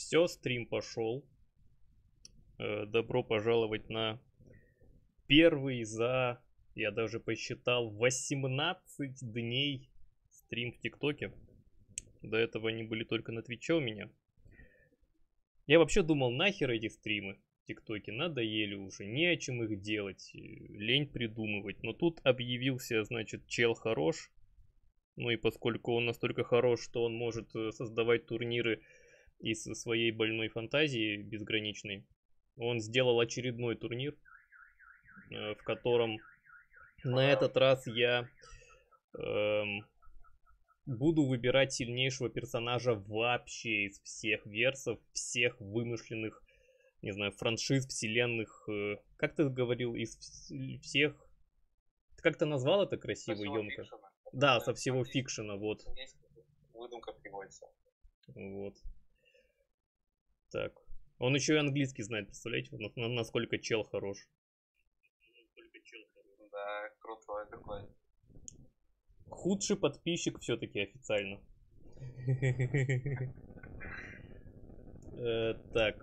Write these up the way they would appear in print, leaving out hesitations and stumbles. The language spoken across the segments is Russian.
Все, стрим пошел. Добро пожаловать на первый за, я даже посчитал, 18 дней стрим в ТикТоке. До этого они были только на Твиче у меня. Я вообще думал, нахер эти стримы в ТикТоке, надоели уже, не о чем их делать, лень придумывать. Но тут объявился, значит, чел хорош. Ну и поскольку он настолько хорош, что он может создавать турниры из своей больной фантазии безграничной, он сделал очередной турнир, в котором на этот раз я буду выбирать сильнейшего персонажа вообще из всех версов, всех вымышленных, не знаю, франшиз, вселенных. Как ты говорил, из всех... Ты как-то назвал это красиво, емко? Да, со всего фикшена, вот. Выдумка приводится. Вот. Так. Он еще и английский знает, представляете, насколько чел хорош. Да, крутой какой. Худший подписчик все-таки официально. Так.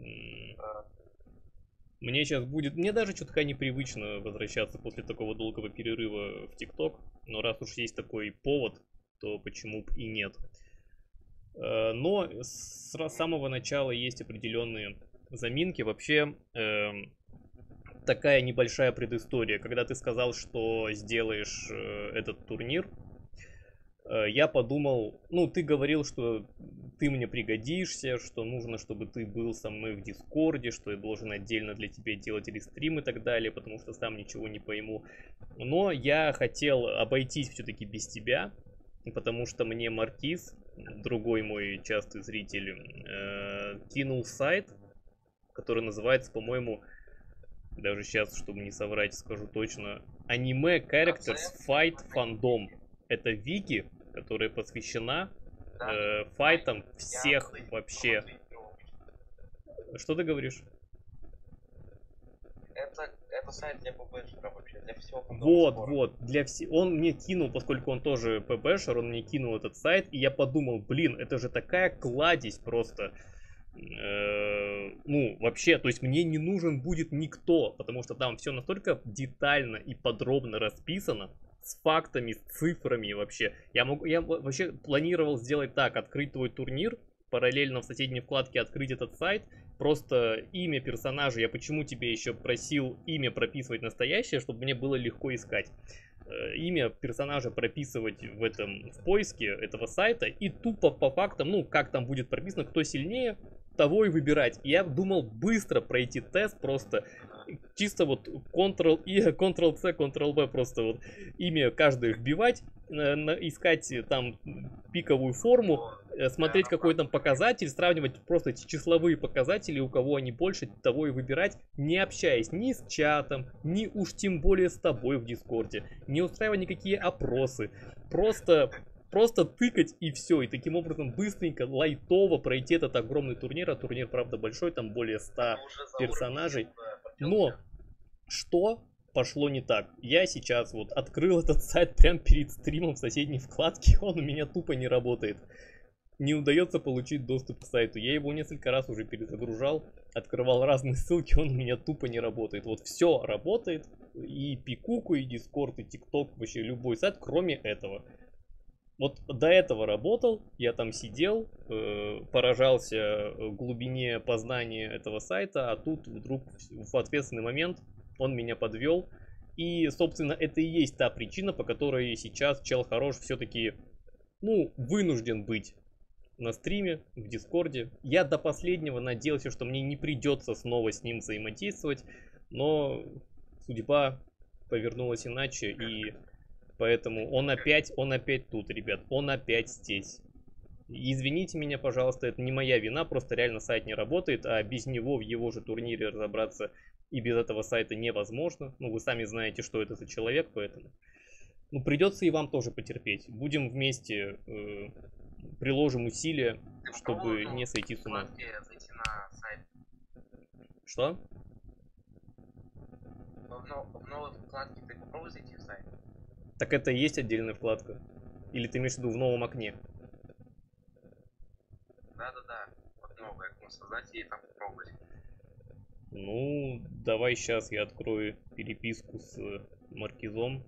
Мне сейчас будет... Мне даже что-то непривычно возвращаться после такого долгого перерыва в ТикТок. Но раз уж есть такой повод, то почему бы и нет. Но с самого начала есть определенные заминки. Вообще, такая небольшая предыстория. Когда ты сказал, что сделаешь этот турнир, я подумал, ну, ты говорил, что ты мне пригодишься, что нужно, чтобы ты был со мной в Дискорде, что я должен отдельно для тебя делать рестрим и так далее, потому что сам ничего не пойму. Но я хотел обойтись все-таки без тебя, потому что мне Маркиз, другой мой частый зритель, кинул сайт, который называется, по-моему, даже сейчас, чтобы не соврать, скажу точно, Anime Characters Fight Fandom. Это вики, которая посвящена файтам всех вообще. Что ты говоришь? Это сайт для ПБшеров вообще, для всего. Вот, для всех. Он мне кинул, поскольку он тоже ПБшер, он мне кинул этот сайт, и я подумал, блин, это же такая кладезь просто. Ну, вообще, то есть мне не нужен будет никто, потому что там все настолько детально и подробно расписано, с фактами, с цифрами вообще. Я вообще планировал сделать так, открыть твой турнир, параллельно в соседней вкладке открыть этот сайт, просто имя персонажа, я почему тебе еще просил имя прописывать настоящее, чтобы мне было легко искать. Имя персонажа прописывать в поиске этого сайта и тупо по фактам, ну, как там будет прописано, кто сильнее, того и выбирать. Я думал быстро пройти тест, просто чисто вот Ctrl-I, Ctrl-C, Ctrl-V, просто вот имя каждое вбивать, искать там пиковую форму, смотреть какой там показатель, сравнивать просто эти числовые показатели, у кого они больше, того и выбирать, не общаясь ни с чатом, ни уж тем более с тобой в Дискорде, не устраивая никакие опросы, просто тыкать и все, и таким образом быстренько, лайтово пройти этот огромный турнир, а турнир, правда, большой, там более 100 персонажей. Но что пошло не так? Я сейчас вот открыл этот сайт прямо перед стримом в соседней вкладке, он у меня тупо не работает. Не удается получить доступ к сайту. Я его несколько раз уже перезагружал, открывал разные ссылки, он у меня тупо не работает. Вот все работает, и Пикуку, и Дискорд, и ТикТок, вообще любой сайт, кроме этого. Вот до этого работал, я там сидел, поражался глубине познания этого сайта, а тут вдруг в ответственный момент он меня подвел. И, собственно, это и есть та причина, по которой сейчас чел хорош все-таки, ну, вынужден быть на стриме, в Дискорде. Я до последнего надеялся, что мне не придется снова с ним взаимодействовать, но судьба повернулась иначе, и поэтому он опять тут, ребят, он опять здесь. Извините меня, пожалуйста, это не моя вина, просто реально сайт не работает, а без него в его же турнире разобраться и без этого сайта невозможно. Ну, вы сами знаете, что это за человек, поэтому... Ну, придется и вам тоже потерпеть. Будем вместе, приложим усилия, чтобы не сойти с ума. Зайти на сайт. Что? В новой вкладке ты попробуй зайти в сайт. Так это и есть отдельная вкладка? Или ты имеешь в виду в новом окне? Да. Вот новый аккаунт создать и там попробовать. Ну, давай сейчас я открою переписку с Маркизом.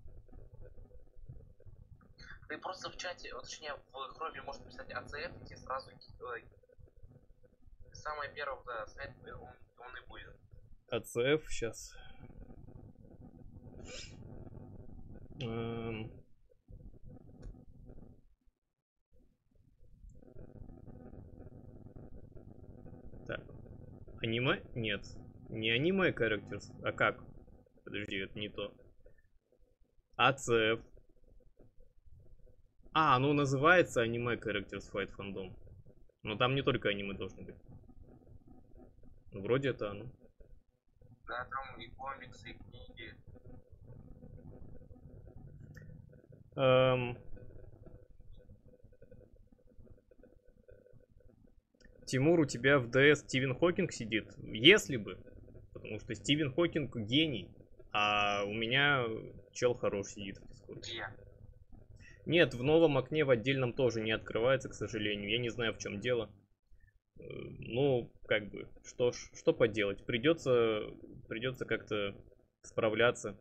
Ты просто в чате, вот, точнее, в Хроме можно писать АЦФ, и тебе сразу самое первое да, сайт, он и будет. АЦФ сейчас. Так. Аниме? Нет. Не аниме characters. А как? Подожди, это не то. АЦФ. А, ну называется аниме characters fight fandom. Но там не только аниме должно быть. Ну, вроде это оно. Да, там и комиксы, и книги. Тимур, у тебя в ДС Стивен Хокинг сидит? Если бы. Потому что Стивен Хокинг гений. А у меня чел хорош сидит в Дискорде. Где? Нет, в новом окне в отдельном тоже не открывается, к сожалению. Я не знаю, в чем дело. Ну, как бы, что поделать? Придется как-то справляться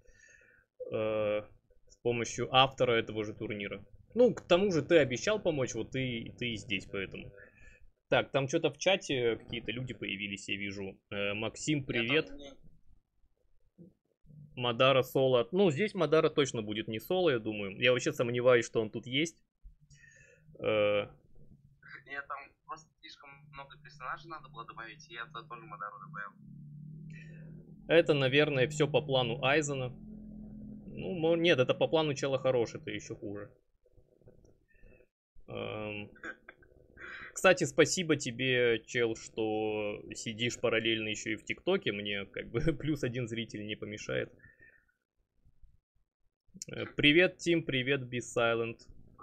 с помощью автора этого же турнира. Ну, к тому же ты обещал помочь, вот ты и здесь, поэтому. Так, там что-то в чате какие-то люди появились, я вижу. Максим, привет. Мадара соло. Ну, здесь Мадара точно будет не соло, я думаю. Я вообще сомневаюсь, что он тут есть. Нет, там просто слишком много персонажей надо было добавить, и я туда тоже Мадару добавил. Это, наверное, все по плану Айзена. Ну, нет, это по плану чела хорош, это еще хуже. Кстати, спасибо тебе, чел, что сидишь параллельно еще и в ТикТоке. Мне как бы плюс один зритель не помешает. Привет, Тим, привет, Be Silent.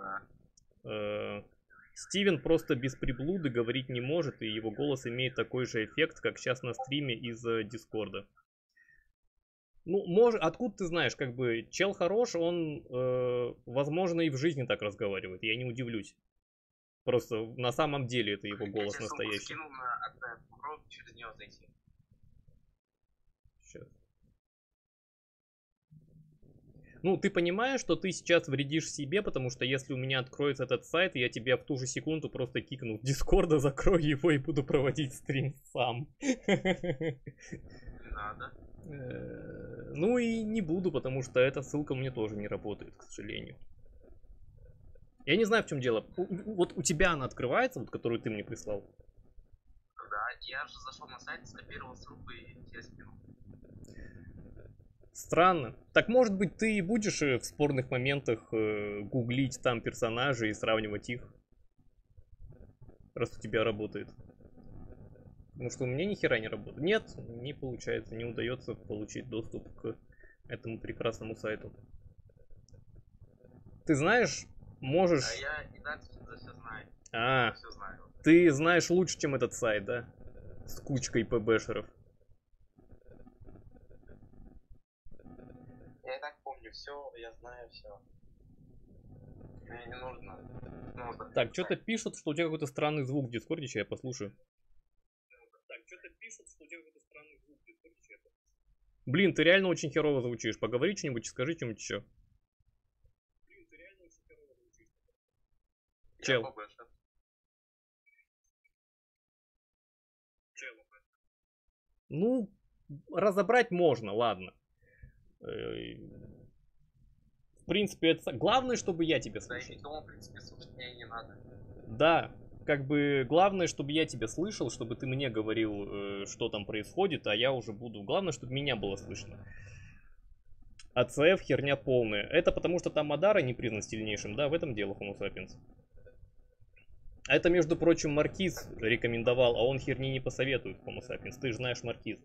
Стивен просто без приблуды говорить не может, и его голос имеет такой же эффект, как сейчас на стриме из Дискорда. Ну, откуда ты знаешь, как бы, чел хорош, он, возможно, и в жизни так разговаривает, я не удивлюсь. Просто на самом деле это его голос настоящий. Скинул на АТ, попробуй через него зайти. Сейчас. Ну, ты понимаешь, что ты сейчас вредишь себе, потому что если у меня откроется этот сайт, я тебя в ту же секунду просто кикну в Дискорда, закрою его и буду проводить стрим сам. Не надо. Ну и не буду, потому что эта ссылка мне тоже не работает, к сожалению. Я не знаю, в чем дело. Вот у тебя она открывается, вот которую ты мне прислал? Да, я же зашел на сайт, скопировал ссылку и тебе скинул. Странно. Так может быть ты и будешь в спорных моментах гуглить там персонажей и сравнивать их? Раз у тебя работает. Потому что у меня ни хера не работает. Нет, не получается, не удается получить доступ к этому прекрасному сайту. Ты знаешь, можешь... А я и дальше все знаю. А, Все знаю. ты знаешь лучше, чем этот сайт, да? С кучкой ПБшеров. Я и так помню все, я знаю все. Мне не нужно. Так, что-то пишут, что у тебя какой-то странный звук в Дискорде, сейчас я послушаю. Так, что-то пишут, что у тебя какой-то странный звук в Дискорде, сейчас я послушаю. Блин, ты реально очень херово звучишь. Поговори что-нибудь, скажи что-нибудь еще. Блин, ты реально очень херово звучишь. Чел. Ну, разобрать можно, ладно. В принципе, это главное, чтобы я тебя слышал. Да, и никому, в принципе, слушать мне не надо. Да, как бы главное, чтобы я тебя слышал, чтобы ты мне говорил, что там происходит, а я уже буду. Главное, чтобы меня было слышно. АЦФ херня полная. Это потому, что там Мадара не признан сильнейшим, да, в этом дело Homo sapiens. А это, между прочим, Маркиз рекомендовал, а он херни не посоветует Homo sapiens. Ты же знаешь Маркиз.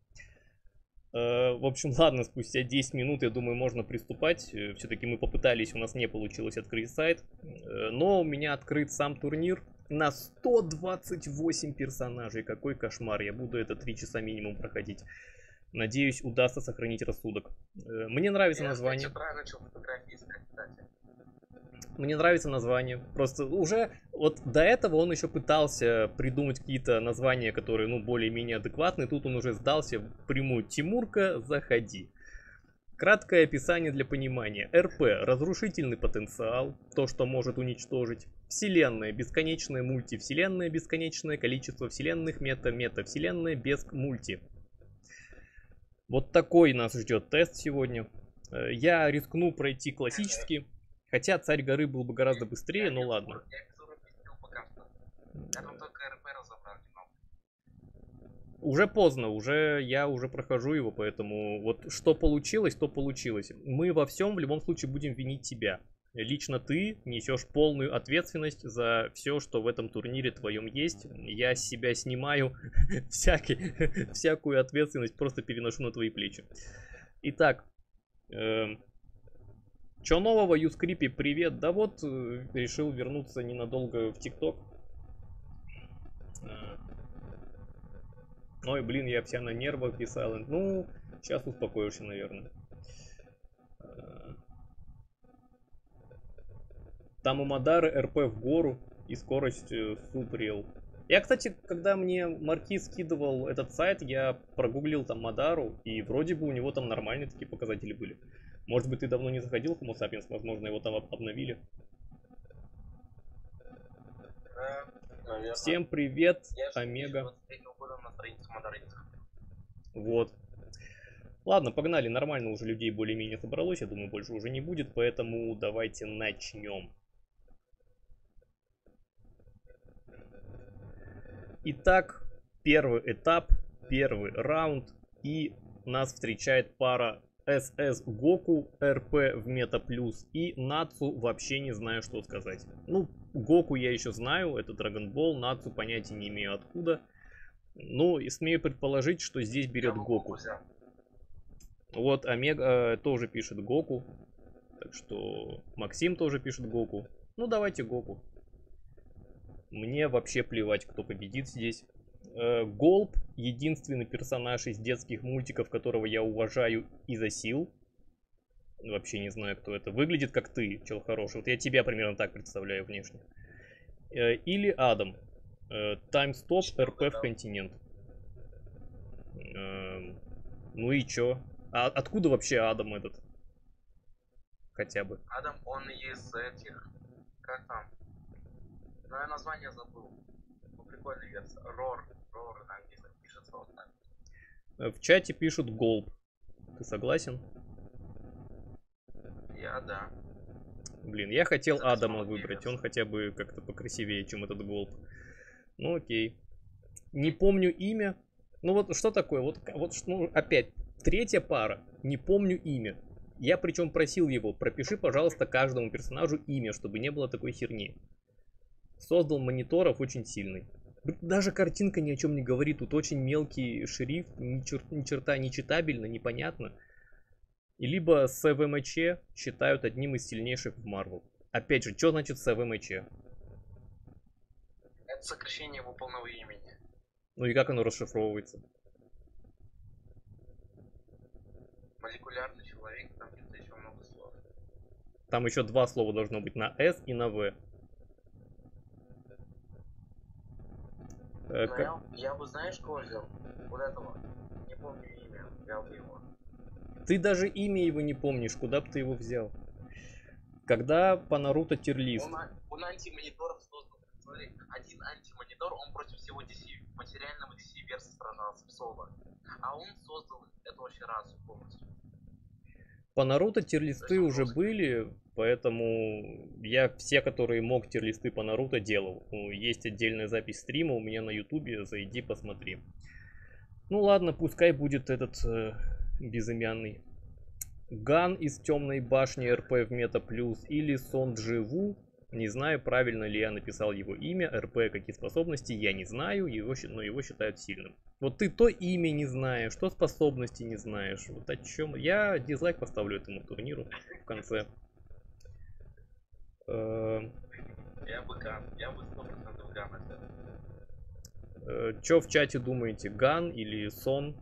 В общем, ладно, спустя 10 минут, я думаю, можно приступать. Все-таки мы попытались, у нас не получилось открыть сайт. Но у меня открыт сам турнир на 128 персонажей. Какой кошмар, я буду это 3 часа минимум проходить. Надеюсь, удастся сохранить рассудок. Мне нравится название. Я начал фотографии искать, кстати. Мне нравится название. Просто уже вот до этого он еще пытался придумать какие-то названия, которые, ну, более-менее адекватные. Тут он уже сдался впрямую. Тимурка, заходи. Краткое описание для понимания. РП. Разрушительный потенциал. То, что может уничтожить. Вселенная. Бесконечная мультивселенная. Бесконечное количество вселенных. Мета-метавселенная без мульти. Вот такой нас ждет тест сегодня. Я рискну пройти классический. Хотя Царь горы был бы гораздо быстрее, но ладно. Я там только РП разобрал немного. Уже поздно, я уже прохожу его, поэтому вот что получилось, то получилось. Мы во всем в любом случае будем винить тебя. Лично ты несешь полную ответственность за все, что в этом турнире твоем есть. Я с себя снимаю всякую ответственность, просто переношу на твои плечи. Итак, чё нового, Юскрипи, привет. Да вот, решил вернуться ненадолго в ТикТок. Ой, блин, я вся на нервах писал. Ну, сейчас успокоишься, наверное. Там у Мадары РП в гору и скорость супрел. Я, кстати, когда мне Маркиз скидывал этот сайт, я прогуглил там Мадару, и вроде бы у него там нормальные такие показатели были. Может быть, ты давно не заходил в Homo sapiens, возможно, его там обновили. Всем привет, Омега. Вот. Ладно, погнали, нормально уже людей более-менее собралось, я думаю, больше уже не будет, поэтому давайте начнем. Итак, первый этап, первый раунд, и нас встречает пара СС Гоку РП в Мета Плюс и Нацу вообще не знаю, что сказать. Ну, Гоку я еще знаю, это Dragon Ball, Нацу понятия не имею откуда. Ну, и смею предположить, что здесь берет Гоку. Вот Омега тоже пишет Гоку, так что Максим тоже пишет Гоку. Ну, давайте Гоку. Мне вообще плевать, кто победит здесь. Голб — единственный персонаж из детских мультиков, которого я уважаю из-за сил. Вообще не знаю, кто это. Выглядит как ты, чел хороший. Вот я тебя примерно так представляю внешне. Или Адам. Таймстоп РП в континент. Ну и чё? А откуда вообще Адам этот? Хотя бы. Адам, он из этих... Как там? Ну, я название забыл. Ну, прикольная версия. Рор на английском пишется вот так. В чате пишут Голб. Ты согласен? Я, да. Блин, я хотел Адама выбрать. Он хотя бы как-то покрасивее, чем этот Голб. Ну окей. Не помню имя. Ну вот что такое? Вот ну, опять. Третья пара. Не помню имя. Я причем просил его, пропиши, пожалуйста, каждому персонажу имя, чтобы не было такой херни. Создал мониторов очень сильный. Даже картинка ни о чем не говорит. Тут очень мелкий шрифт, ни черта не читабельно, непонятно. И либо СВМЧ считают одним из сильнейших в Marvel. Опять же, что значит СВМЧ? Это сокращение его полного имени. Ну и как оно расшифровывается? Молекулярный человек, там где-то еще много слов. Там еще два слова должно быть на С и на В. Я бы, знаешь, кого взял? Вот этого. Не помню имя. Взял бы его. Ты даже имя его не помнишь, куда бы ты его взял? Когда по Наруто тирлист? Он антимониторов создал. Смотри, один антимонитор, он против всего DC, материального DC верса сражался в соло. А он создал эту вообще расу полностью. По Наруто тирлисты уже были, поэтому я все, которые мог тирлисты по Наруто делал. Ну, есть отдельная запись стрима у меня на ютубе, зайди посмотри. Ну ладно, пускай будет этот безымянный. Ган из Темной башни РП в Мета Плюс или Сон Дживу. Не знаю, правильно ли я написал его имя, РП какие способности, я не знаю, но его считают сильным. Вот ты то имя не знаешь, то способности не знаешь. Вот о чем. Я дизлайк поставлю этому турниру в конце. Я бы 100% Ган взял. Че в чате думаете, Ган или Сон?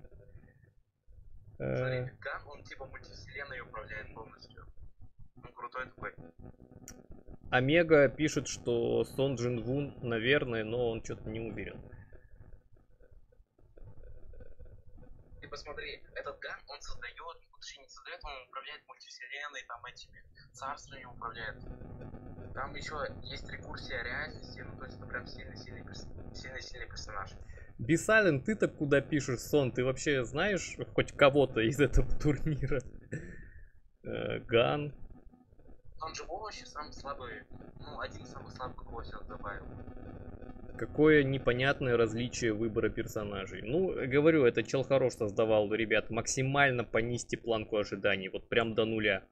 Смотри, Ган, он типа мультивселенной управляет полностью. Он крутой крутой такой. Омега пишет, что Сон Джин Вун, наверное, но он что-то не уверен. Ты посмотри, этот Ган, он создает, точнее не создает, он управляет мультивселенной, там этими царствами управляет. Там еще есть рекурсия реальности, ну то есть это прям сильный персонаж. Бисален, ты-то куда пишешь, Сон? Ты вообще знаешь хоть кого-то из этого турнира? Ган. Он же вообще самый слабый, ну один из самых слабых, кого сейчас добавил. Какое непонятное различие выбора персонажей. Ну, говорю, это чел хорош создавал, ребят. Максимально понизьте планку ожиданий. Вот прям до нуля.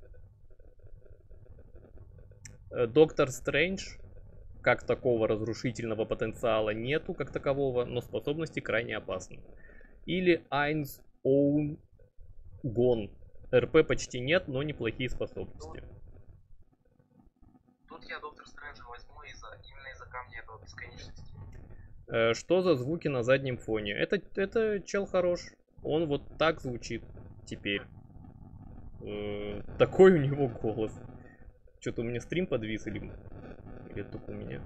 Доктор Стрэндж. Как такого разрушительного потенциала нету, как такового, но способности крайне опасны. Или Айнс Оун Гон. РП почти нет, но неплохие способности. Тут я Доктор Стрэнджа возьму именно из-за камня этого бесконечности. Что за звуки на заднем фоне? Это чел хорош. Он вот так звучит теперь. Такой у него голос. Что-то у меня стрим подвис или это только у меня?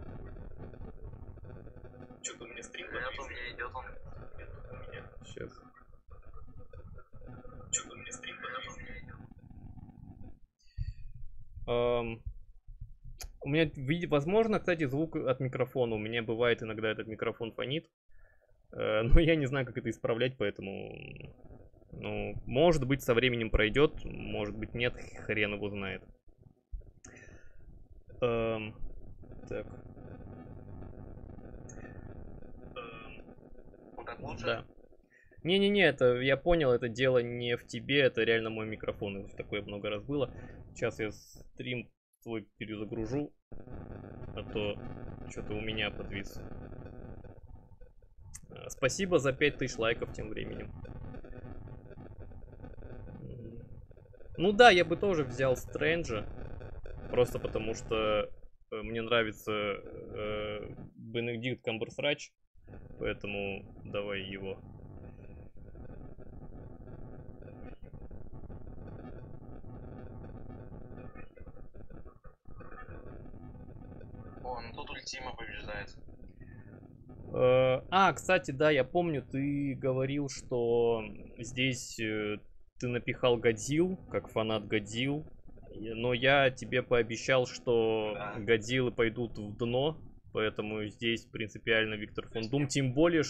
Что-то у меня стрим подвис. У меня идет он. Сейчас. Что-то у меня стрим подвис. У меня, возможно, кстати, звук от микрофона. У меня бывает иногда этот микрофон фонит. Но я не знаю, как это исправлять, поэтому... Ну, может быть, со временем пройдет, может быть, нет, хрен его знает. Так. Да. Не-не-не, это я понял, это дело не в тебе, это реально мой микрофон. Такое много раз было. Сейчас я стрим свой перезагружу, а то что-то у меня подвис. Спасибо за 5000 лайков тем временем. Ну да, я бы тоже взял Стрэнджа. Просто потому что мне нравится Бенедикт Камберсрач. Поэтому давай его. О, ну тут Ультима побеждает. Кстати, да, я помню, ты говорил, что здесь ты напихал Годзилл, как фанат Годзилл. Но я тебе пообещал, что Годзиллы пойдут в дно. Поэтому здесь принципиально Виктор фон Дум. Тем более,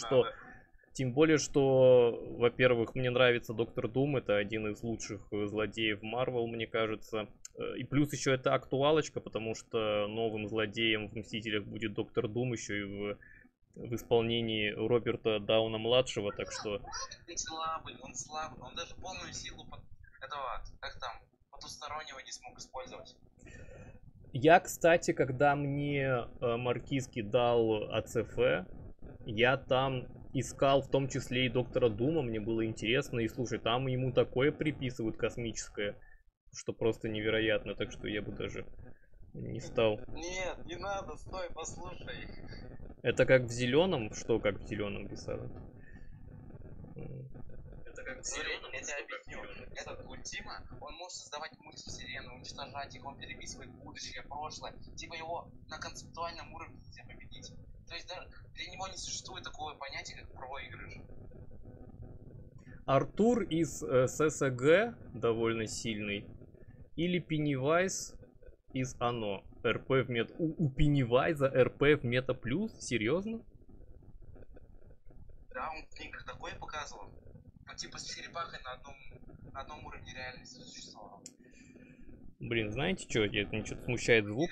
что, во-первых, мне нравится Доктор Дум. Это один из лучших злодеев Марвел, мне кажется. И плюс еще это актуалочка, потому что новым злодеем в Мстителях будет Доктор Дум, еще и в исполнении Роберта Дауна-младшего, так что... Он слабый, он даже полную силу этого, как там, потустороннего не смог использовать. Я, кстати, когда мне Маркизки дал АЦФ, я там искал в том числе и Доктора Дума, мне было интересно, и слушай, там ему такое приписывают космическое, что просто невероятно, так что я бы даже не стал. Нет, не надо, стой, послушай. Это как в зеленом? Что как в зеленом писали? Это как в зеленом? Я тебе объясню. Этот Ультима, он может создавать мультивселенную, уничтожать их, он переписывает будущее, прошлое. Типа его на концептуальном уровне нельзя победить. То есть даже для него не существует такого понятия, как проигрыш. Артур из ССГ довольно сильный. Или Пеннивайз из Оно. РП в мета... У Пеннивайза РП в мета плюс? Серьезно? Да, он в книгах такое показывал. Он типа с черепахой на одном уровне реальности существовал. Блин, знаете что? Это что-то смущает звук.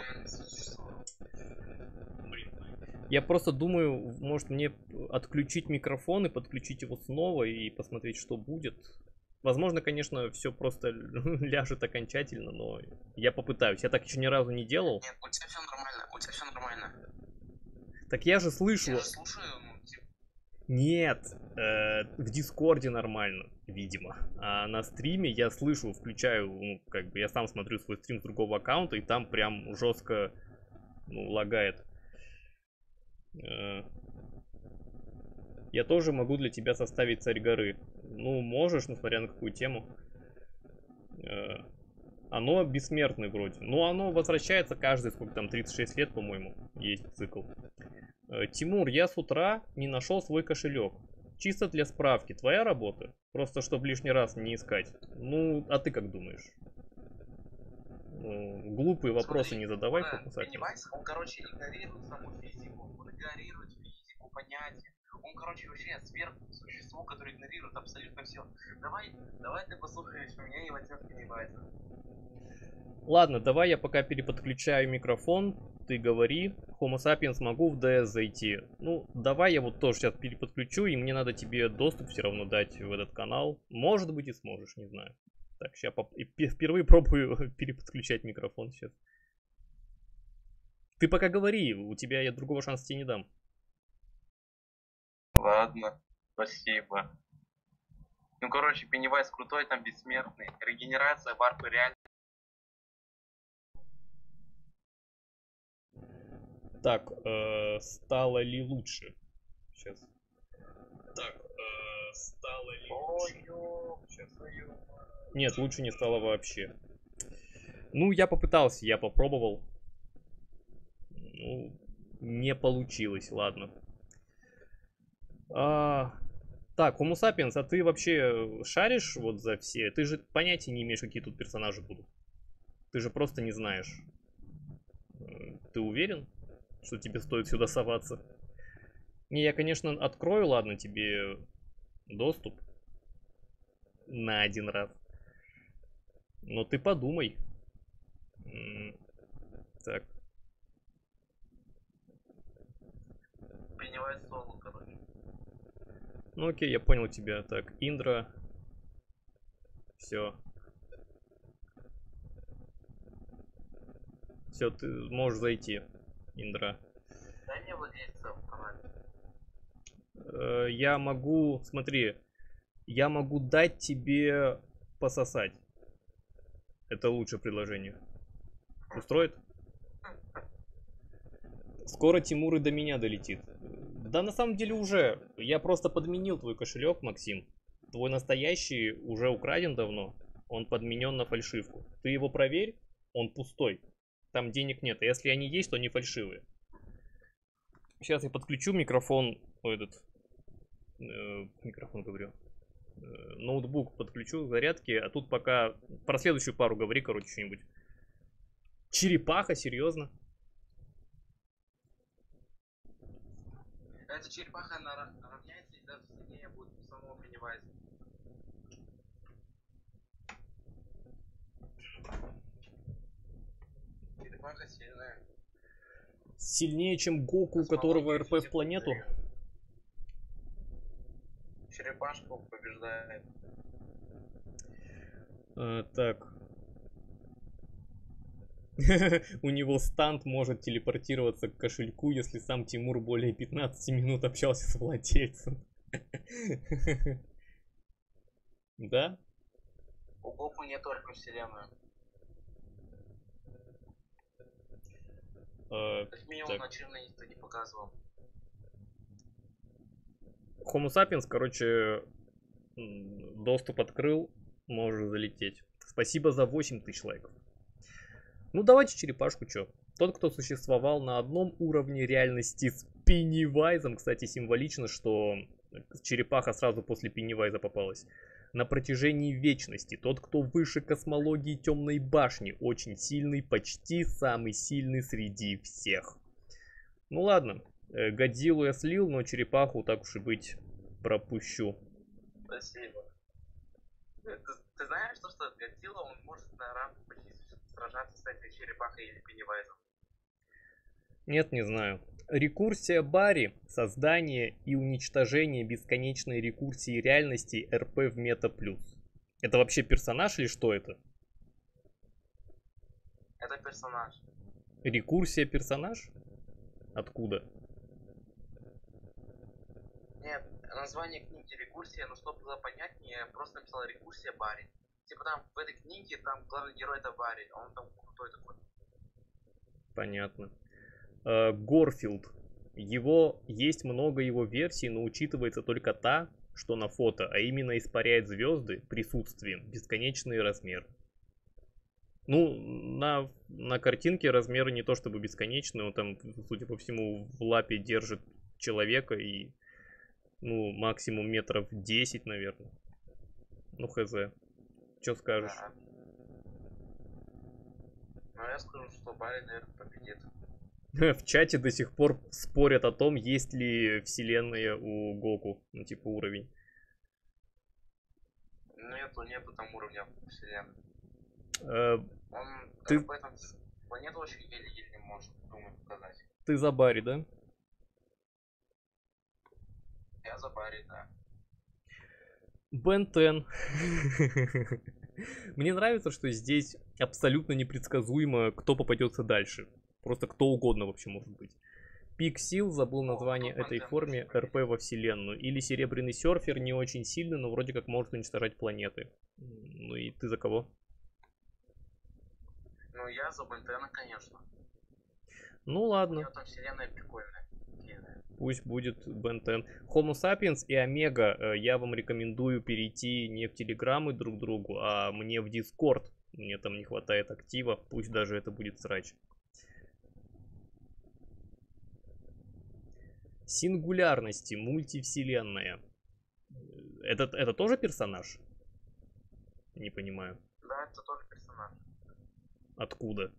Я просто думаю, может мне отключить микрофон и подключить его снова и посмотреть, что будет. Возможно, конечно, все просто ляжет окончательно, но я попытаюсь. Я так еще ни разу не делал. Нет, у тебя все нормально, у тебя все нормально. Так я же слышу. Я же слушаю, ну, типа... Нет, в Дискорде нормально, видимо. А на стриме я слышу, включаю, ну, как бы я сам смотрю свой стрим с другого аккаунта, и там прям жестко, ну, лагает. Я тоже могу для тебя составить Царь горы. Ну, можешь, несмотря на какую тему. Оно бессмертный вроде. Но оно возвращается каждые, сколько там, 36 лет, по-моему, есть цикл. Тимур, я с утра не нашел свой кошелек. Чисто для справки, твоя работа? Просто чтобы лишний раз не искать. Ну, а ты как думаешь? Глупые вопросы не задавай, Пеннивайз, он, короче, игнорирует саму физику. Он игнорирует физику, понятия. Он, короче, вообще сверхсущество, которое игнорирует абсолютно все. Давай ты послушаешь меня и возьмешь Пеннивайза. Ладно, давай я пока переподключаю микрофон. Ты говори. Homo sapiens, могу в DS зайти? Ну, давай я вот тоже сейчас переподключу, и мне надо тебе доступ все равно дать в этот канал. Может быть и сможешь, не знаю. Так, сейчас впервые пробую переподключать микрофон сейчас. Ты пока говори, у тебя я другого шанса тебе не дам. Ладно, спасибо. Ну, короче, Пеннивайз крутой, там бессмертный. Регенерация, варпы реально. Так, стало ли лучше? Сейчас. Так, стало ли лучше? Сейчас. Нет, лучше не стало вообще. Ну, я попытался, я попробовал. Ну, не получилось, ладно. Так, Homo sapiens, а ты вообще шаришь вот за все? Ты же понятия не имеешь, какие тут персонажи будут. Ты же просто не знаешь. Ты уверен, что тебе стоит сюда соваться? Не, я, конечно, открою, ладно, тебе доступ на один раз. Но ты подумай. Так. Пеннивайз соло, короче. Ну окей, я понял тебя. Так, Индра. Все. Все, ты можешь зайти, Индра. Дай мне владельца в канале. Я могу, смотри, я могу дать тебе пососать. Это лучшее предложение. Устроит? Скоро Тимур и до меня долетит. Да на самом деле уже. Я просто подменил твой кошелек, Максим. Твой настоящий уже украден давно. Он подменен на фальшивку. Ты его проверь, он пустой. Там денег нет. А если они есть, то они фальшивые. Сейчас я подключу микрофон. Микрофон говорю. Ноутбук подключу к зарядке. А тут пока про следующую пару говори, короче, что-нибудь. Черепаха, серьезно? Эта черепаха, она равняется и даже сильнее будет у самого Пеннивайза. Черепаха сильная. Сильнее, чем Гоку, у которого РП в планету? Черепашку побеждает. Так. У него станд может телепортироваться к кошельку, если сам Тимур более 15 минут общался с владельцем. Да? У Гоку не только вселенную. Как минимум начальное никто не показывал. Homo sapiens, короче, доступ открыл, можешь залететь. Спасибо за 8000 лайков. Ну давайте черепашку, чё. Тот, кто существовал на одном уровне реальности с Пеннивайзом, кстати, символично, что черепаха сразу после Пеннивайза попалась. На протяжении вечности. Тот, кто выше космологии Темной башни. Очень сильный, почти самый сильный среди всех. Ну ладно. Годзиллу я слил, но черепаху, так уж и быть, пропущу. Спасибо. Ты знаешь, что Годзилла, он может на равных почти сражаться с этой черепахой или Пеннивайзом? Нет, не знаю. Рекурсия Барри, создание и уничтожение бесконечной рекурсии реальности РП в Мета Плюс. Это вообще персонаж или что это? Это персонаж. Рекурсия персонаж? Откуда? Нет, название книги рекурсия, но чтобы было понятнее, я просто написал рекурсия Барри. Типа там в этой книге там главный герой это Барри, а он там крутой такой. Понятно. Горфилд. Есть много его версий, но учитывается только та, что на фото, а именно испаряет звезды присутствием, бесконечный размер. Ну, на картинке размеры не то чтобы бесконечные, он там, судя по всему, в лапе держит человека и, ну, максимум метров 10, наверное. Ну, хз. Что скажешь? Да. Ну, я скажу, что Барри, наверное, победит. В чате до сих пор спорят о том, есть ли вселенная у Гоку, ну, типа уровень. Нету там уровня вселенной. Он Ты- РП там планету очень еле-еле не может, думаю, показать. Ты за Барри, да? Я за Барри, да. Бен 10. Мне нравится, что здесь абсолютно непредсказуемо, кто попадется дальше. Просто кто угодно вообще может быть. Пик сил, забыл название тут этой Бен 10 форме, точно РП во вселенную. Или серебряный серфер, не очень сильный, но вроде как может уничтожать планеты. Ну и ты за кого? Ну, я за Бентена, конечно. Ну У ладно. него там вселенная прикольная. длинная. Пусть будет Бен 10. Homo sapiens и Омега, я вам рекомендую перейти не в телеграммы друг другу, а мне в Дискорд. Мне там не хватает актива, пусть даже это будет срач. Сингулярности, мультивселенная. Это тоже персонаж? Не понимаю. Да, это тоже персонаж. Откуда?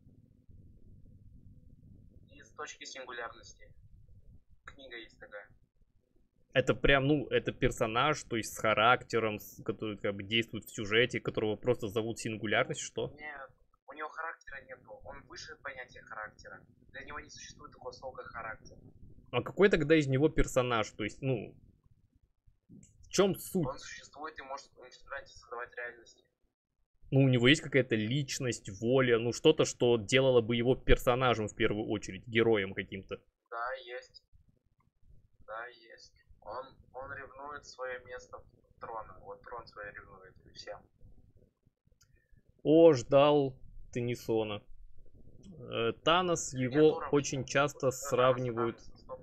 Из точки сингулярности. Книга есть такая. Это прям, ну, это персонаж, то есть с характером, который как бы действует в сюжете, которого просто зовут Сингулярность, что? Нет, у него характера нету. Он выше понятия характера. Для него не существует такого слова, как характер. А какой тогда из него персонаж? То есть, ну, в чем суть? Он существует и может уничтожать и создавать реальности. Ну, у него есть какая-то личность, воля, ну, что-то, что делало бы его персонажем в первую очередь, героем каким-то. Да, есть. Да, есть. Он ревнует свое место трона. Вот трон свой ревнует и всем. О, ждал Теннисона. Танос, Нет его уровня. очень часто сравнивают...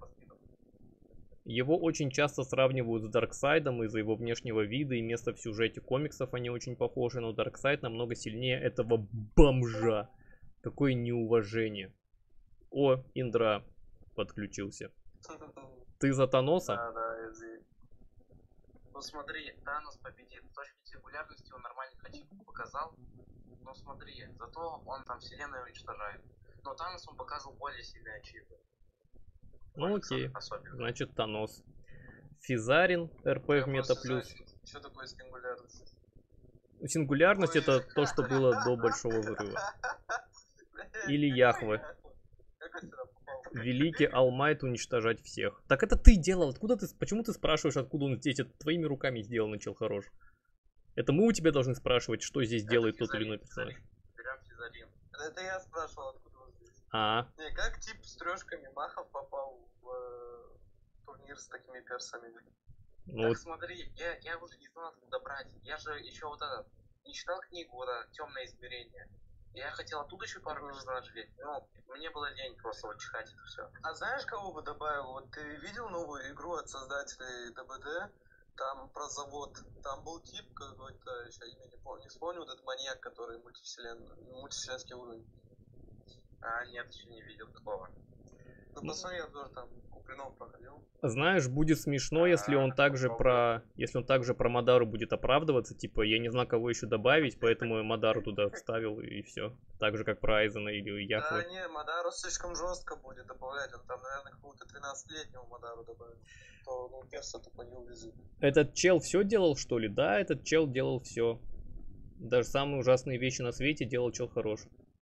Его очень часто сравнивают с Дарксайдом из-за его внешнего вида и места в сюжете комиксов. Они очень похожи, но Дарксайд намного сильнее этого бомжа. Какое неуважение. О, Индра подключился. Ты за Таноса? Да, ну смотри, Танос победит. С точки сингулярности он нормальный ачивку показал. Но смотри, зато он там вселенную уничтожает. Но Танос он показывал более сильные ачивы. Ну окей, Особенно. значит Танос. Физарин, РП в Мета Плюс. Что такое сингулярность? Сингулярность это то, что было до Большого Взрыва. Или Яхве. Великий Алмайт уничтожать всех. Так это ты делал, откуда ты, почему ты спрашиваешь, откуда он здесь? Это твоими руками сделано, чел хорош. Это мы у тебя должны спрашивать, что здесь делает тот или иной персонаж. Берем Физарин. Это я спрашивал, откуда он здесь. Не, как тип с трешками махов попал в турнир с такими персами? Ну, так смотри, я уже не знал, откуда брать. Я же еще вот это, не читал книгу, вот это, «Темное измерение». Я хотел оттуда еще пару персонажей, но мне было лень просто вот читать это все. А знаешь, кого бы добавил? Вот ты видел новую игру от создателей ДБД? Там про завод. Там был тип какой-то, сейчас имя не помню, не вспомню, вот этот маньяк, который мультивселенский уровень. Нет, еще не видел такого. Ну, посмотри, я тоже там Купринов проходил. Знаешь, будет смешно, если он также про Мадару будет оправдываться. Типа, я не знаю, кого еще добавить, поэтому я Мадару туда вставил и все. Так же, как про Айзена или Яхве. Да, не, Мадару слишком жестко будет добавлять. Он там, наверное, какого-то 13-летнего Мадару добавит. То, ну, перса-то по не увезут. Этот чел все делал, что ли? Да, этот чел делал все. Даже самые ужасные вещи на свете делал чел хорош.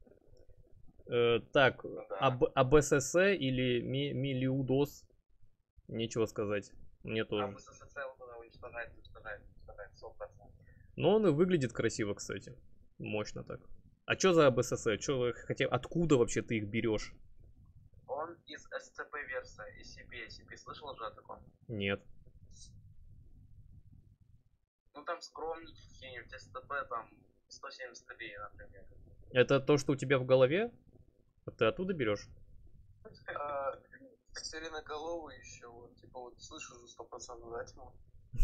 Так, АБСС или Милиудос? Нечего сказать. Мне тоже. АБСС уничтожает 100%. Но он и выглядит красиво, кстати. Мощно так. А что за АБСС? Откуда вообще ты их берешь? Он из SCP версии, SCP. SCP слышал уже о таком? Нет. Ну там скромники какие-нибудь, SCP там 173, например. Это то, что у тебя в голове? А ты оттуда берешь? Сиреноголовый еще, вот, типа, вот слышу же 100%, да, Тимур?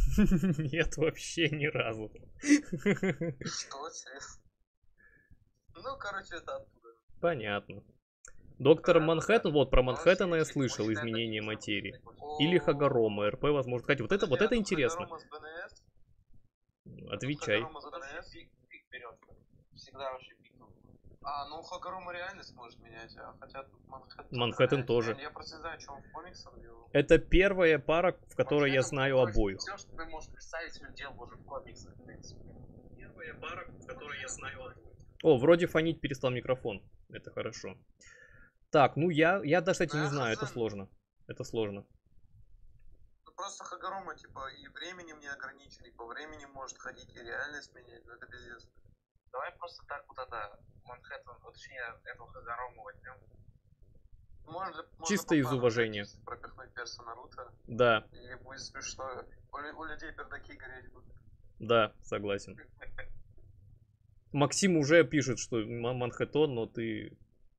Нет, вообще ни разу. Что, серьезно? Ну, короче, это оттуда. Понятно. Доктор Да, Манхэттен, вот про Он Манхэттена я вообще слышал, очень изменение такие материи. самые Или О, Хагарома, РП, возможно. Кстати, вот подожди, это а тут интересно. Хагарома с БНС? Отвечай. Хагарома с Он вообще БНС? пик берет. Всегда вообще пик. А, ну Хагарома реальность может менять, а хотя тут Манхэттен. Манхэттен тоже. Я просто не знаю, что он в комиксах делал. Это первая пара, в которой я знаю обоих. Все, что ты можешь представить, он делал уже в комиксах, в принципе. Первая пара, в которой я знаю обоих. О, вроде фонить перестал микрофон. Это хорошо. Так, ну я даже, кстати, не знаю, это сложно. Это сложно. Ну просто Хагарома, типа, и временем не ограничен, и по времени может ходить, и реальность менять, ну это пиздец. Давай просто так вот это Манхэттен, точнее, этого Хагарому возьмем. Можно Чисто из уважения. пропихнуть перса Наруто, Да, и будет смешно. У людей пердаки гореть будут. да, согласен. Максим уже пишет, что Манхэттен, но ты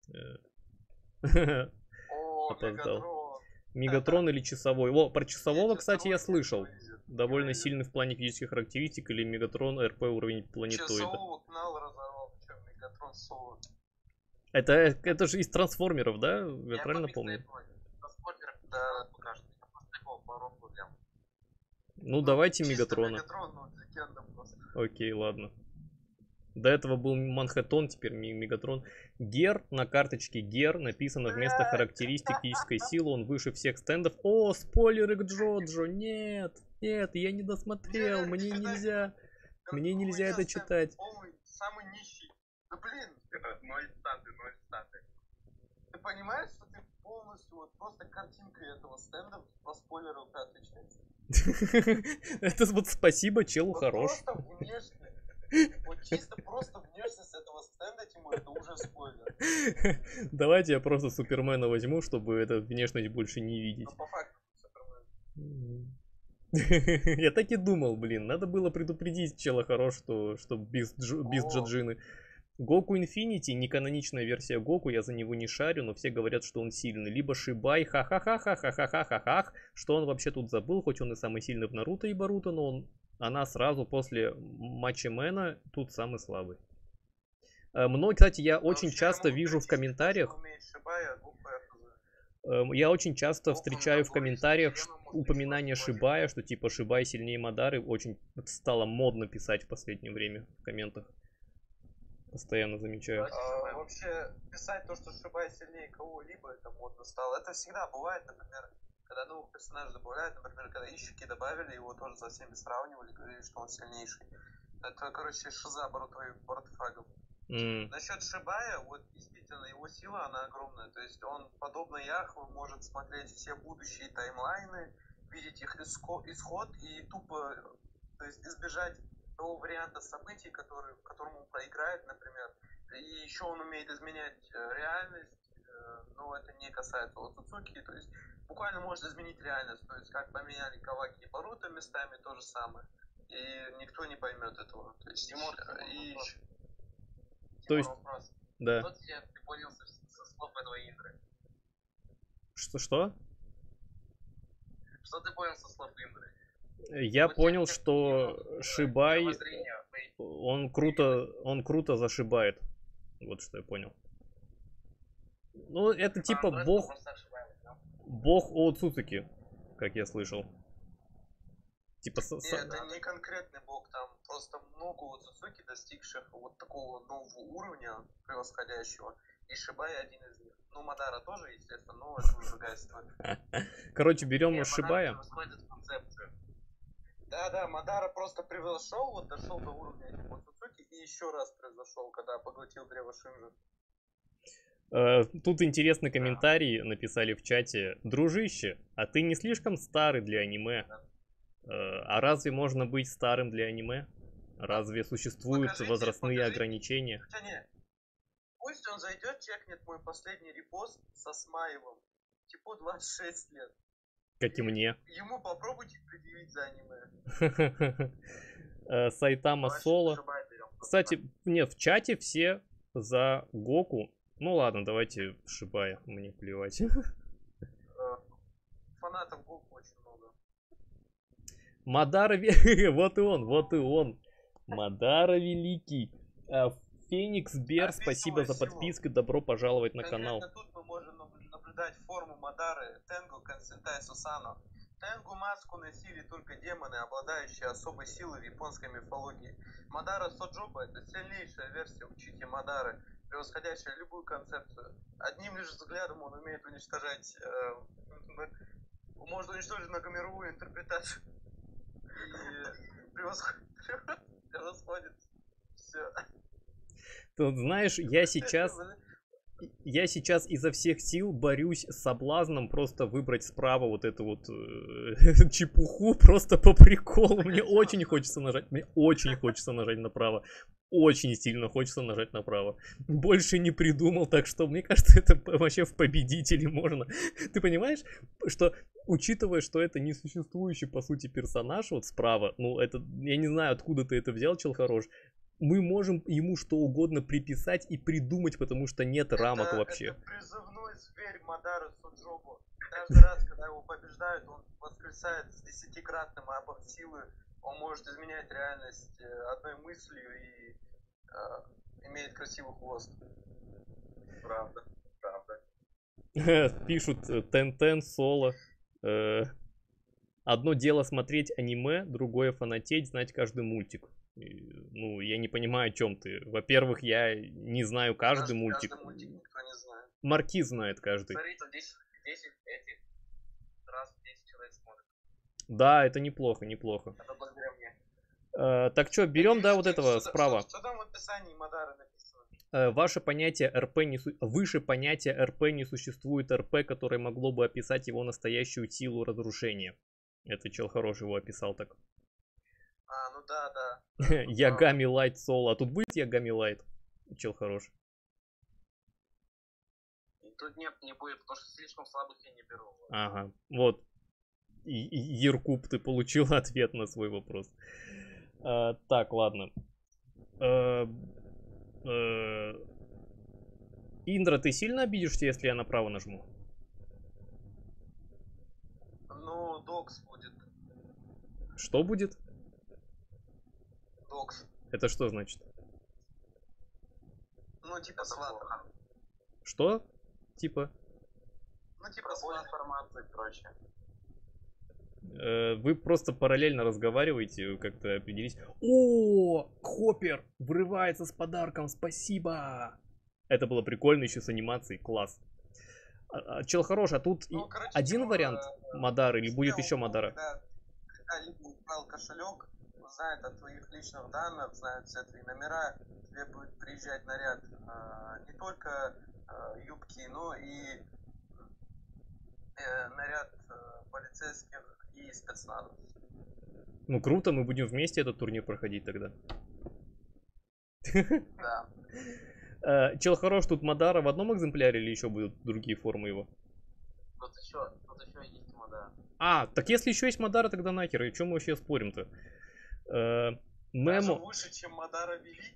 О, опоздал. Мегатрон. Мегатрон или часовой? О, про часового, кстати, я Часовой слышал. вылезет. Довольно сильный в плане физических характеристик, или Мегатрон РП уровень планетоида. Часового гнал, разорвал. Че, Мегатрон соло. Это же из трансформеров, да? Я правильно помню? Да. Покажет. Я просто такого коробку взял. Ну, давайте чисто Мегатрона. Мегатрон, ну, легенда просто. Окей, ладно. До этого был Манхэттен, теперь Мегатрон. Гер, на карточке Гер написано вместо характеристик физической силы, он выше всех стендов. О, спойлеры к Джоджо, нет, нет, я не досмотрел, мне нельзя это читать. Самый нищий. Да блин, 0 статы, 0 статы. ты понимаешь, что ты полностью вот просто картинкой этого стенда проспойлерил пятую часть? Это вот спасибо, челу Вот хорош. просто внешне. Вот чисто просто внешность этого стенда, Тимур, это уже спойлер. Давайте я просто Супермена возьму, чтобы эту внешность больше не видеть. Но по факту Супермен. Я так и думал, блин, надо было предупредить чела хорош, что без Джаджины. Гоку Инфинити, неканоничная версия Гоку, я за него не шарю, но все говорят, что он сильный. Либо Шибай, ха-ха-ха-ха-ха-ха-ха-ха-ха. Что он вообще тут забыл, хоть он и самый сильный в Наруто и Боруто, но она сразу после Мачимена тут самый слабый. Мной, кстати, я очень часто вижу в комментариях... Я очень часто встречаю в комментариях упоминание Шибая, что типа Шибай сильнее Мадары. Очень стало модно писать в последнее время в комментах. Постоянно замечаю. Вообще, писать то, что Шибай сильнее кого-либо, это модно стало. Это всегда бывает, например, когда новых персонажей добавляют, например, когда Ищики добавили, его тоже со всеми сравнивали, говорили, что он сильнейший. Это, короче, шиза бортфрагов. Насчет Шибая, вот действительно его сила, она огромная. То есть он, подобно Яхве, может смотреть все будущие таймлайны, видеть их исход и тупо, то есть избежать того варианта событий, которому он проиграет, например. И еще он умеет изменять реальность, но это не касается Оцуцуки, то есть буквально может изменить реальность. То есть как поменяли Каваки и Боруто местами, то же самое. И никто не поймет этого. То есть Тимур, то есть, вопрос. да. Что ты понял со слов этого Индры? Что? Что ты понял со слов Индры? Я понял, что Шибай, он круто зашибает. Вот что я понял. Ну, это типа бог Оцуцуки, как я слышал. Типа это не конкретный бог, там просто много Оцуцуки, достигших вот такого нового уровня, превосходящего, и Шибай один из них. Ну, Мадара тоже, естественно, но это уже другая история. Короче, берем Шибая. Да, Мадара просто превзошел, вот дошел до уровня этих Оцуцуки и еще раз превзошел, когда поглотил древо Шинджи. Тут интересный комментарий написали в чате. Дружище, а ты не слишком старый для аниме? А разве можно быть старым для аниме? Разве существуют возрастные ограничения? Хотя нет. Пусть он зайдет, чекнет мой последний репост со Смаевым. Типу 26 лет. Как и мне. Ему попробуйте предъявить за аниме. Сайтама Соло. Кстати, нет, в чате все за Гоку. Ну ладно, давайте Шибая, мне плевать. Фанатов Гоку очень много. Мадара, вот и он. Мадара великий. Феникс Бер, спасибо за всего. подписку, добро пожаловать на канал. Конкретно тут мы можем наблюдать форму Мадары Тенгу Консентай Сусано. Тенгу маску носили только демоны, обладающие особой силой в японской мифологии. Мадара Соджоба — это сильнейшая версия учителя Мадары, превосходящая любую концепцию. Одним лишь взглядом он умеет уничтожать, может уничтожить многомировую интерпретацию. И превосходит все. Тут, знаешь, я сейчас изо всех сил борюсь с соблазном просто выбрать справа вот эту вот чепуху просто по приколу. Мне очень хочется нажать направо. Очень сильно хочется нажать направо. Больше не придумал, так что мне кажется, это вообще в победители можно. Ты понимаешь, что учитывая, что это несуществующий по сути персонаж вот справа, ну это, я не знаю, откуда ты это взял, чел хорош, мы можем ему что угодно приписать и придумать, потому что нет рамок вообще. Это призывной зверь Мадары Суджобу. Каждый раз, когда его побеждают, он воскресает с 10-кратным абом силы. Он может изменять реальность одной мыслью и имеет красивый хвост. Правда, правда. Пишут Тен-Тен, Соло. Одно дело смотреть аниме, другое фанатеть, знать каждый мультик. Ну, я не понимаю, о чем ты. Во-первых, я не знаю каждый мультик. Каждый мультик никто не знает. Маркиз знает каждый. Смотри, тут 10 этих раз 10 человек смотрят. Да, это неплохо, неплохо. Это благодаря мне. Так что, берем, да, вот этого справа. Что там в описании Мадары написано? Выше понятия РП не существует РП, которое могло бы описать его настоящую силу разрушения. Это чел хороший его описал так. Ну да. Ягами Лайт Соло. А тут будет Ягами Лайт? Чел хороший. Тут нет, не будет, потому что слишком слабых я не беру. Ага, вот. Еркуб, ты получил ответ на свой вопрос. Так, ладно. Индра, ты сильно обидишься, если я направо нажму? Ну, докс будет. Что будет? Докс. Это что значит? Ну, типа свата. Что? Типа? Ну, типа Пробой свата. информации и прочее. Вы просто параллельно разговариваете, как-то определись. О, Хоппер врывается с подарком, спасибо! Это было прикольно, еще с анимацией, класс. Чел хорош, а тут короче, один вариант Мадары или будет еще Мадара? Когда либо украл кошелек, знает о твоих личных данных, знает все твои номера, тебе будет приезжать наряд не только юбки, но и наряд полицейских и спецназа. Ну круто, мы будем вместе этот турнир проходить тогда. Да. Чел хорош, тут Мадара в одном экземпляре или еще будут другие формы его? Тут еще есть Мадара. Так если еще есть Мадара, тогда нахер, и чем мы вообще спорим-то? Даже Немо... выше, чем Мадара Великий.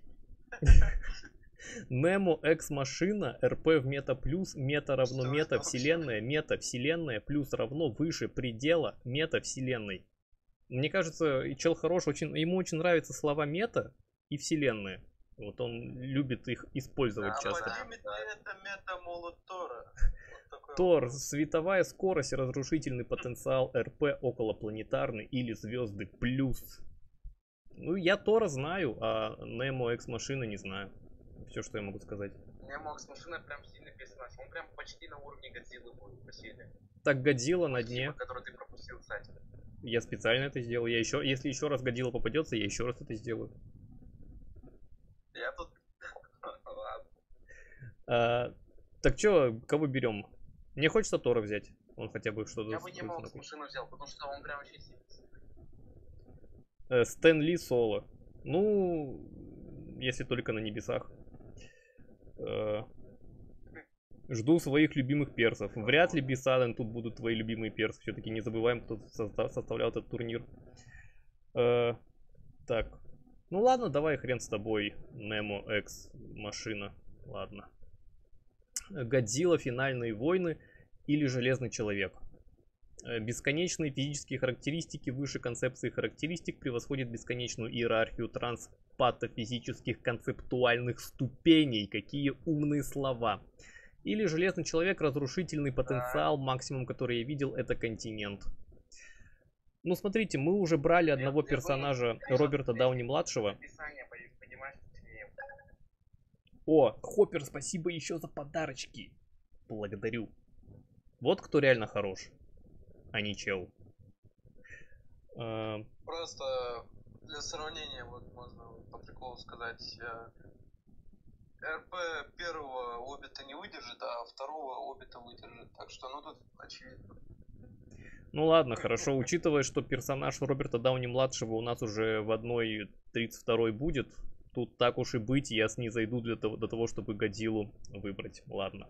Немо Экс-машина, РП в мета плюс, мета равно мета вселенная плюс равно выше предела мета вселенной. Мне кажется, чел хорош, ему очень нравятся слова мета и вселенная. Вот он любит их использовать часто. Поднимет ли это мета-молот Тора? Тор, световая скорость, разрушительный потенциал, РП околопланетарный или звезды плюс. Ну, я Тора знаю, а Немо Экс-машина не знаю. Все, что я могу сказать. Немо Экс-машина прям сильный персонаж. Он прям почти на уровне Годзиллы будет по силе. Так, Годзилла на дне. Который ты пропустил, кстати. Я специально это сделал. Если еще раз Годзилла попадется, я еще раз это сделаю. Я тут... Так что, кого берем? Мне хочется Тора взять. Он хотя бы что-то... Я бы Немо Экс-машину взял, потому что он прям вообще сильный. Стэн Ли Соло. Ну, если только на небесах. Жду своих любимых персов. Вряд ли, Бисаден, тут будут твои любимые персы. Все-таки не забываем, кто составлял этот турнир. Так. Ну ладно, давай хрен с тобой. Немо Экс машина. Ладно. Годзилла, Финальные войны или Железный человек. Бесконечные физические характеристики выше концепции характеристик превосходят бесконечную иерархию транспатофизических концептуальных ступеней. Какие умные слова. Или Железный человек, разрушительный потенциал, максимум, который я видел, это континент. Ну, смотрите, мы уже брали одного персонажа Роберта Дауни-младшего. О, Хоппер, спасибо еще за подарочки. Благодарю. Вот кто реально хорош, а не чел. Просто для сравнения, вот можно по приколу сказать, РП первого Обита не выдержит, а второго Обита выдержит. Так что, ну тут очевидно. Ну ладно, хорошо, учитывая, что персонаж Роберта Дауни-младшего у нас уже в 1.32 будет, тут так уж и быть, я снизойду до того, чтобы Годзиллу выбрать. Ладно.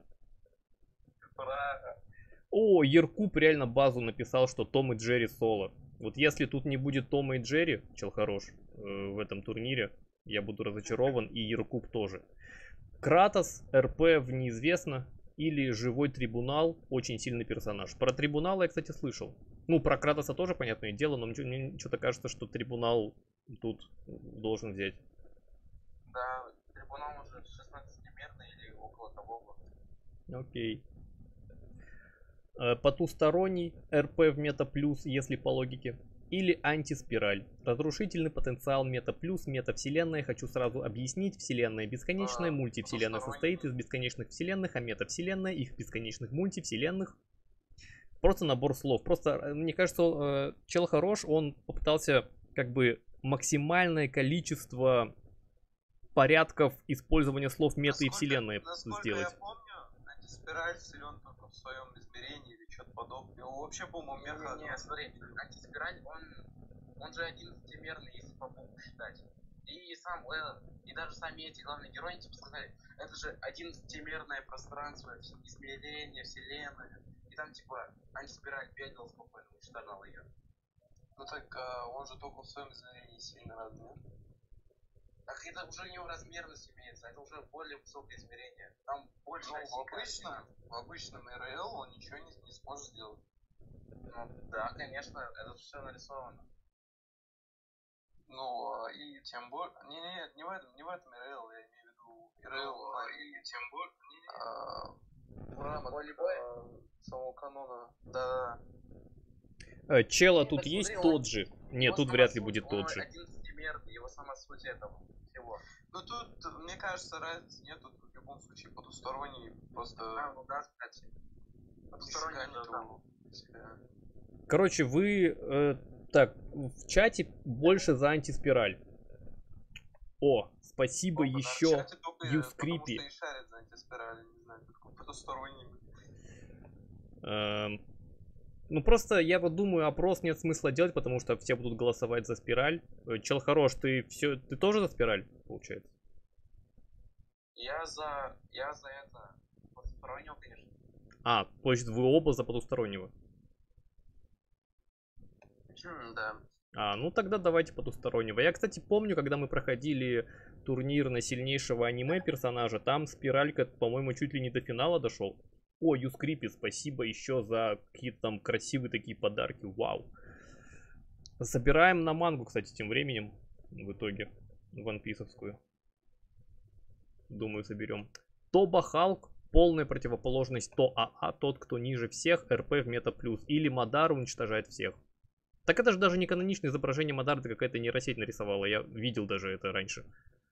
О, Еркуб реально базу написал, что Том и Джерри соло. Вот если тут не будет Тома и Джерри, чел хорош, в этом турнире, я буду разочарован, и Еркуб тоже. Кратос, РП в неизвестно, или Живой Трибунал, очень сильный персонаж. Про Трибунал я, кстати, слышал. Ну, про Кратоса тоже, понятное дело, но мне что-то кажется, что Трибунал тут должен взять. Да, Трибунал может 16-мерный или около того. Окей. Потусторонний, РП в мета плюс, если по логике. Или антиспираль. Разрушительный потенциал мета плюс, метавселенная. Хочу сразу объяснить. Вселенная бесконечная, мультивселенная состоит из бесконечных вселенных, а метавселенная их бесконечных мультивселенных. Просто набор слов. Просто, мне кажется, чел хорош, он попытался как бы максимальное количество порядков использования слов мета и вселенной сделать. Я помню, антиспираль силен только в своем измерении или что-то подобное. Его вообще, по-моему, меха. Не, смотри, антиспираль, он же 11-мерный, если по букву считать. И сам и даже сами эти главные герои, типа сказали, это же 11-мерное пространство, измерение, вселенная. И там типа антиспираль бегал спокойно, уничтожал ее. Ну так он же только в своем измерении сильно размер. Так это уже у него размерность имеется, это уже более высокое измерение. Там больше. Ну, в обычном РЛ он ничего не сможет сделать. Ну да, конечно, это все нарисовано. Ну, и тем более... Нет, не в этом РЛ, я имею в виду РЛ, и тем более... в рамках самого канона. Да. Чела тут есть тот же? Нет, тут вряд ли будет тот же. 11-мерный, его сама суть этого всего. Ну тут, мне кажется, разницы нет, тут в любом случае потусторонний, просто... ну да, кстати. Потусторонний, Короче, вы... так, в чате больше за антиспираль. О, спасибо еще Юскрипи. Ну просто я вот думаю, опрос нет смысла делать, потому что все будут голосовать за спираль. Чел хорош, ты тоже за спираль, получается? Я за это потустороннего, конечно. А, значит, вы оба за потустороннего. Да. А, ну тогда давайте потустороннего. Я, кстати, помню, когда мы проходили турнир на сильнейшего аниме персонажа, там спиралька, по-моему, чуть ли не до финала дошел. О, Юскрипи, спасибо еще за какие-то там красивые такие подарки. Вау. Собираем на мангу, кстати, тем временем. В итоге. Ванписовскую. Думаю, соберем. Тоба Халк. Полная противоположность То АА. Тот, кто ниже всех. РП в мета плюс. Или Мадар уничтожает всех. Так это же даже не каноничное изображение Мадара. Это какая-то нейросеть нарисовала. Я видел даже это раньше.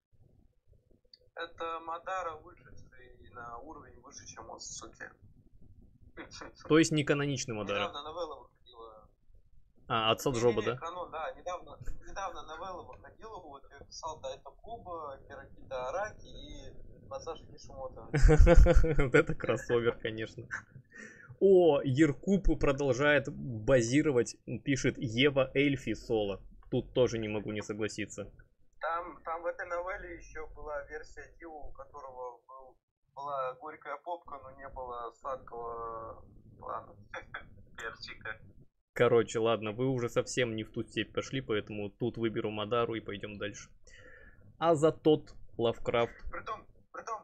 Это Мадара вышедший на уровень выше, чем он, суки. То есть не каноничный Мадара. Недавно новелла выходила. А, от Саджоба, да? Да, недавно новелла выходила, вот я писал Дайто Куба, Хирокита Араки и Масаши Кишимото. Вот это кроссовер, конечно. О, Еркуб продолжает базировать, пишет Ева Эльфи соло. Тут тоже не могу не согласиться. Там в этой новелле еще была версия Дилу, у которого была горькая попка, но не было сладкого перчика. Короче, ладно, вы уже совсем не в ту степь пошли, поэтому тут выберу Мадару и пойдем дальше. А за тот Лавкрафт. Притом,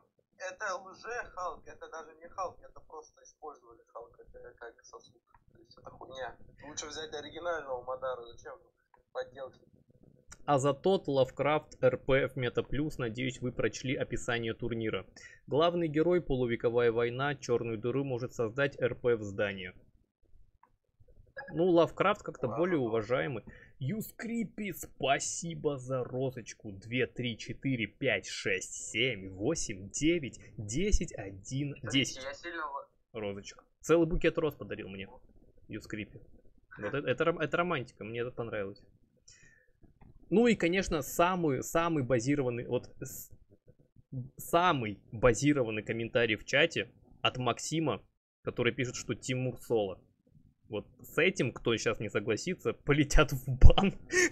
это лже Халк, это даже не Халк, это просто использовали Халк, это как сосуд. То есть это хуйня. Лучше взять оригинального Мадара, зачем подделки? А за тот Lovecraft РП в Мета Плюс, надеюсь, вы прочли описание турнира. Главный герой, полувековая война, черную дыру может создать РП в здании. Ну, Lovecraft как-то более уважаемый. Юскрипи, спасибо за розочку. 2, 3, 4, 5, 6, 7, 8, 9, 10, 1, 10 Я сильно... розочек. Целый букет роз подарил мне Юскрипи. Вот это романтика, мне это понравилось. Ну и, конечно, самый базированный, вот самый базированный комментарий в чате от Максима, который пишет, что Тимур Соло. Вот с этим, кто сейчас не согласится, полетят в бан.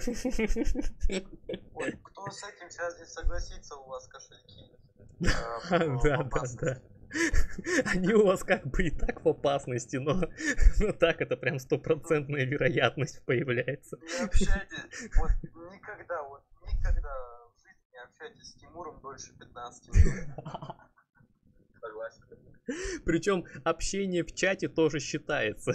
Ой, кто с этим сейчас не согласится, у вас кошельки. Да. Они у вас как бы и так в опасности, но так это прям стопроцентная вероятность появляется. Не общайтесь, вот никогда в жизни не общайтесь с Тимуром дольше 15 минут. Согласен. Причем общение в чате тоже считается.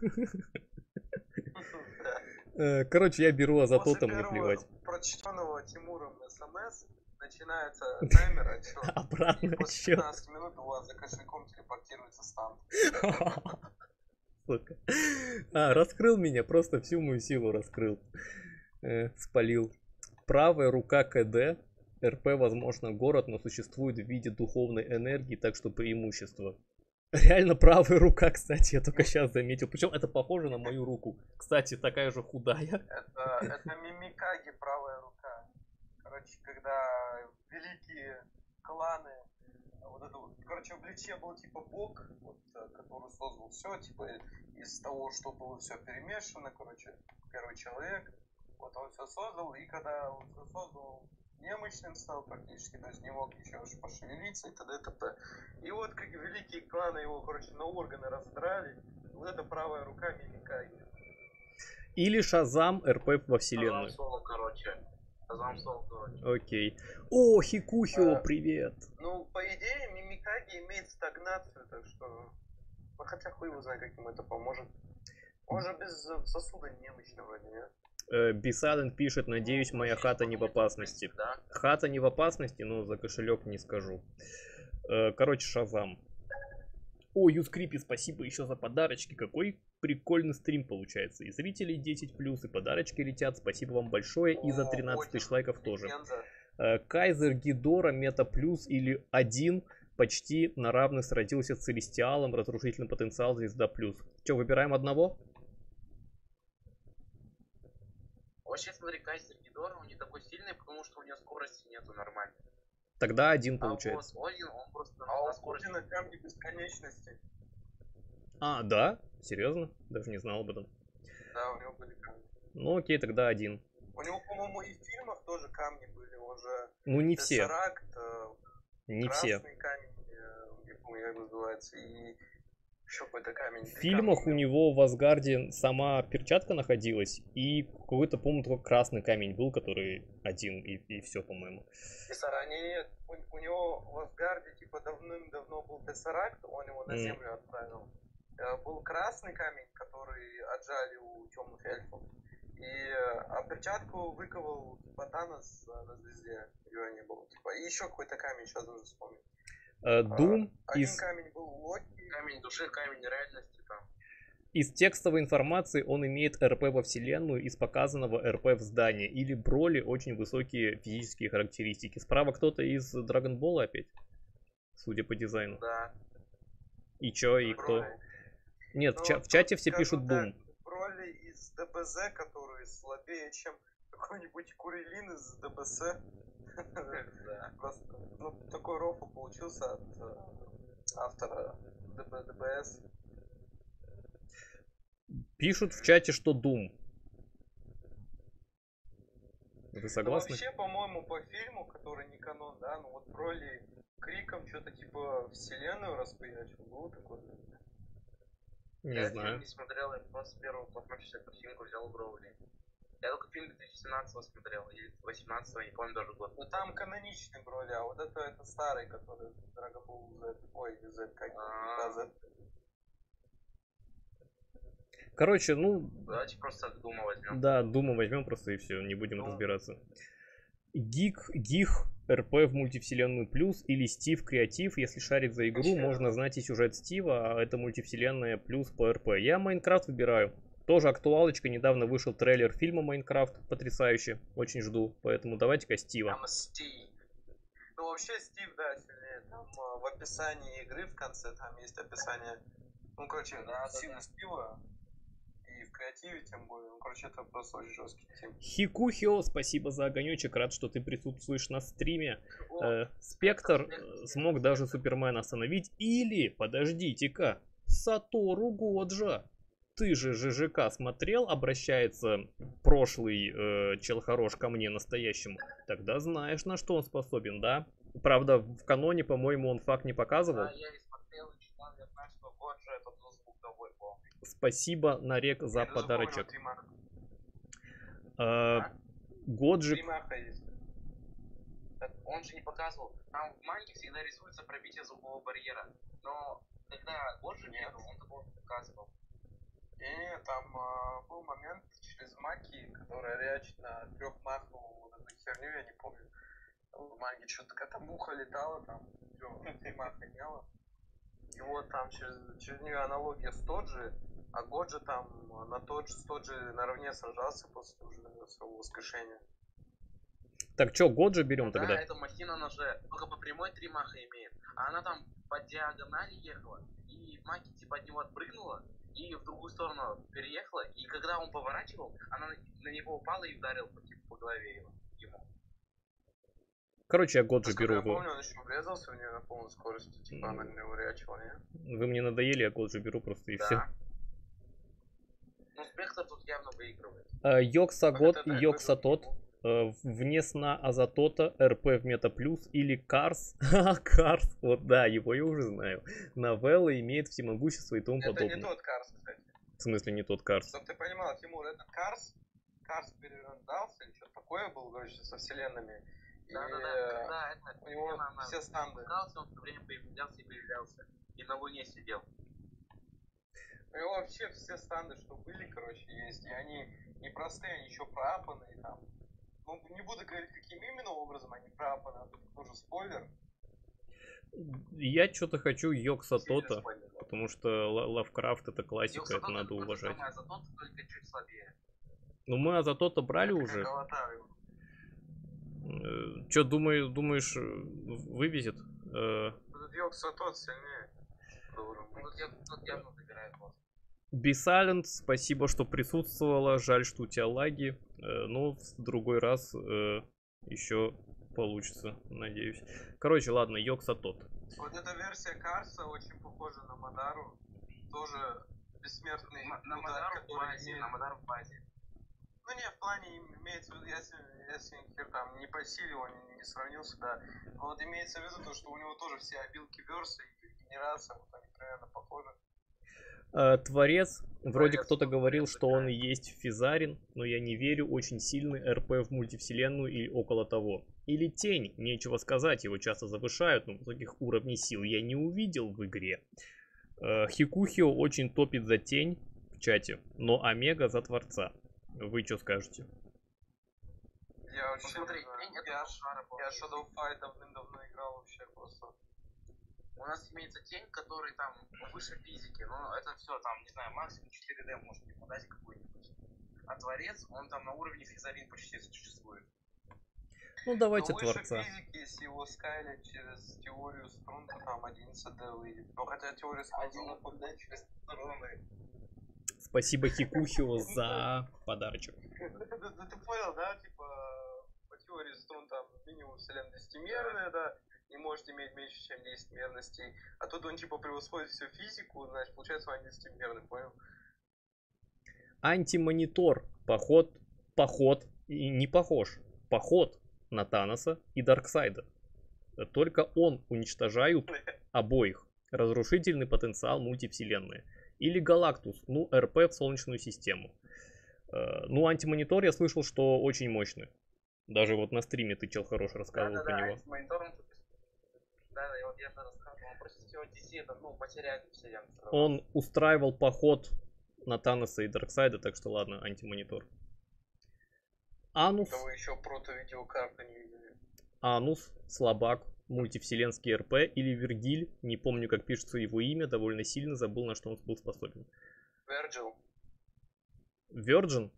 Короче, я беру Азатота, мне плевать. После прочтенного Тимуром СМС начинается таймер отсчет. Обратно И после 15 минут у вас за кошельком телепортируется стан. Сука. Раскрыл меня, просто всю мою силу раскрыл. Спалил. Правая рука КД. РП, возможно, город, но существует в виде духовной энергии, так что преимущество. Реально правая рука, кстати, я только сейчас заметил. Причем это похоже на мою руку. Кстати, такая же худая. Это Мимикаги, правая рука. Короче, когда великие кланы, вот это вот, короче, в Бличе был типа бог, вот, который создал все, типа из того, что было все перемешано, короче, первый человек, вот он все создал, и когда он все создал, немощным стал практически, то есть не мог еще уж пошевелиться и т.д. и т.п. И вот как великие кланы его, короче, на органы раздрали, вот это правая рука Мимикаги. Или Шазам РП во вселенную. Шазам Соло, короче. Окей. О, Хикухио, привет. Ну, по идее, Мимикаги имеет стагнацию, так что... Ну, хотя хуй его знает, как ему это поможет. Он же без сосуда немощный вроде, нет? Бисаден пишет, надеюсь, моя хата не в опасности. Да. Хата не в опасности, но за кошелек не скажу. Короче, Шазам. О, Юскрипи, спасибо еще за подарочки. Какой прикольный стрим получается. И зрителей 10+, и подарочки летят. Спасибо вам большое. И за 13 тысяч лайков тоже. Кайзер Гидора, Мета Плюс или 1 почти на равных сразился с Целестиалом. Разрушительный потенциал, Звезда Плюс. Че, выбираем одного? Вообще, смотри, Кайзер Гидора, он не такой сильный, потому что у него скорости нету нормально. Тогда 1 получается. А вот Один, он просто на скорости. на камне бесконечности. А, да? Серьезно? Даже не знал об этом. Да, у него были камни. Ну окей, тогда 1. У него, по-моему, и в фильмах тоже камни были уже. Ну не все. Тессеракт, Не все. красный камень, не помню, как называется, и еще какой-то камень. В фильмах у него в Асгарде сама перчатка находилась, и какой-то, по-моему, только красный камень был, который один, и все, по-моему. Нет, у него в Асгарде типа давным-давно был Тессеракт, он его на землю отправил. Был красный камень, который отжали у темных эльфов. А перчатку выковал типа Танос на звезде, ее не было. Типа, и еще какой-то камень, сейчас уже вспомню. Doom Один камень был у Локи. Камень души, камень реальности там. Из текстовой информации он имеет РП во вселенную из показанного РП в здании. Или Броли очень высокие физические характеристики. Справа кто-то из Dragon Ball опять? Судя по дизайну. Да. И чё, и кто? Нет, в чате все пишут Doom. Броли из ДБЗ, который слабее, чем какой-нибудь Курилин из ДБС. Просто такой рофл получился от автора ДБС. Пишут в чате, что Doom. Вы согласны? Ну, вообще, по-моему, по фильму, который не канон, да, ну вот Броли криком что-то типа вселенную распыячил, было такое? Не знаю. Я не смотрел, я просто первого просмотрел картинку, взял Броули. Я только фильм 2017 смотрел, или 2018, не помню даже год. Ну там каноничный Броли, а вот это старый, который Dragon Ball Z, ой, Z, как Z. Короче, ну, Давайте просто Дума возьмем. да, Думу возьмем просто и все, не будем Ну. разбираться. Гих, РП в мультивселенную плюс или Стив Креатив, если шарить за игру, Вообще, можно знать и сюжет Стива, а это мультивселенная плюс по РП. Я Майнкрафт выбираю. Тоже актуалочка, недавно вышел трейлер фильма Майнкрафт, потрясающий, очень жду, поэтому давайте-ка Стива. Там Стив. Ну вообще Стив, да, сильнее. Там в описании игры в конце там есть описание. Ну, короче, силы Стива. И в креативе тем более. Ну, короче, это просто очень жесткий тим. Хикухио, спасибо за огонечек, рад, что ты присутствуешь на стриме. О, Спектр смог даже Супермена остановить. Или, подождите-ка, Сатору Годжа. Ты же ЖЖК смотрел, обращается прошлый чел хорош ко мне настоящему. Тогда знаешь, на что он способен, да? Правда, в каноне, по-моему, он факт не показывал. да, я и смотрел, и читал, я знаю, что Годжа это был звуковой полный. Спасибо, Нарек, за Я даже помню, подарочек. три маха. Годжик. Три маха есть. Так он же не показывал. Там в манге всегда рисуется пробитие звукового барьера. Но когда Годжа бегал, он такого не показывал. И там был момент через маки, которая рячит на трех маху вот эту херню, я не помню. В манге что-то какая-то муха летала, там три маха имела. И вот там через нее аналогия с Тоджи, а Годжи там с Тоджи наравне сражался после уже своего воскрешения. Так, что, Годжи берем Ну тогда? да, эта махина, она же только по прямой 3 маха имеет. А она там по диагонали ехала. И маки типа от него отпрыгнула. И в другую сторону переехала. И когда он поворачивал, она на него упала и ударила типа, по голове ему. Короче, я Годжи Насколько беру. я помню, он еще врезался в нее на полной скорости, типа она на него рячила, не? Вы мне надоели, я Годжи беру просто и Да. все. Ну, Спектр тут явно выигрывает. Йоксагот Это и так Йоксатот. выглядит. Вне сна Азатота, РП в Мета Плюс или Карс. Карс, вот да, его я уже знаю. Новелла имеет всемогущество и тому Это не подобное. тот Карс, кстати. В смысле не тот Карс? Чтоб ты понимал, Тимур, этот Карс перерождался или что-то такое было, короче, со вселенными. И Да-да-да, когда это, у него она все станды. пускался, он все время появлялся и появлялся. И на Луне сидел. У него вообще все станды, что были, короче, есть. И они не простые, они еще проапанные там. Ну, не буду говорить, каким именно образом они проапаны, а тут тоже спойлер. Я что-то хочу Йоксатота, Сильный спойлер, да. потому что Лавкрафт это классика, это надо уважать. А Азатот только чуть слабее. Ну мы Азатота брали уже. Как Аватар его. Че, думаешь, вывезет? Этот Йокса тот сильнее. Должен быть. Тут явно забирает вас. Бисалент, спасибо, что присутствовала. Жаль, что у тебя лаги. Но в другой раз еще получится, надеюсь. Короче, ладно, Йоксатот. Вот эта версия Карса очень похожа на Мадару. Тоже бессмертный На удар, Мадару в который базе, имеет- на Мадару в базе. Ну не, в плане имеется в виду, если хер там не по силе он не сравнился, да. Но вот имеется в виду то, что у него тоже все обилки верса и генерация, вот они примерно похожи. Творец, вроде Творец, кто-то говорил, это что он да. и есть Физарин, но я не верю, очень сильный РП в мультивселенную или около того. Или Тень, нечего сказать, его часто завышают, но высоких уровней сил я не увидел в игре. Хикухио очень топит за Тень в чате, но Омега за Творца. Вы что скажете? Я вообще Посмотри, не знаю. Тень это Я Шара Shadow Fight давным-давно играл вообще просто. У нас имеется тень, который там выше физики, но это все там, не знаю, максимум 4D может ему дать какой-нибудь. А Творец, он там на уровне физарин почти существует. Ну давайте Но выше Творца. физики, если его скайлить через теорию струн, то там 11D выйдет. Но хотя теория струн Один через стороны. Спасибо Хикухио за подарочек. Ты понял, да? Типа, по теории струн там минимум вселенная 10-мерная, да, не может иметь меньше, чем 10 мерностей. А тут он типа превосходит всю физику, значит, получается он 11-мерный, понял? Антимонитор. Поход и не похож. Поход на Таноса и Дарксайда. Только он уничтожают обоих. Разрушительный потенциал мультивселенной. Или Галактус, ну РП в Солнечную систему. Ну антимонитор я слышал, что очень мощный. Даже вот на стриме ты, чел, хорош рассказывал про него. Монитором. Да, вот я же рассказывал. Он против всего DC, это, ну, потеряет вселенную. Он устраивал поход на Таноса и Дарксайда, так что ладно, антимонитор. Анус. Да вы еще прото-видеокарты не видели. Анус, слабак, мультивселенский РП или Вергиль, не помню, как пишется его имя, довольно сильно забыл, на что он был способен. Верджил. Virgin?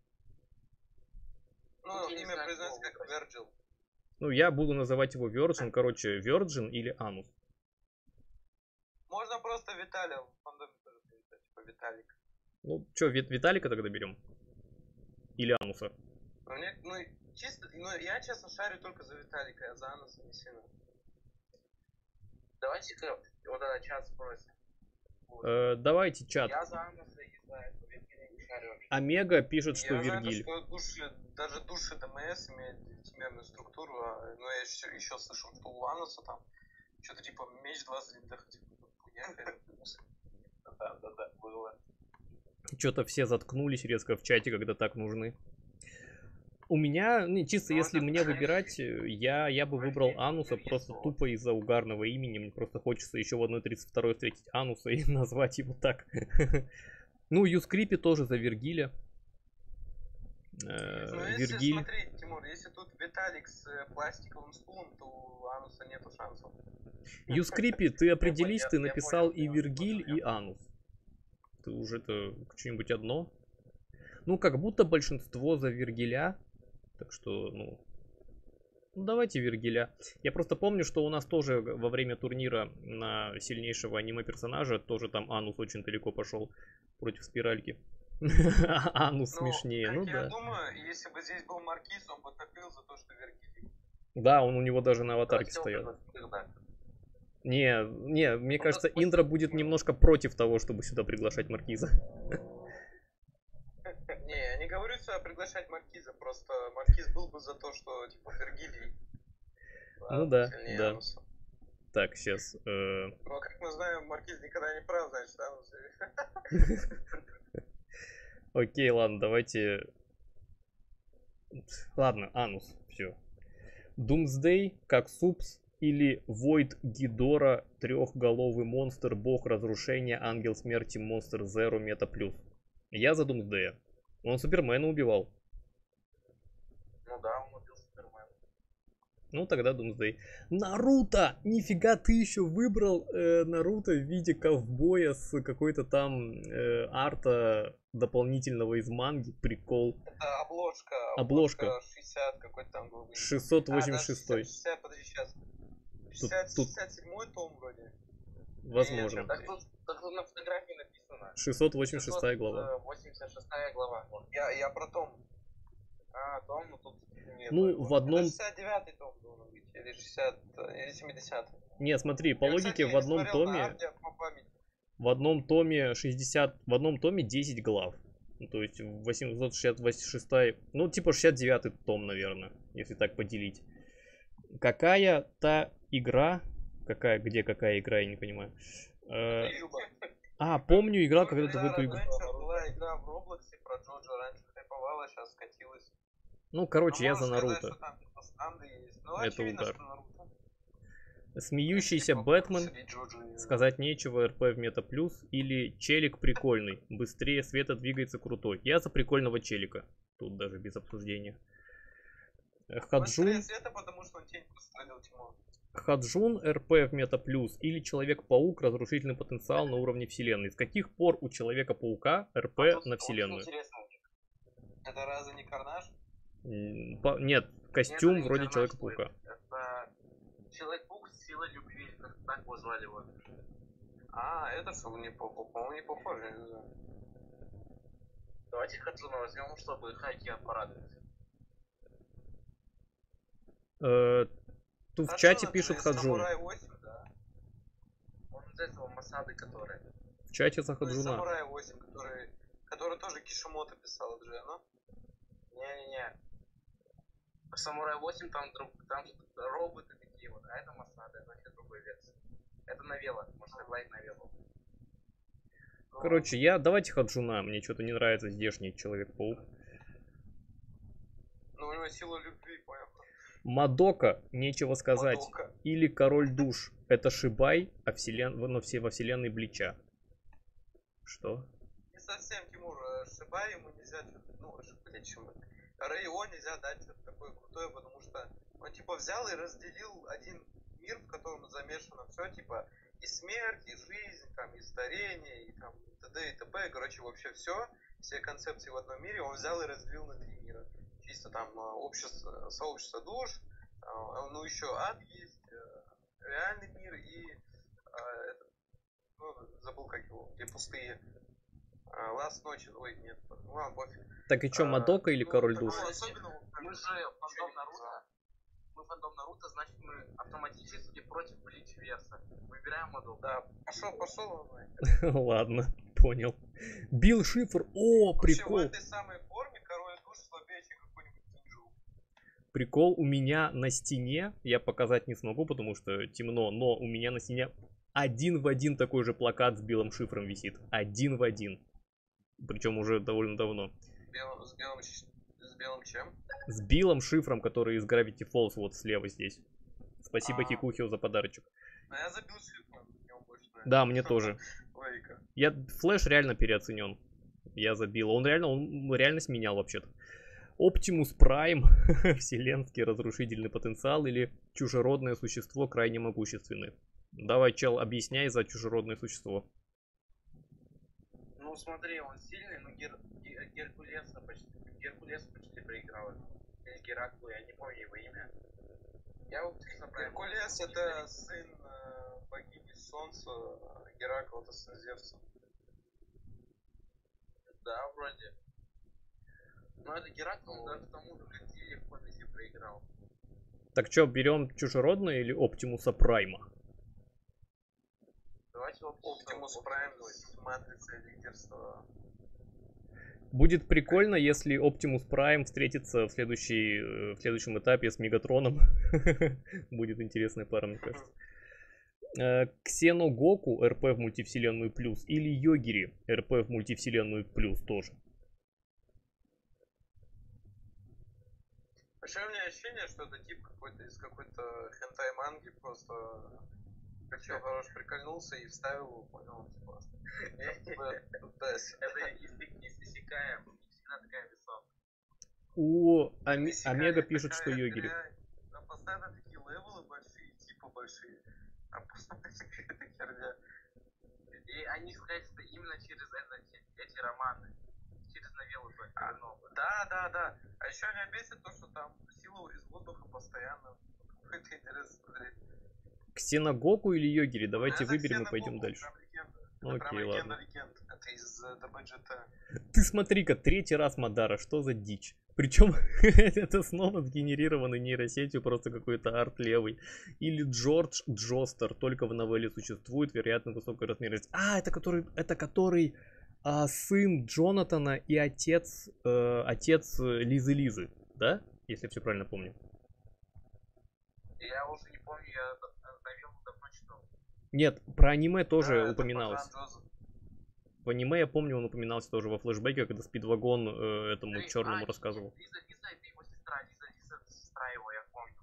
Ну, имя произносится как Верджил. Ну, я буду называть его Virgin, короче, Virgin или Анус. Можно просто Виталия в фандоме тоже привязать, типа Виталик. Ну, что, Виталика тогда берем? Или Ануса? Ну, я честно шарю только за Виталика, а за Ануса не сильно. Давайте-ка вот этот чат спросим. Давайте чат. Я за Ануса и за эту Вергилия не шарю вообще. Омега пишет, что Я знаю, Вергиль. что даже души ДМС имеют девятимерную структуру, но я еще слышал, что у Ануса там что-то типа меч 20 литров, типа хуйня. Да, было. Что-то все заткнулись резко в чате, когда так нужны. У меня, чисто если мне выбирать, я бы выбрал Ануса просто тупо из-за угарного имени. Мне просто хочется еще в 1.32 встретить Ануса и назвать его так. Ну, Юскрипи тоже за Вергиля. Если смотреть, Тимур, если тут Виталик с пластиковым стулом, то у Ануса нету шансов. Юскрипи, ты определись, ты написал и Вергиль, и Анус. Ты уже-то что-нибудь одно? Ну, как будто большинство за Вергиля. Так что, ну, давайте Вергиля. Я просто помню, что у нас тоже во время турнира на сильнейшего аниме-персонажа тоже там Анус очень далеко пошел против Спиральки. Анус смешнее, ну да. Я думаю, если бы здесь был Маркиз, он бы топил за то, что Вергилий. Да, он у него даже на аватарке стоял. Не, мне кажется, Индра будет немножко против того, чтобы сюда приглашать Маркиза. Не, я не говорю сюда приглашать Маркиза, просто Маркиз был бы за то, что типа Вергилий. Ну да, да. Так, сейчас. Ну, как мы знаем, Маркиз никогда не прав, значит, Анус. Окей, ладно, давайте. Ладно, Анус, все. Думсдей, как Супс или Войд Гидора, трехголовый монстр, бог разрушения, ангел смерти, монстр Зеро, мета плюс. Я за Думсдея. Он Супермена убивал. Ну да, он убил Супермена. Ну тогда Думсдей. Наруто! Нифига ты еще выбрал Наруто в виде ковбоя с какой-то там арта дополнительного из манги. Прикол. Это обложка. Обложка. 60 какой-то там был. 686. 60, подожди, сейчас. 67-й том вроде. Возможно. Так тут на фотографии написано. 686 глава. 86 глава. Я про том. Том, ну тут нет. Ну, в одном... 69-й том должен быть. Или 60, или 70. Не, смотри, по логике в одном томе... В одном томе 60... В одном томе 10 глав. Ну, то есть 866... Ну, типа 69-й том, наверное. Если так поделить. Какая-то игра... Где какая игра, я не понимаю. Помню, играл когда-то в эту игру. Была игра в Роблоксе про Джоджо, раньше хайповала, сейчас скатилась. Ну, короче, я за Наруто. Это угар. Смеющийся Бэтмен, сказать нечего, РП в мета плюс, или челик прикольный, быстрее света двигается, крутой. Я за прикольного челика, тут даже без обсуждения. Хаджун. Хаджун, РП в мета плюс, или Человек-паук, разрушительный потенциал на уровне вселенной. С каких пор у Человека-паука РП на вселенную? Это разве не Карнаж? Нет, костюм Нет, вроде Человека-паука. Это Человек-паук с силой любви, как так его звали его. Это что, по-моему, не похоже, я не знаю. Давайте Хаджуна возьмем, чтобы Хайки порадовать. Тут в чате пишут Хаджун. Самурай 8, да? Он из этого Масады, который. В чате за Хаджуна. Самурай 8, который тоже Кишимото писал, Джено. Не-не-не. Самурай 8 там роботы такие вот, а это Масада, это вообще другой версия. Это новелла, можно согласить новеллу. Короче, давайте Хаджуна, мне что-то не нравится здешний Человек-паук. Ну у него сила любви, понял. Мадока, нечего сказать. Мадока. Или Король душ. Это Шибай, во вселенной Блича. Что? совсем, Тимур, Шибай ему нельзя что-то, ну, блядь, чему? Рейо нельзя дать что-то такое крутое, потому что он, типа, взял и разделил один мир, в котором замешано все, типа, и смерть, и жизнь, там, и старение, и там, и т.д. и т.п. Короче, вообще все концепции в одном мире он взял и разделил на 3 мира. Чисто там общество, сообщество душ, ну, еще ад есть, реальный мир и ну, забыл как его, где пустые. Last ночи, ой, нет, ну ладно, пофиг. Так и чё, Мадока или Король Душ? Мы же фандом Наруто. Мы фандом Наруто, значит мы автоматически против Блич Верса. Выбираем Мадоку. Да, пошел. Ладно, понял. Билл Шифр, о, прикол. Вообще, в этой самой форме Король Душ слабее, чем какой-нибудь Кинджу. Прикол у меня на стене, я показать не смогу, потому что темно, но у меня на стене один в один такой же плакат с Биллом Шифром висит. Один в один. Причем уже довольно давно. С белым чем? С Биллом Шифром, который из Gravity Falls, вот слева здесь. Спасибо Хикухио за подарочек. А я забил Шифром, мне он больше нравится. Да, мне тоже. Лейка. Флэш реально переоценен. Я забил. Он реально сменял вообще-то. Оптимус Прайм, вселенский разрушительный потенциал или чужеродное существо крайне могущественное. Давай, чел, объясняй за чужеродное существо. Ну смотри, он сильный, но Геркулеса почти проиграл. Или Гераклу, я не помню его имя. Геркулес это сын богини Солнца, Геракл это сын Зевса. Да, вроде. Но это Геракл даже тому же Годзилле в комиксе проиграл. Так что, берем чужеродное или Оптимуса Прайма? Давайте Оптимус Прайм с матрицей лидерства. Будет прикольно, если Оптимус Прайм встретится в следующем этапе с Мегатроном. Будет интересная пара, мне кажется. Ксеногоку РП в мультивселенную плюс или Йогири РП в мультивселенную плюс тоже. Вообще у меня ощущение, что это тип какой-то из какой-то хентай манги, просто хотел хорош прикольнулся и вставил его, понял, типа. Это иссякаем, всегда такая весовка. У Омега пишет, что Йогири. Там постоянно такие левелы большие, типа большие. А просто какая-то херня. И они сказали, что именно через эти романы. Через новеллы только новые. Да. А еще меня бесит то, что там сила из воздуха постоянно. Какой-то интерес смотреть. Ксеногоку или Йогири? Давайте выберем и пойдем дальше. Окей, ладно. Это из ДБГТ. Ты смотри-ка, 3-й раз Мадара, что за дичь? Причем это снова сгенерированный нейросетью, просто какой-то арт левый. Или Джордж Джостер, только в новелле существует, вероятно, высокая размерность. Это который сын Джонатана и отец Лизы, да? Если я все правильно помню. Я уже не помню, я новеллу давно читал. Нет, про аниме тоже упоминалось. В аниме, я помню, он упоминался тоже во флешбеке, когда Спидвагон этому черному рассказывал. Лиза это его сестра, Лиза это сестра его, я помню.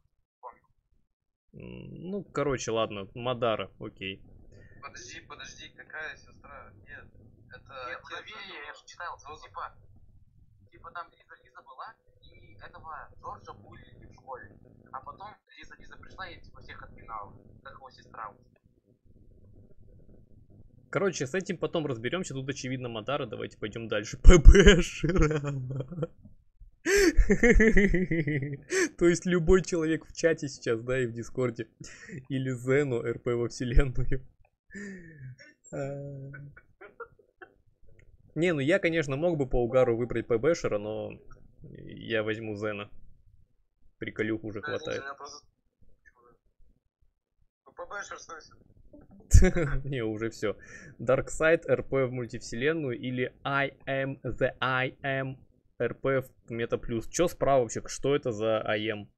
Ну, короче, ладно, Мадара, окей. Подожди, какая сестра? Нет, это... Нет, в новелле я же читал, типа там Лиза была, и этого Джорджа булили в школе. А потом Лиза пришла и типа всех отпинала, как его сестра. Короче, с этим потом разберемся. Тут очевидно Мадара. Давайте пойдем дальше. ПБ Ширама. То есть любой человек в чате сейчас, да, и в Дискорде. Или Зену РП во вселенную. Не, ну я, конечно, мог бы по угару выбрать ПБшера, но я возьму Зена. Приколюх уже хватает. ПБшер сносит. Не, уже все. Darkseid РП в мультивселенную или I am РП в Мета Плюс. Че справа вообще? Что это за I am?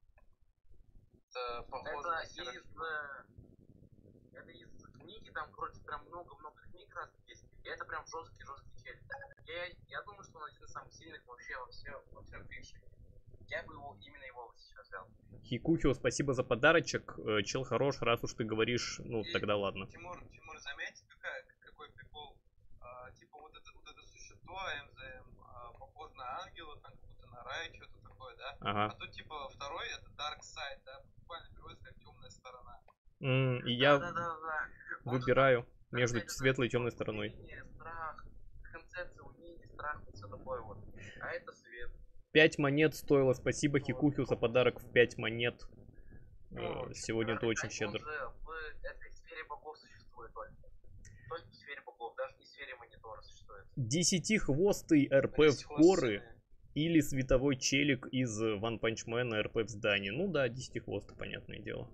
Это из книги, там, короче, прям много-много книг разных есть. И это прям жесткий челик. Я думаю, что он один из самых сильных вообще во всем фикшне. Я бы именно его сейчас взял. Хикухио, спасибо за подарочек. Чел хорош, раз уж ты говоришь, ну тогда ладно. Тимур, заметь, какой прикол. Типа вот это существо, божество, МЗМ похож на ангела, там как будто на рай, что-то такое, да? Ага. А тут типа второй это Dark Side, да? Буквально переводится как темная сторона. И я Да. выбираю между светлой и темной стороной. Уныние, страх, концепция уныние, страх, вот все такое вот. А это свет. 5 монет стоило. Спасибо Хикухю за подарок в 5 монет. Сегодня ты очень Он щедр. же в этой сфере богов существует только. Только в сфере богов, даже не в сфере монитора существует. 10-хвостый РП в горы или световой челик из One Punch Man РП в здании. Ну да, 10-хвостый, понятное дело.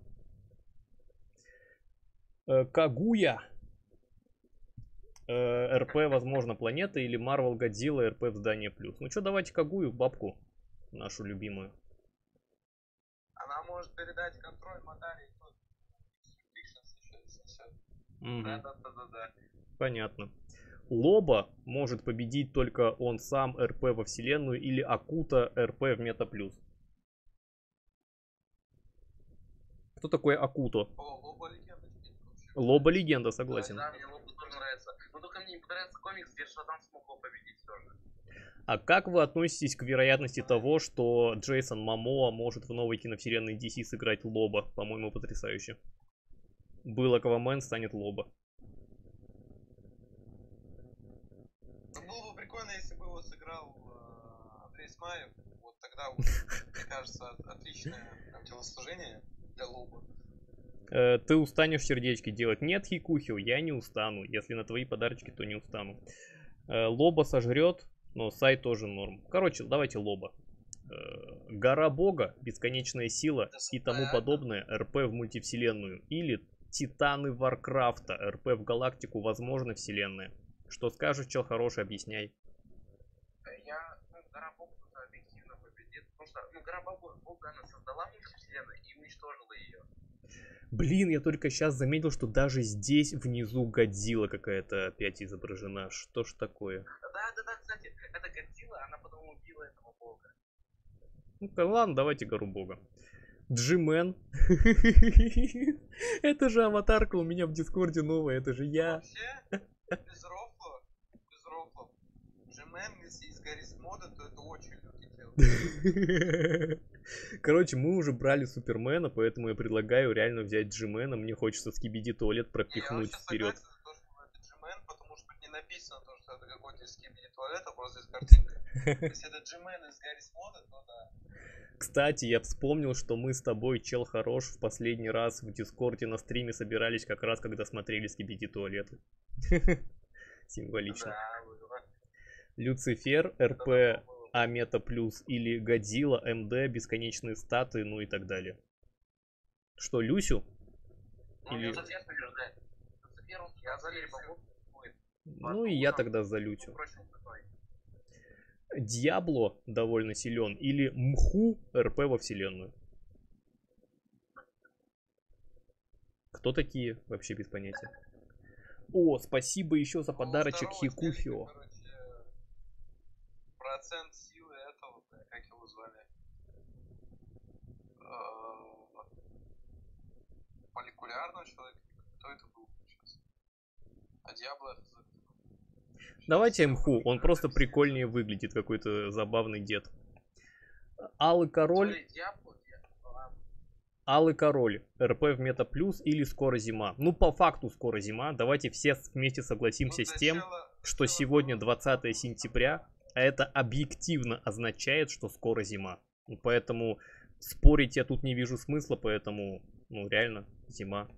Кагуя. РП, возможно, планета или Marvel Godzilla РП в здание плюс. Ну что, давайте Кагую, бабку нашу любимую. Она может передать контроль модали, тут Да. Понятно. Лоба может победить только он сам РП во вселенную или Акута РП в мета плюс. Кто такой Акуто? Лоба легенда. Лоба легенда, согласен. Да, мне Лоба тоже нравится. Но только мне не понравится комикс, где Шадан смог его победить все же. А как вы относитесь к вероятности того, что Джейсон Момоа может в новой киновселенной DC сыграть Лоба? По-моему, потрясающе. Был Аквамен, станет Лоба. Было бы прикольно, если бы его сыграл Андрей Смаев. Вот тогда, мне кажется, отличное телосложение для Лоба. Ты устанешь сердечки делать? Нет, Хикухио, я не устану. Если на твои подарочки, то не устану. Лоба сожрет, но Сай тоже норм. Короче, давайте Лоба. Гора Бога, бесконечная сила и тому подобное РП в мультивселенную. Или Титаны Варкрафта, РП в галактику, возможно, вселенная. Что скажешь, чел хороший, объясняй. Гора Бога объективно победит. Потому что, Гора Бога, она создала мультивселенную и уничтожила ее. Блин, я только сейчас заметил, что даже здесь внизу Годзилла какая-то опять изображена. Что ж такое? Да, кстати, это Годзилла, она потом убила этого бога. Ну-ка, ладно, давайте гору бога. Джимен. Это же аватарка у меня в Дискорде новая, это же я. Вообще, без рофла. Джимен, если из Гаррис мода, то это очень лютый тело. Короче, мы уже брали Супермена, поэтому я предлагаю реально взять Джимена. Мне хочется Скибиди Туалет пропихнуть вперед. Я согласен, что это Джимен, потому что не написано, что это какой-то из Скибиди Туалета, просто из картинки. Если это Джимен из Гаррис мода, то да. Кстати, я вспомнил, что мы с тобой, чел хорош, в последний раз в Дискорде на стриме собирались как раз, когда смотрели Скибиди Туалеты. Символично. Люцифер, РП, Амета плюс или Годзилла, МД, бесконечные статы, ну и так далее. Что, Люсю? Или... Ну и я тогда за Лютю. Диабло довольно силен или Мху РП во вселенную. Кто такие? Вообще без понятия. О, спасибо еще за подарочек Хикухио. Процент силы этого, как его звали? Молекулярного человека? Кто это был сейчас? А Диабло... Давайте Мху, он просто прикольнее выглядит, какой-то забавный дед. Алый король. Алый король, РП в мета плюс или скоро зима. Ну, по факту скоро зима. Давайте все вместе согласимся с тем, что сегодня 20 сентября, а это объективно означает, что скоро зима. Поэтому спорить я тут не вижу смысла, поэтому, реально, зима.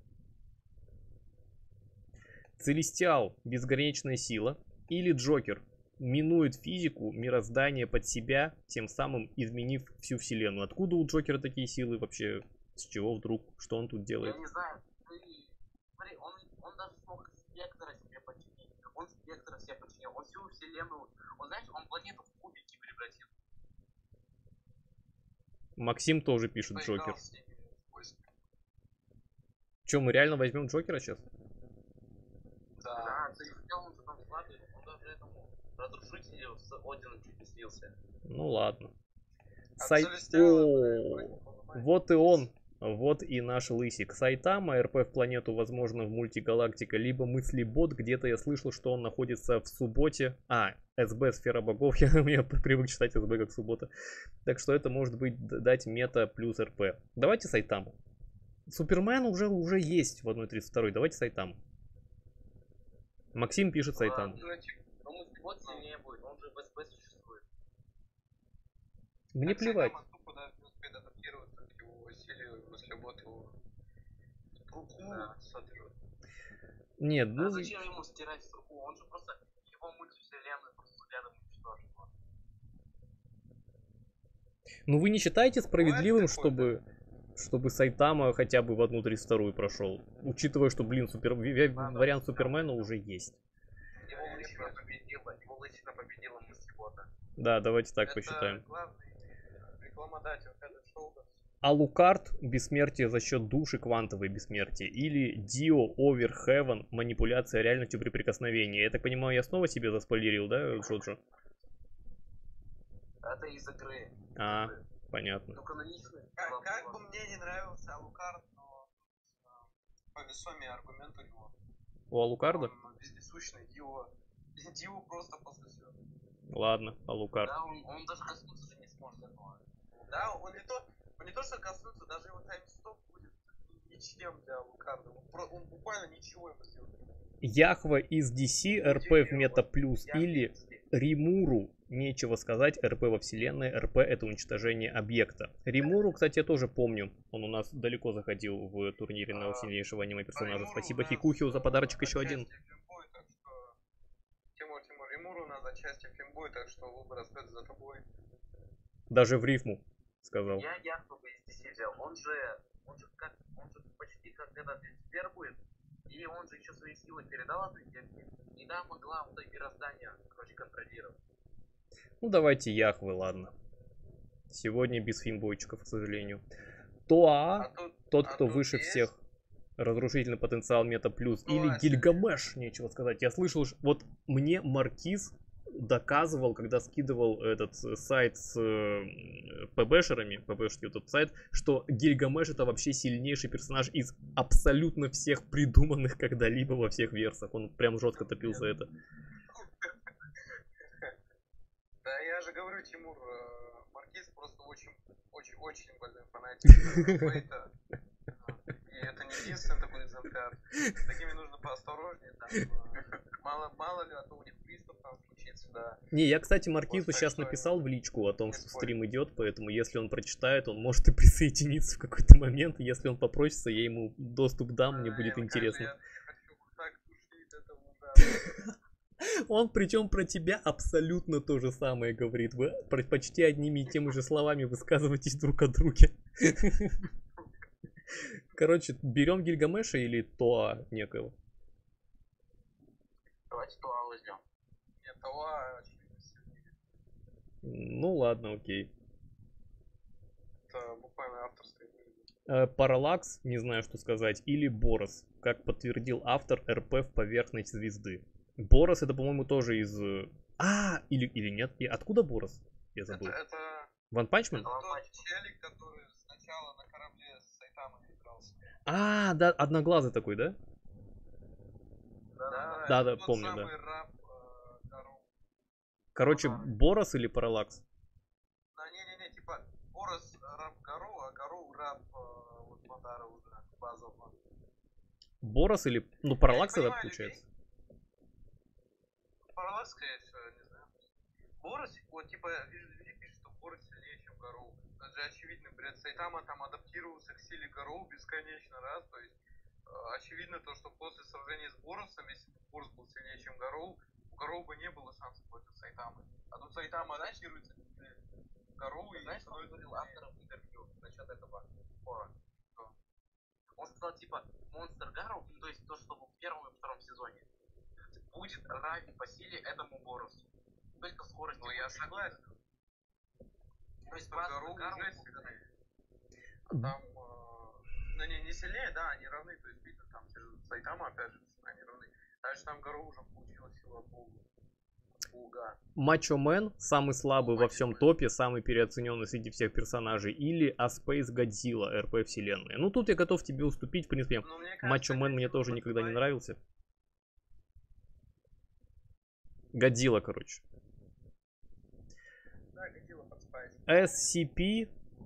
Целестиал, безграничная сила. Или Джокер, минует физику, мироздание под себя, тем самым изменив всю вселенную. Откуда у Джокера такие силы вообще? С чего вдруг? Что он тут делает? Я не знаю. Смотри, он даже смог спектра себе подчинить. Он спектра себе подчинил. Он всю вселенную. Он, знаешь, он планету в кубики превратил. Максим тоже пишет Джокер. Че, мы реально возьмем Джокера сейчас? Да, Целестиал, он там слабый. Он даже этому разрушителю с Одином чуть не слился. Ну ладно. Вот и он. Вот и наш лысик. Сайтама, РП в планету, возможно, в мультигалактика, либо мыслибот. Где-то я слышал, что он находится в субботе. СБ, сфера богов. Я привык читать СБ как суббота. Так что это может быть дать мета плюс РП. Давайте Сайтаму. Супермен уже есть в 1.32. Давайте Сайтаму. Максим пишет Сайтаму. Ну, мыслибот сильнее будет, он же в СБ существует. Мне плевать. Тупо даже не успеет адаптироваться к его силе, мыслебот его руку сотрет. Нет, А ну... зачем ему стирать с руку? Он же просто его мультивселенную просто взглядом уничтожит. Ну вы не считаете справедливым, Бывает такое, чтобы Сайтама хотя бы в 1.32 прошел? Учитывая, что, блин, вариант Супермена уже есть. Его лысина победила мыслебота. Да, давайте так Это посчитаем. главный рекламодатель Head Shoulders. Алукард бессмертие за счет души, квантовое бессмертие. Или Dio Over Heaven манипуляция реальностью при прикосновении. Я так понимаю, я снова себе заспойлерил, да, Джоджо? Это из игры. Понятно. Ну, каноничный. Как бы мне не нравился Алукард, но по весомее аргумент у него. У Алукарда? Он вездесущный, Дио просто после всего. Ладно, Алукард. Да, он даже коснуться же не сможет этого. Да, он не то что коснуться, даже его таймстоп будет ничем для Алукарда. Он буквально ничего ему сделать. Яхва из DC, РП в мета плюс или Римуру. Нечего сказать, РП во вселенной, РП это уничтожение объекта. Римуру, кстати, я тоже помню. Он у нас далеко заходил в турнире на сильнейшего аниме персонажа. Спасибо Хикухио за подарочек еще один. Тимур, Римуру у нас за части фимбой, так что выбор остается за тобой. Даже в рифму сказал. Я Яхву из DC взял. Он же почти как этот Люцифер будет. И он же еще свои силы передал от Люцифера. И да, могла вот это мироздание, контролировать. Ну давайте Яхвы, ладно. Сегодня без фимбойчиков, к сожалению. Тоа, тот, кто выше всех. Разрушительный потенциал мета плюс. Или Гильгамеш, нечего сказать. Я слышал, вот мне Маркиз доказывал, когда скидывал этот сайт с ПБшерами, ПБшный этот сайт, что Гильгамеш это вообще сильнейший персонаж из абсолютно всех придуманных когда-либо во всех версах. Он прям жестко топил за это. Да, я же говорю, Тимур, Маркиз просто очень больной фанатик Фейта. И это не единственный такой экземпляр. С такими нужно поосторожнее. Мало ли, а то у них приступ там случится, да. Не, я, кстати, Маркизу сейчас написал в личку о том, что стрим идет, поэтому если он прочитает, он может и присоединиться в какой-то момент. Если он попросится, я ему доступ дам, мне будет интересно. Я хочу так душить этому, да. Он причем про тебя абсолютно то же самое говорит. Вы почти одними и теми же словами высказываетесь друг о друге. Короче, берем Гильгамеша или Тоа некого? Давайте Тоа возьмем. Нет, Тоа очевидно сильнее. Ну ладно, окей. Это буквально авторское. Параллакс, не знаю, что сказать, или Борос, как подтвердил автор РП в поверхность звезды. Борос это, по-моему, тоже из... или нет? И откуда Борос? Я забыл. Это Ван Панчмен? тот челик, который сначала на корабле с Сайтамой игрался. Да, одноглазый такой, да? Да, помню, да. Раб Гару. Короче, Борос или Параллакс? Не, типа Борос раб Гару, а Гару раб вот Мадара уже базово. Борос или... Ну, Параллакс это получается. Параллакс, скорее всего, не знаю. Борос, вот типа, люди пишут, что Борос сильнее, чем Гару. Это же очевидный бред. Сайтама там адаптировался к силе Гару бесконечно раз, то есть очевидно то, что после сражения с Боросом, если бы Борос был сильнее, чем Гару, у Гару бы не было шансов против Сайтамы. А тут Сайтама адаптируется к Гару и... Знаешь, что он говорил автором интервью насчет этого спора? Он сказал, типа, Монстр Гару, то есть то, что было в первом и втором сезоне, будет равен по силе этому Боросу. Только скорость. Ну, я согласен. То есть Гару уже сильнее. Там... Ну, не сильнее, да, они равны. То есть, видно, там Сайтама, опять же, они равны. Дальше там Гару уже получила силу от Бога. Слуга. Мачо Мэн самый слабый во всем топе, самый переоцененный среди всех персонажей, или Аспейс Годзилла РП вселенной. Ну тут я готов тебе уступить, в принципе. Ну, мне кажется, Мачо Мэн мне Годзилла тоже никогда не подступает. нравился. Годзилла, короче. Да, Годзилла подспайс. SCP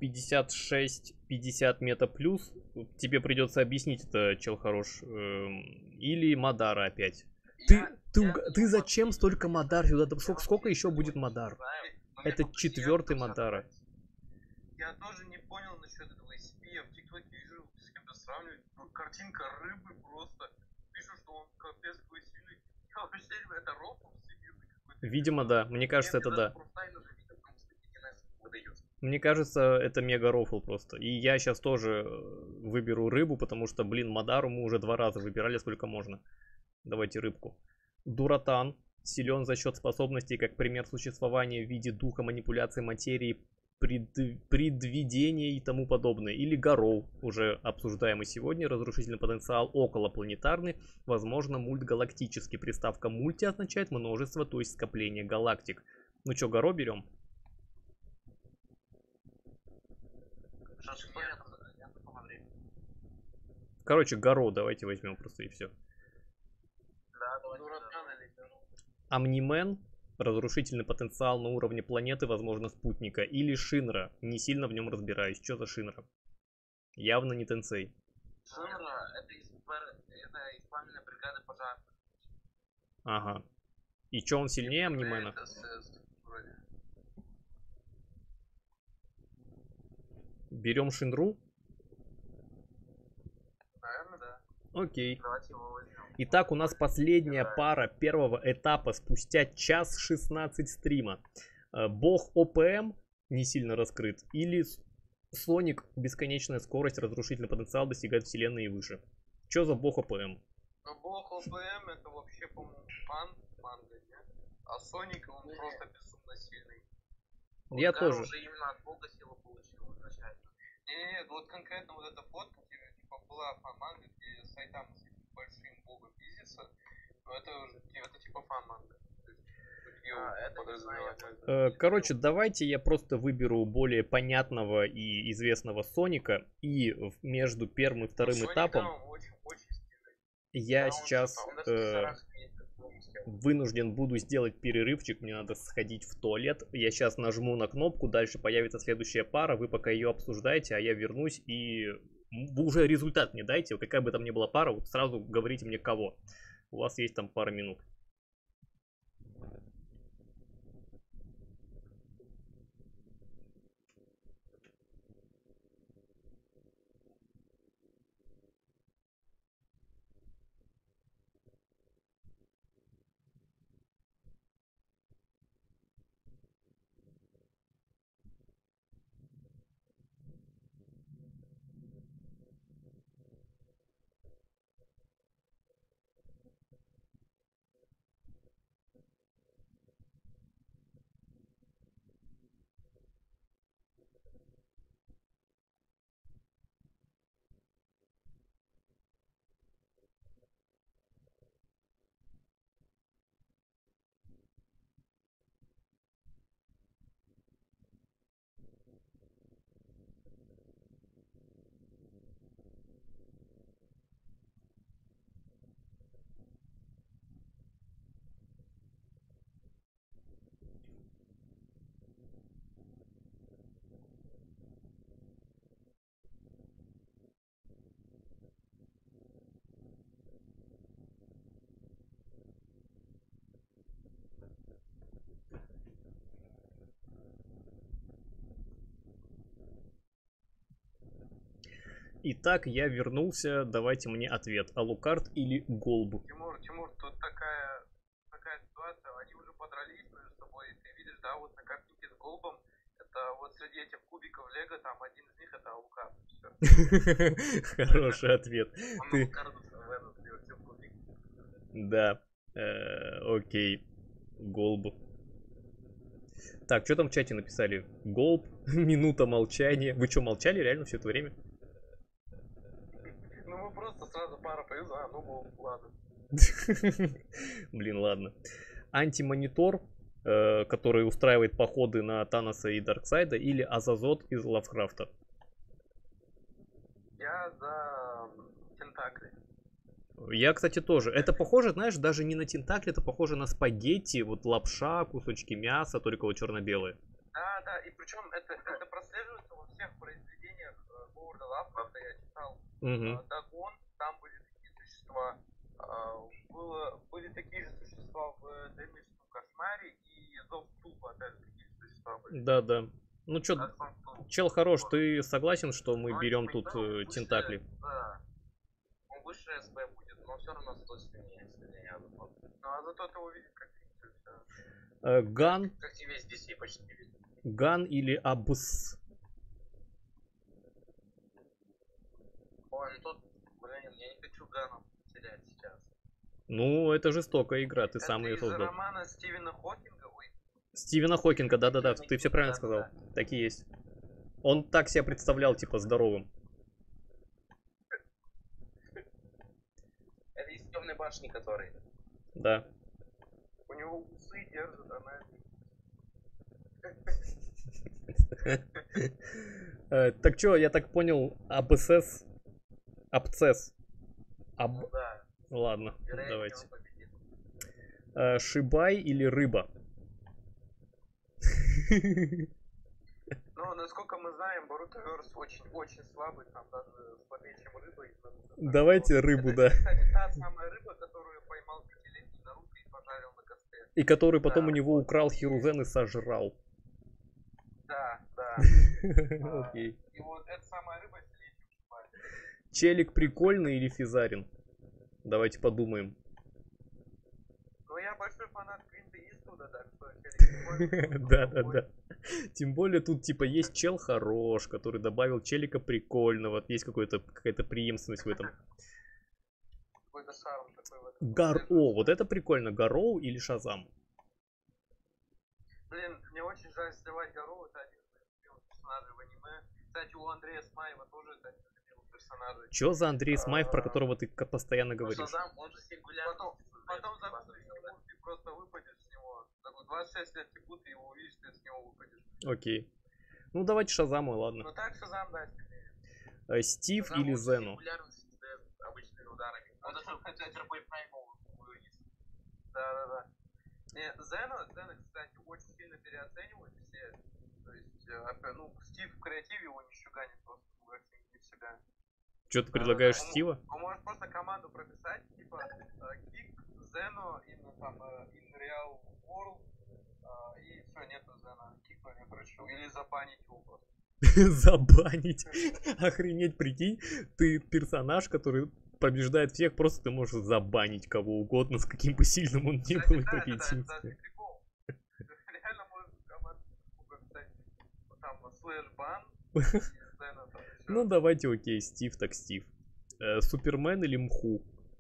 5650 мета плюс. Тебе придется объяснить это, чел хорош. Или Мадара опять. Ты зачем столько Мадар сюда? Сколько еще будет Мадар? Это четвертый Мадара. Я тоже не понял насчет этого SCP. Я в ТикТоке вижу, с кем-то сравнивать. Картинка рыбы просто. Пишут, что он капец какой сильный. Я вообще, это рофл всемирный какой-то. Видимо, да. Мне кажется, это да. Профтайн уже видел, потому что DNS выдает. Мне кажется, это мега рофл просто. И я сейчас тоже выберу рыбу, потому что, блин, Мадару мы уже 2 раза выбирали, сколько можно. Давайте рыбку. Дуратан силен за счет способностей, как пример существования в виде духа, манипуляции материи, предвидения и тому подобное. Или Гароу, уже обсуждаемый сегодня, разрушительный потенциал околопланетарный, возможно мультгалактический. Приставка мульти означает множество, то есть скопление галактик. Ну что, Гаро берем? Короче, Гаро давайте возьмем просто и все. Да, давайте. Дуратан или Гароу. Амнимен, разрушительный потенциал на уровне планеты, возможно спутника. Или Шинра, не сильно в нем разбираюсь. Что за Шинра? Явно не Тенсей. Шинра, это из пламенной бригады пожарных. Ага. И что он сильнее Амнимена? Это СС, вроде. Берем Шинру? Наверное, да. Окей. Давайте его возьмем. Итак, у нас последняя пара первого этапа спустя час 16 стрима. Бог ОПМ не сильно раскрыт. Или Соник, бесконечная скорость, разрушительный потенциал достигает вселенной и выше. Что за бог ОПМ? Но бог ОПМ это вообще, по-моему, манга, нет? А Соник, он Не. просто безумно сильный. Я Гар тоже. уже именно от бога силу получил изначально. Не-не-не, вот конкретно вот эта фотка, типа была фан-манга, где Сайтама с этим большим богом пиздится, но это уже, это типа фан-манга. То есть, тут её это не подразумевать. знаю, Короче, давайте я просто выберу более понятного и известного Соника. И между первым и вторым Соник, этапом да, он очень стильный. я он сейчас А у нас в Сарах есть такой мастер. вынужден буду сделать перерывчик. Мне надо сходить в туалет. Я сейчас нажму на кнопку, дальше появится следующая пара. Вы пока ее обсуждаете, а я вернусь и вы уже результат мне дайте. Какая бы там ни была пара, вот сразу говорите мне кого. У вас есть там пара минут. Итак, я вернулся. Давайте мне ответ. Алукард или Голб? Тимур, тут такая ситуация, они уже подрались между собой, и ты видишь, да, вот на картинке с Голбом, это вот среди этих кубиков Лего, там один из них это Алукард. Всё. Хороший ответ. Он Ты- на Кардус в этот превратил в кубик. Да. Окей. Голб. Так, что там в чате написали? Голб, минута молчания. Вы что, молчали реально все это время? Ну мы просто сразу пара появилась, ну ладно. Блин, ладно. Антимонитор который устраивает походы на Таноса и Дарксайда, или Азазот из Лавкрафта? Я за Тентакли. Я, кстати, тоже. Это похоже, знаешь, даже не на тентакли, это похоже на спагетти, вот лапша, кусочки мяса, только вот черно-белые. Да, и причем это прослеживается во всех произведениях Говарда Лавкрафта. Я читал Дагон, там были такие существа. Были такие же существа в Дальнейшем кошмаре, и Зов Тупа, опять же, такие же существа были. Да. Ну чё, чел хорош, ты согласен, что мы берем тут тентакли? Да. Он выше СП будет, но все равно 100 сильнее, я думаю. Ну а зато ты увидишь, как фиксит все. Ган. Как тебе весь DC почти видит. Ган или Абс? Ой, ну тут, блин, я не хочу Ганом терять сейчас. Ну, это жестокая игра, ты Это сам ее из создал. романа Стивена Хокинга? Ой. Стивена Хокинга, да-да-да, ты все правильно сказал. Так и есть. Он так себя представлял, типа, здоровым. Это из Темной башни, который. Да. У него усы держат, она... Так чё, я так понял, АБСС? Абцесс. Ну да, Ладно, вероятнее давайте. он победит. Шибай или рыба? Ну, насколько мы знаем, Боруто-верс очень слабый, там даже слабее, чем рыба. Давайте рыбу, это, да. Кстати, та самая рыба, которую поймал пятилетний Наруто и пожарил на костре. И который потом Да. у него украл Хирузен и сожрал. Да. Окей. И вот эта самая рыба сильнее, чем Шибай. Челик прикольный или Физарин? Давайте подумаем. Ну, я большой фанат Клинта Иствуда, так что... Да. Тем более тут типа есть чел хорош, который добавил челика прикольного. Есть какая-то преемственность в этом. Какой-то шарм такой в этом. Гаро, вот это прикольно. Гароу или Шазам? Блин, мне очень жаль сливать Гароу, это один из моих любимых персонажей в аниме. Кстати, у Андрея Смаева тоже это один из любимых персонажей. Чё за Андрей Смаев, про которого ты постоянно говоришь? Шазам, он же сингулярный. Потом загуглишь его, ты просто выпадешь с него. 26 лет текут, и его увидишь, ты с него выпадешь. Окей. Ну давайте Шазаму, ладно. Ну так Шазам, да, сильнее. Стив Шазам, или он же Зену? сингулярный создает обычными ударами. Он даже хотя Turbo Primal вынес. Да. Не, Зена, кстати, очень сильно переоценивают все. То есть, Стив в креативе его не щуганит просто не в себя. Что ты предлагаешь, Он Стива? может просто команду прописать, типа, кик, Зено, in real world, и все, нету Зена. Кикнули, короче, или забанить его просто. Забанить. Охренеть, прикинь, ты персонаж, который побеждает всех, просто ты можешь забанить кого угодно, с каким бы сильным он ни был, и победить. Это прикол. Реально можно команду прописать, там, слэш-бан, и Зена там. Ну давайте, окей, Стив так Стив. Супермен или Мху?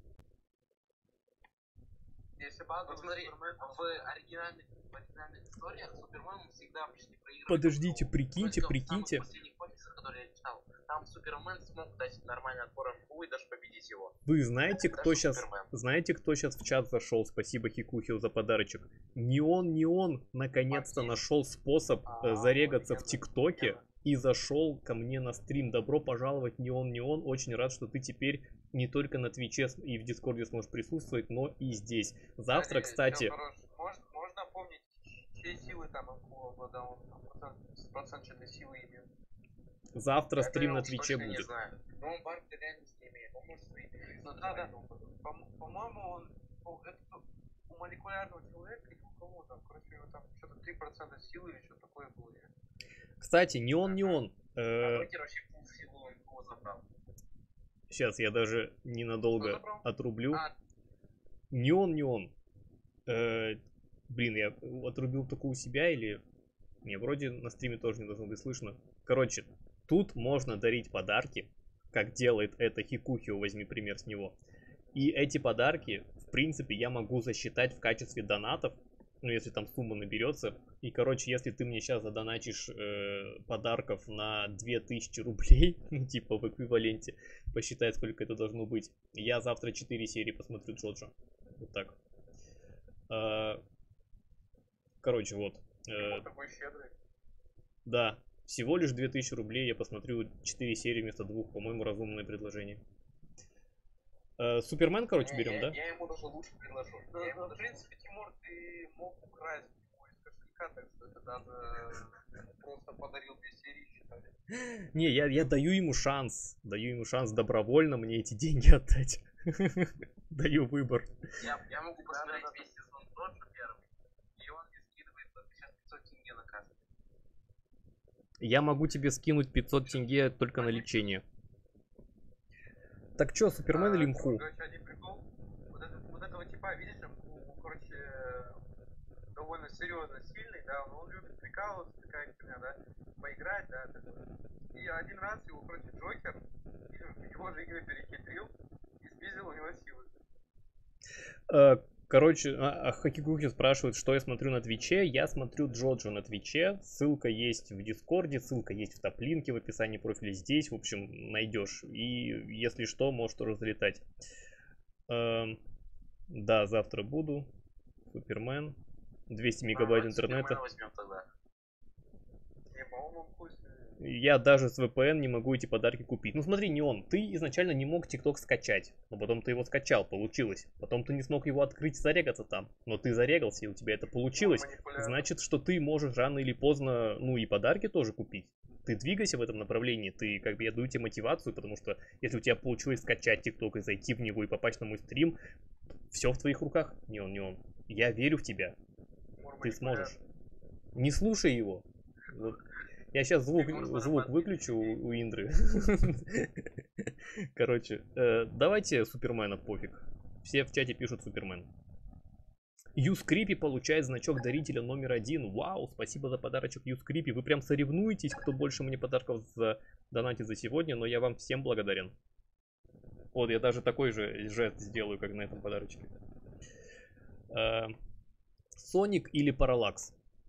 Если бан, Вот смотри, в оригинальных историях Супермен всегда почти проигрывает. Подождите, Мху. прикиньте. В последних комиксах, которые я читал, там Супермен смог дать нормальный отпор Мху и даже победить его. Вы знаете, кто Даже сейчас, Супермен. в чат зашел? Спасибо Хикухио за подарочек. Неон наконец-то нашел способ зарегаться в ТикТоке и зашел ко мне на стрим. Добро пожаловать, Неон. Очень рад, что ты теперь не только на Твиче и в Дискорде сможешь присутствовать, но и здесь. Завтра, кстати... Можно помнить, чьи силы там обладал, он процентной силы имеет. Завтра Это стрим я на уж Твиче точно не будет. знаю. Но он барты реальности имеет, он может свои... Да. По-моему, у молекулярного человека или у кого там, короче, у него там что-то 3% силы или что-то такое было. Кстати, Неон. Рокер вообще пол силу он его забрал. Сейчас я даже ненадолго отрублю. А. Неон. Блин, я отрубил только у себя или... Не, вроде на стриме тоже не должно быть слышно. Короче, тут можно дарить подарки, как делает это Хикухио, возьми пример с него. И эти подарки, в принципе, я могу засчитать в качестве донатов, ну, если там сумма наберется. И, короче, если ты мне сейчас задоначишь подарков на 2000 рублей, ну, типа в эквиваленте, посчитай, сколько это должно быть. Я завтра 4 серии посмотрю Джоджо. Вот так. Короче, вот. Вот такой щедрый. Да, всего лишь 2000 рублей. Я посмотрю 4 серии вместо 2. По-моему, разумное предложение. Супермен, короче, берем, да? Я ему даже лучше предложу. Да, в принципе, Тимур, ты мог украсть его из кошелька, так что это даже просто подарил 2 серии, считали. Не, я даю ему шанс. Даю ему шанс добровольно мне эти деньги отдать. Даю выбор. Я могу посмотреть весь сезон тот же первый, и он мне скидывает сейчас 500 тенге на карту. Я могу тебе скинуть 500 тенге только на лечение. Так чё, Супермен или Мху? Короче, один прикол. Вот этого типа, видишь, короче, довольно серьезно сильный, да, но он любит прикалываться, такая херня, да, поиграть, да, такой. И один раз его, короче, Джокер, его же Игорь перехитрил и спиздил у него силы. Короче, Хакикуки спрашивает, что я смотрю на Твиче. Я смотрю Джоджо на Твиче. Ссылка есть в Дискорде, ссылка есть в топ-линке в описании профиля здесь. В общем, найдешь. И если что, можешь тоже залетать. Да, завтра буду. Супермен. 200 мегабайт интернета. Возьмем тогда. Не, по-моему, вкусный. Я даже с VPN не могу эти подарки купить. Ну смотри, Неон, ты изначально не мог TikTok скачать. Но потом ты его скачал, получилось. Потом ты не смог его открыть и зарегаться там. Но ты зарегался, и у тебя это получилось. Значит, что ты можешь рано или поздно, ну и подарки тоже купить. Ты двигайся в этом направлении. Ты, как бы, я даю тебе мотивацию, потому что если у тебя получилось скачать TikTok и зайти в него и попасть на мой стрим, все в твоих руках, Неон. Я верю в тебя. Ты сможешь. Не слушай его. Вот. Я сейчас звук выключу у Индры. Короче, давайте Супермена, пофиг. Все в чате пишут Супермен. Юскрипи получает значок дарителя номер 1. Вау, спасибо за подарочек, Юскрипи. Вы прям соревнуетесь, кто больше мне подарков задонатит за сегодня, но я вам всем благодарен. Вот, я даже такой же жест сделаю, как на этом подарочке. Соник или Параллакс?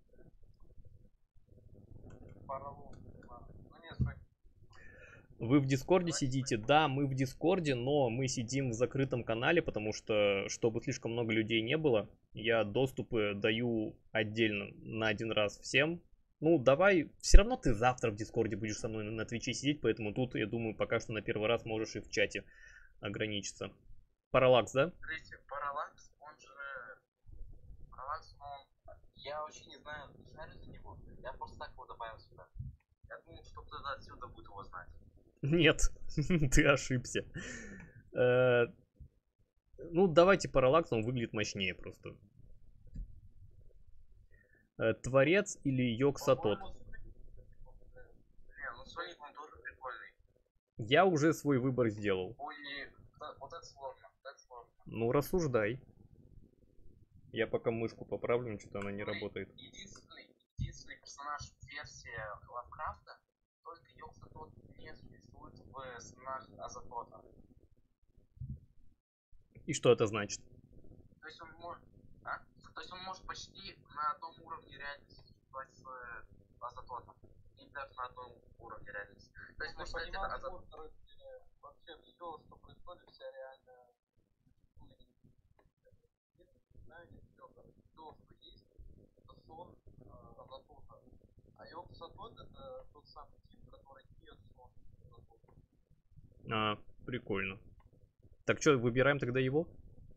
Вы в Дискорде сидите? Да, мы в Дискорде, но мы сидим в закрытом канале, потому что, чтобы слишком много людей не было, я доступы даю отдельно на один раз всем. Ну, давай, все равно ты завтра в Дискорде будешь со мной на Твиче сидеть, поэтому тут, я думаю, пока что на первый раз можешь и в чате ограничиться. Параллакс, да? Смотрите, Параллакс, он же... Параллакс, он... Я вообще не знаю, не шарю за него. Я просто так его добавил сюда. Я думал, что кто-то отсюда будет его знать. Нет, ты ошибся. Ну, давайте Параллакс, он выглядит мощнее просто. Творец или Йог-Сатот? Не, ну Соник он тоже прикольный. Я уже свой выбор сделал. Ой, вот это сложно, это сложно. Ну, рассуждай. Я пока мышку поправлю, что-то она не работает. Единственный персонаж версии Лавкрафта, только Йог-Сатот не существует в сценах Азатота. И что это значит? То есть он может, То есть он может почти на одном уровне реальности существовать с Азатотом. И даже на одном уровне реальности. То есть можно сказать, это Азатот. Вообще все, что происходит, вся реальная... Знаю, не все, что есть, это сон Азатота. А Йог-Сатот это тот самый тип, который не сон Азатота. Прикольно. Так что, выбираем тогда его?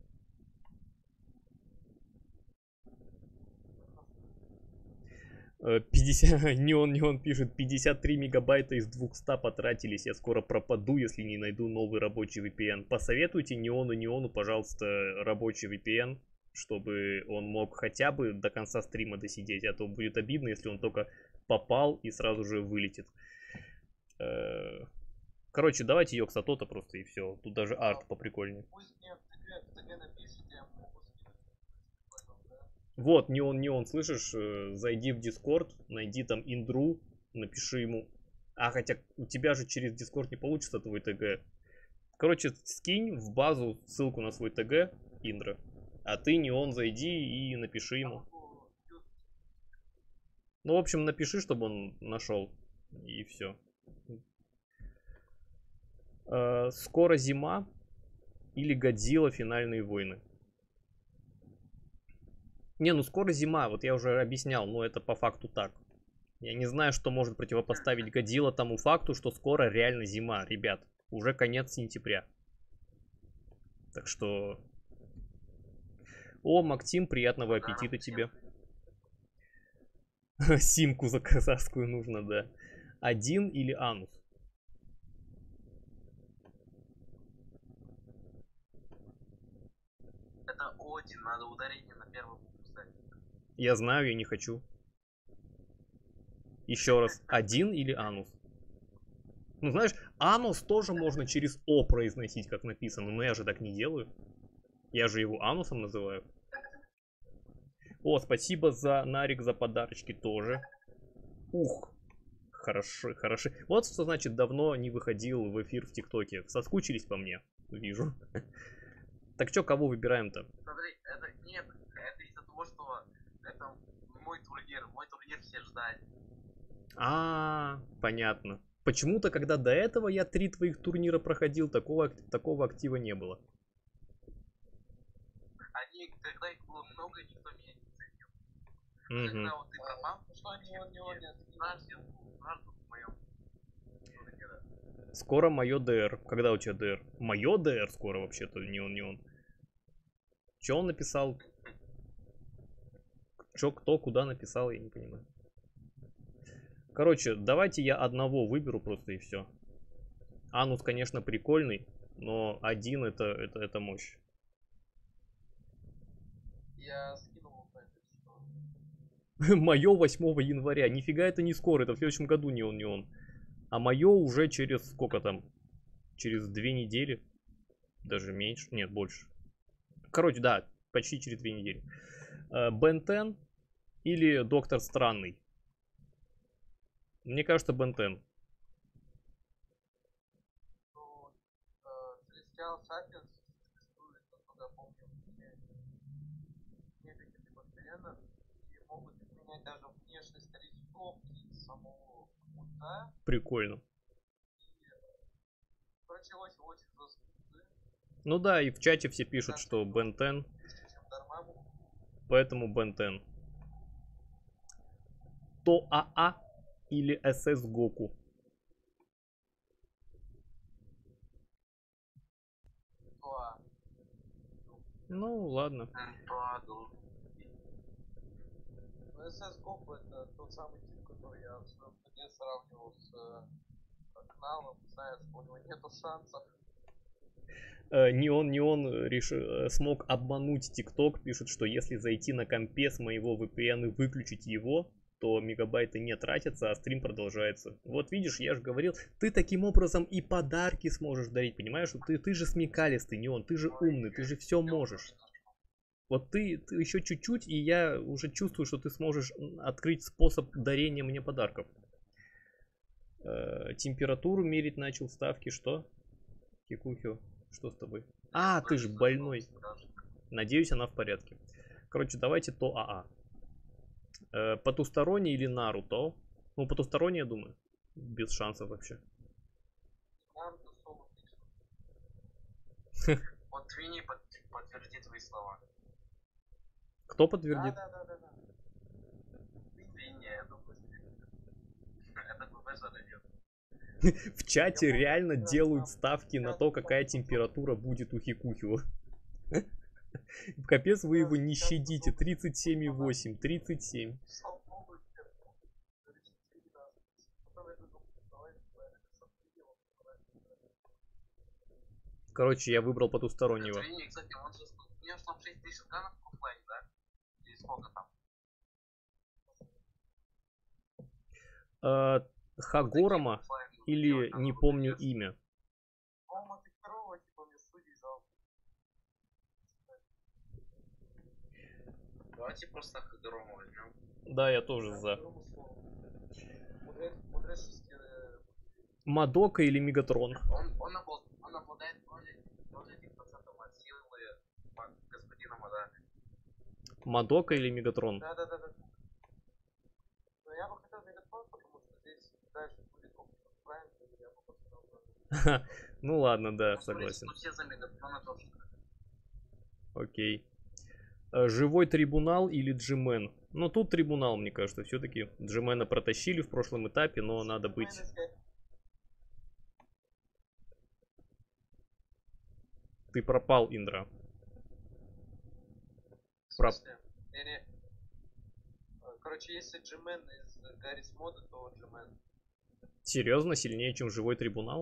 Неон пишет, 53 мегабайта из 200 потратились, я скоро пропаду, если не найду новый рабочий VPN. Посоветуйте Неону, пожалуйста, рабочий VPN, чтобы он мог хотя бы до конца стрима досидеть, а то будет обидно, если он только попал и сразу же вылетит. Короче, давайте Йог-Сатота просто и все. Тут даже арт поприкольнее. Пусть мне в ТГ напишите, я могу скинуть. Вот, Неон, слышишь? Зайди в Дискорд, найди там Индру, напиши ему. Хотя у тебя же через Дискорд не получится твой ТГ. Короче, скинь в базу ссылку на свой ТГ, Индра. А ты, Неон, зайди и напиши ему. Ну, в общем, напиши, чтобы он нашел. И все. Скоро зима или Годзилла Финальные войны? Не, ну скоро зима, вот я уже объяснял, но это по факту так. Я не знаю, что может противопоставить Годзилла тому факту, что скоро реально зима, ребят. Уже конец сентября. Так что... О, Максим, приятного аппетита тебе. Симку за казахскую нужно, да. Один или анус? Это Один, надо ударение на первую букву ставить. Я знаю, я не хочу. Еще раз, один или анус? Ну, знаешь, анус тоже можно через О произносить, как написано, но я же так не делаю. Я же его анусом называю. О, спасибо за Нарик, за подарочки тоже. Ух, хорошо, хорошо. Вот что значит давно не выходил в эфир в ТикТоке. Соскучились по мне, вижу. Так что, кого выбираем-то? Смотри, это нет, это из-за того, что это мой турнир все ждали. Понятно. Почему-то, когда до этого я 3 твоих турнира проходил, такого актива не было. Они, когда их было много, никто меня не ценил. Угу. Когда вот ты пропал, Что не сразу в моем турнире. Скоро мое ДР. Когда у тебя ДР? Мое ДР скоро вообще-то, не он. Че он написал? Че, кто, куда написал, я не понимаю. Короче, давайте я одного выберу просто и все. Анус, конечно, прикольный, но один это мощь. Я скинул это что. Мое 8 января. Нифига это не скоро, это в следующем году не он. А мое уже через сколько там? Через 2 недели. Даже меньше. Нет, больше. Короче, да, почти через 2 недели. Бен 10 или Доктор Странный? Мне кажется, Бен 10. Ну, Celestial Sapiens существует, насколько я помню, в нескольких постоянно и могут изменять даже внешность рисовки самого мульта. Прикольно. Короче, очень жесткие. Ну да, и в чате все пишут, что Бен 10. Поэтому Бен 10. То АА или СС Гоку? Ну, ладно. СС Гоку это тот самый тип, который я в своем ПД сравнивал с Кналом, зная, что у него нету шансов. Не он смог обмануть ТикТок, пишет, что если зайти на компе с моего VPN и выключить его, то мегабайты не тратятся, а стрим продолжается. Вот видишь, я же говорил, ты таким образом и подарки сможешь дарить, понимаешь? Ты же смекалистый, не он, ты же умный, ты же все можешь. Вот ты еще чуть-чуть, и я уже чувствую, что ты сможешь открыть способ дарения мне подарков. Температуру мерить начал, ставки, что? Кикухио, что с тобой? А, ты же больной. Надеюсь, она в порядке. Короче, давайте то АА. Потусторонний или Наруто? Ну, потусторонний, я думаю. Без шансов вообще. Вот Твини подтвердит твои слова. Кто подтвердит? Да. Твини, я думаю, это ББ задает. В чате реально делают ставки на то, какая температура будет у Хикухио. Капец, вы его не щадите. 37,8, 37. Короче, я выбрал потустороннего. Твини, кстати, он же... У него же там 6000 ганов в оффлайне, да? Или сколько там? Хагорома или не помню имя. По-моему, ты второго, типа, мне судей зал. Давайте просто Хагорому возьмем. Да, я тоже за. Мудрец Мадока или Мегатрон? Он обладает тоже 1% от силы господина Мада. Мадока или Мегатрон? Да. Но я бы хотел Мегатрон, потому что здесь дальше будет опция правильно, я бы поставил. Ну ладно, да, согласен. Все за Мегатрона тоже. Окей. Живой трибунал или Джимен? Ну, тут трибунал, мне кажется. Все-таки Джимена протащили в прошлом этапе, но надо быть... Ты пропал, Индра. Не-не. Короче, если Джимен из Гаррис мода, то Джимен. Серьезно? Сильнее, чем живой трибунал?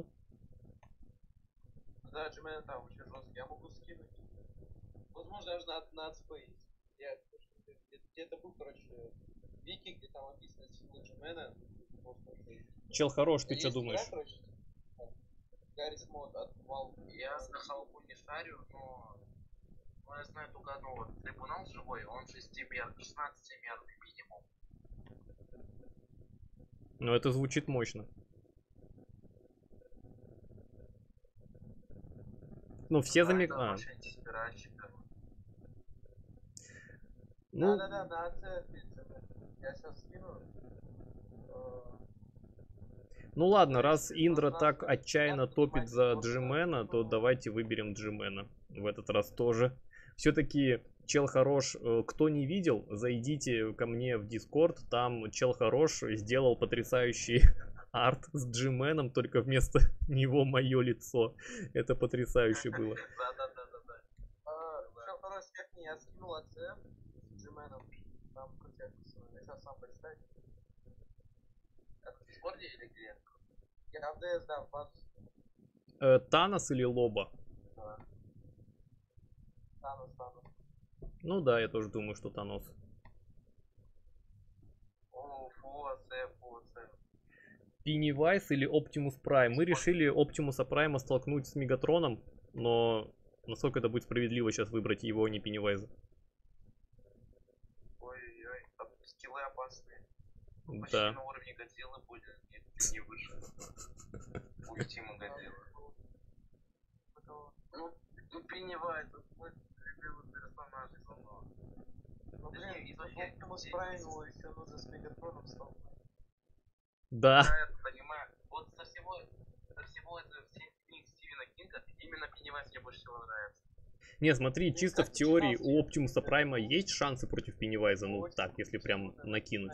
Да, Джимен там вообще жесткий. Я могу скинуть. Возможно, даже на Space. Я где-то был, короче, Вики, где там описано сила Джимена. Чел хорош, ты что думаешь? Гаррис мод от Valve. Я с Халку не шарю, но я знаю только одного. Трибунал живой, он 16-мерный минимум. Ну, это звучит мощно. Ну, все замекают. Ну, Да, на АЦ. Я сейчас скину. ну ладно, раз Индра так отчаянно топит за Джимена, то давайте выберем Джимена в этот раз тоже. Все-таки чел хорош. Кто не видел, зайдите ко мне в Discord, там чел хорош сделал потрясающий арт с Джименом, только вместо него мое лицо. Это потрясающе было. Да. Чел хорош, как не, я скинул АЦ с Джименом. Там крутяк. Я сейчас сам почитаю. В Дискорде или где? Я в ДС, да, в базу. Танос или Лоба? Танос. Ну да, я тоже думаю, что Танос. Фу, АЦ. Пеннивайз или Оптимус Прайм? Мы решили Оптимуса Прайма столкнуть с Мегатроном, но насколько это будет справедливо сейчас выбрать его, а не Пеннивайза? Ой-ой-ой, там скиллы опасные. Почти Да. на уровне Годзиллы будет, не выше. Ультима Годзиллы. Ну, Пеннивайз, это мой любимый персонаж из одного. Ну, блин, Оптимус Прайм его еще нужно с Мегатроном столкнуть. Да. Я это понимаю. Вот со всего этого, всех книг Стивена Кинга, именно Пеннивайз мне больше всего нравится. Не, смотри, чисто в теории у Оптимуса Прайма есть шансы против Пеннивайза, ну так, если прям накинуть.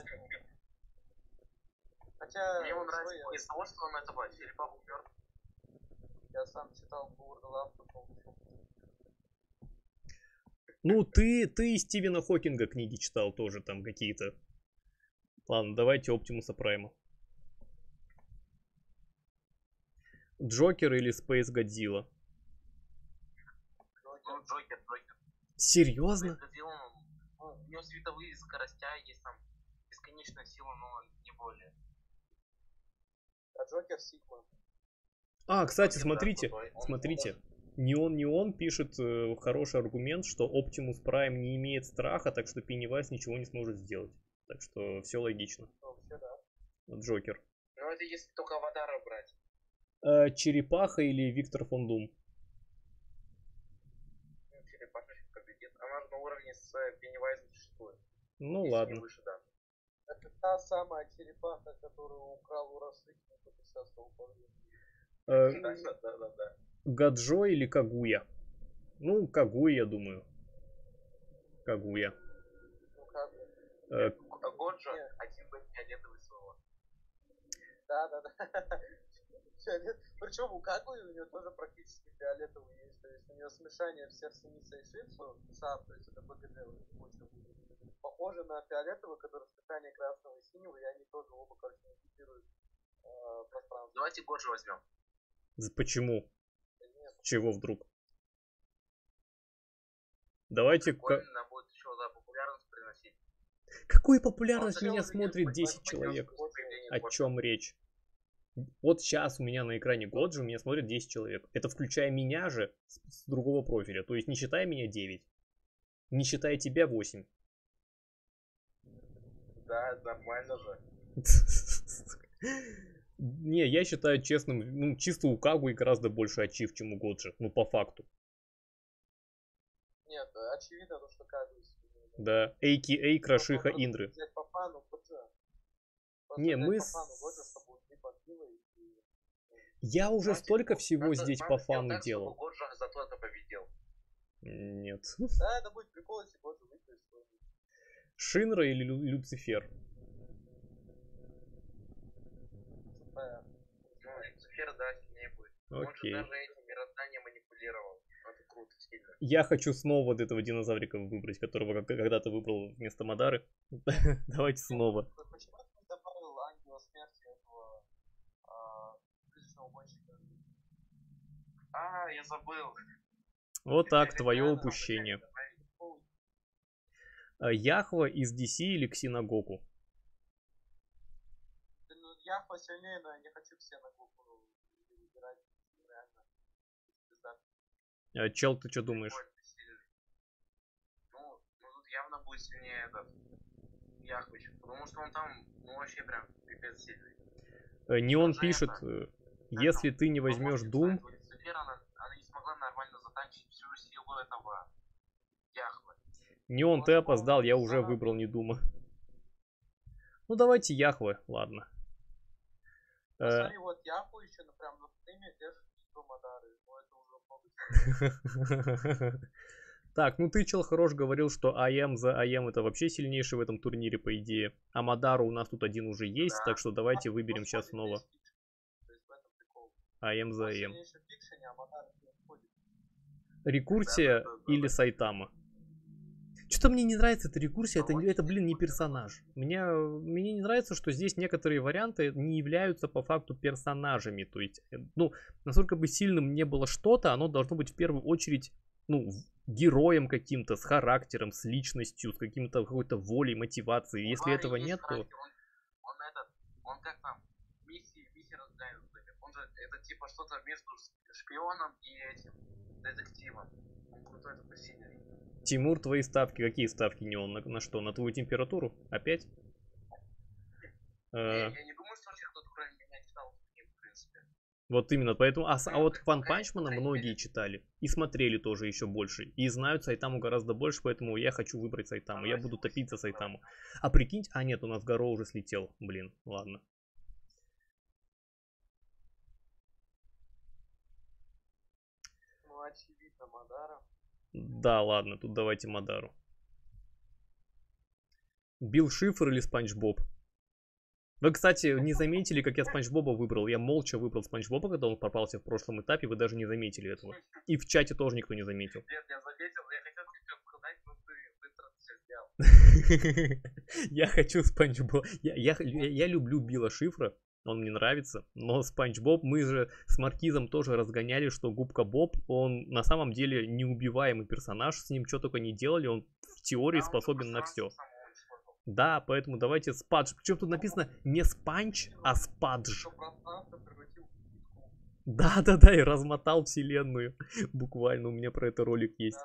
Хотя, Мне его нравится из того, что он этого черепаху мертв. Я сам читал World of Warcraft. Ну, ты Стивена Хокинга книги читал тоже там какие-то. Ладно, давайте Оптимуса Прайма. Джокер или Space Годзилла? Ну, Джокер. Серьезно? У него световые скоростя есть, там бесконечная сила, но не более. А Джокер Сигма. А, кстати, смотрите. Неон пишет хороший аргумент, что Оптимус Прайм не имеет страха, так что Пеннивайз ничего не сможет сделать. Так что все логично. Вообще, да. Джокер. Ну, это если только Аватара брать. Черепаха или Виктор фон Дум? Черепаха победит. Она же на уровне с Пеннивайзом существует. Ну Если ладно. не выше, да. Это та самая черепаха, которую украл у Расыхина, который сейчас стал помнить. Да. Гаджо или Кагуя? Ну, Кагуя, я думаю. Кагуя. Ну как? Годжо один бы фиолетовый своего. Да. Причем у Кагуи у нее тоже практически фиолетовый есть. То есть у нее смешание всех Синиса и Шицу, сам, то есть это БГД очень похоже на фиолетовый, который смешание красного и синего, и они тоже оба, короче, инфицируют пространство. Давайте Годжо возьмем. Почему? Нет. Чего вдруг? Давайте... Прикольно будет еще за популярность приносить. Какую популярность Он меня хотел смотрит меня 10 поднять человек? в появление О Годжо. чем речь? Вот сейчас у меня на экране Годжо, меня смотрит 10 человек. Это включая меня же с другого профиля. То есть не считая меня 9. Не считая тебя 8. Да, нормально же. Не, я считаю честным, ну, чисто у Кагуи гораздо больше ачив, чем у Годжи. Ну, по факту. Нет, очевидно, то, что Кагуи. Да, a.k.a. Крашиха Индры. Взять по фану, Не, мы Я уже столько всего здесь по фану делал. Годжо зато это победил. Нет. Да, это будет прикол, если Годжо Шинра или Люцифер? Ну, Люцифер, да, сильнее будет. Он же Окей. даже этим мирозданием манипулировал. Это круто, сильно. Я хочу снова вот этого динозаврика выбрать, которого когда-то выбрал вместо Мадары. Давайте снова. Почему ты не добавил ангела смерти этого призрачного гонщика? А, я забыл. Вот так, твое упущение. Яхва из DC или Ксеногоку? Ну, Яхва сильнее, но я не хочу все на Гоку выбирать. Реально. Пизда. Чел, ты что думаешь? Ну, тут явно будет сильнее этот Яхвич. Потому что он там, ну, вообще прям пипец сильный. Неон Даже пишет, это, если ты не возьмешь Doom... Люцифер, она не смогла нормально затанчить всю силу этого Яхвы. Неон, ты опоздал, я уже выбрал не Дума. Ну давайте Яхвы, ладно. Смотри, вот Яхву еще, ну, прям на стриме держит до Мадары. Ну, это уже много. Так, ну ты, чел, хорош говорил, что АМ за АМ это вообще сильнейший в этом турнире, по идее. А Мадару у нас тут один уже есть, так что давайте выберем сейчас снова. АМ за АМ. Рекурсия или Сайтама? Что-то мне не нравится эта рекурсия, это, блин, не персонаж. Мне не нравится, что здесь некоторые варианты не являются по факту персонажами. То есть, ну, насколько бы сильным не было что-то, оно должно быть в первую очередь, ну, героем каким-то, с характером, с личностью, с каким-то какой-то волей, мотивацией. Если этого нет, то... Он как там, миссии разгадывает. Он же, это типа что-то между шпионом и этим, детективом. Он крутой, такой сильный. Тимур, твои ставки, какие ставки Неон? На что? На твою температуру? Опять? Я не думаю, что вообще кто-то кроме меня читал книгу, в принципе. Вот именно, поэтому... А вот One Punch Man многие читали. И смотрели тоже еще больше. И знают Сайтаму гораздо больше, поэтому я хочу выбрать Сайтаму. Я буду топить за Сайтаму. А прикиньте... А нет, у нас Гаро уже слетел. Блин, ладно. Ну, очевидно, Мадара. Да, ладно, тут давайте Мадару. Билл Шифр или Спанч Боб? Вы, кстати, не заметили, как я Спанч Боба выбрал. Я молча выбрал Спанч Боба, когда он попался в прошлом этапе. Вы даже не заметили этого. И в чате тоже никто не заметил. Нет, я заметил, я хотел тебя сказать, но ты быстро все сделал. Я хочу Спанч Боба. Я люблю Билла Шифра. Он мне нравится, но Спанч Боб, мы же с Маркизом тоже разгоняли, что Губка Боб, он на самом деле неубиваемый персонаж, с ним что только не делали, он в теории способен на все. Да, поэтому давайте Спадж, причем тут написано не Спанч, а Спадж. Да, и размотал вселенную, буквально, у меня про это ролик есть.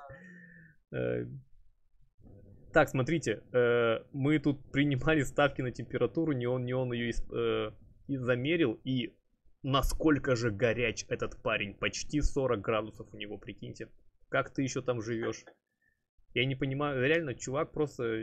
Так, смотрите, мы тут принимали ставки на температуру, Неон ее и замерил, и насколько же горяч этот парень. Почти 40 градусов у него, прикиньте. Как ты еще там живешь? Я не понимаю, реально, чувак просто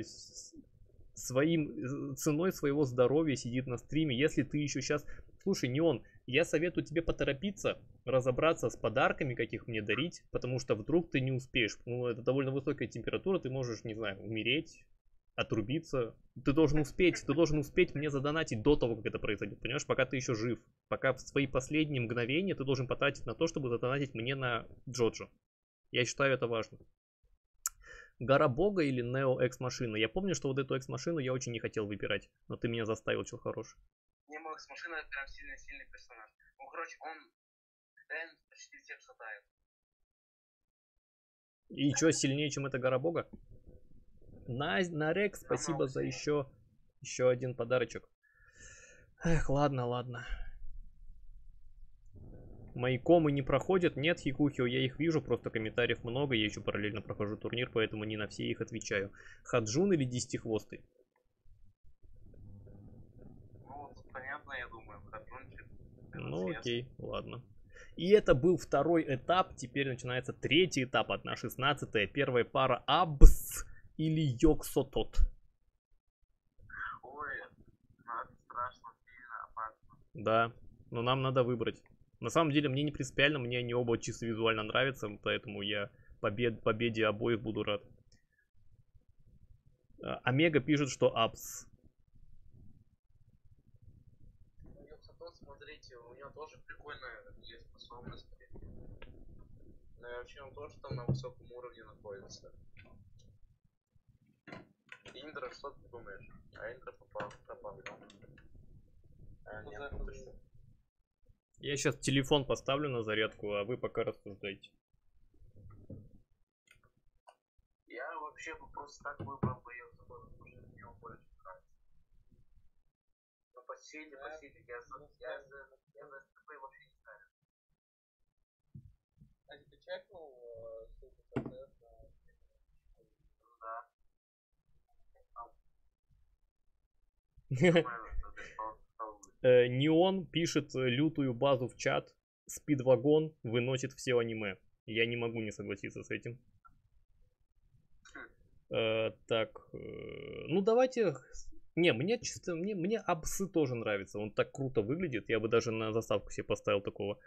ценой своего здоровья сидит на стриме. Если ты еще сейчас... Слушай, Неон, я советую тебе поторопиться, разобраться с подарками, каких мне дарить, потому что вдруг ты не успеешь. Ну, это довольно высокая температура, ты можешь, не знаю, умереть, отрубиться. Ты должен успеть мне задонатить до того, как это произойдет, понимаешь, пока ты еще жив. Пока в свои последние мгновения ты должен потратить на то, чтобы задонатить мне на Джоджо. Я считаю это важно. Гора Бога или Нео Экс-машина? Я помню, что вот эту Экс-машину я очень не хотел выбирать, но ты меня заставил, чел хороший. Немо Экс-машина это прям сильный персонаж. Ну, короче, он реально почти всех шатает. И что, сильнее, чем эта Гора Бога? На Рекс, спасибо за еще один подарочек. Эх, ладно. Мои комы не проходят. Нет, Хикухио, я их вижу, просто комментариев много. Я еще параллельно прохожу турнир, поэтому не на все их отвечаю. Хаджун или Десятихвостый? Ну, тут понятно, я думаю, Хаджунчик. Ну, окей, ладно. И это был второй этап. Теперь начинается третий этап, 1/16. Первая пара Абс или Йоксотот. Ой, это страшно, сильно опасно. Да, но нам надо выбрать. На самом деле мне не принципиально, мне они оба чисто визуально нравятся, поэтому я победе обоих буду рад. Омега пишет, что апс. У него потом, смотрите, у него тоже прикольная есть способность. Но вообще он тоже там на высоком уровне находится. Индра, что ты думаешь? А Индра пропал. А, нет, ну ты что? Я сейчас телефон поставлю на зарядку, а вы пока рассуждайте. Я вообще бы просто так выбрал бы ее, потому что мне он больше нравится. Но по силе, я за СТП вообще не знаю. А ты чекнул ссылку ТЦС на... Да. Неон пишет лютую базу в чат. Спидвагон выносит все аниме. Я не могу не согласиться с этим. Так, ну давайте... Не, мне чисто, мне апсы тоже нравится. Он так круто выглядит. Я бы даже на заставку себе поставил такого.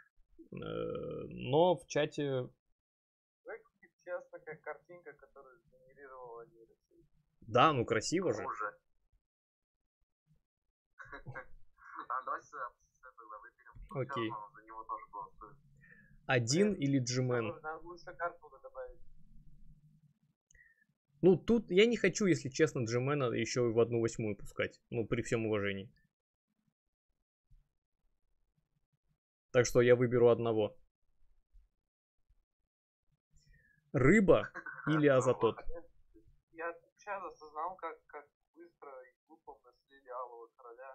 Но в чате... Выглядит честно, как картинка, которую сгенерировала нейросеть. Да, ну красиво же. Хуже. А давайте тогда выберем. Окей. За него тоже голосуют. Один или Джимен? Надо лучше карту добавить. Ну, тут я не хочу, если честно, Джимена еще и в 1/8 пускать. Ну, при всем уважении. Так что я выберу одного. Рыба или Азатот? Я сейчас осознал, как быстро и глупо мы слили Алого Короля.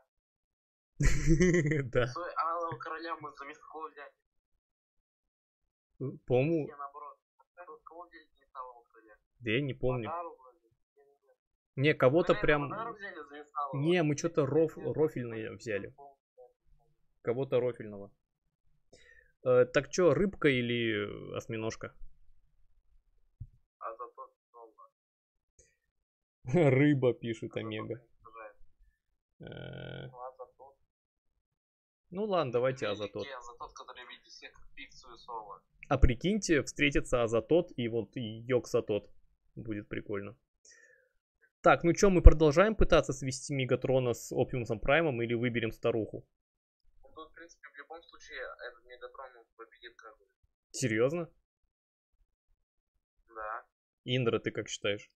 Да. Алого Короля мы за кого взяли? По-моему... Не, наоборот. Кого взяли не Алого Короля? Да я не помню. Мадару вроде. Не, кого-то прям... Мадару взяли за Алого? Не, мы что-то рофельное взяли. Кого-то рофельного. Так что, рыбка или осьминожка? Азатот снова. Рыба, пишет Омега. Ну ладно, давайте Азатот. Азатот, который видит всех пиццу и соло. А прикиньте, встретится Азатот и вот Йоксатот. Будет прикольно. Так, ну что, мы продолжаем пытаться свести Мегатрона с Оптимусом Праймом или выберем старуху? Ну, тут, в принципе, в любом случае, этот Мегатрон победит как бы. Серьезно? Да. Индра, ты как считаешь?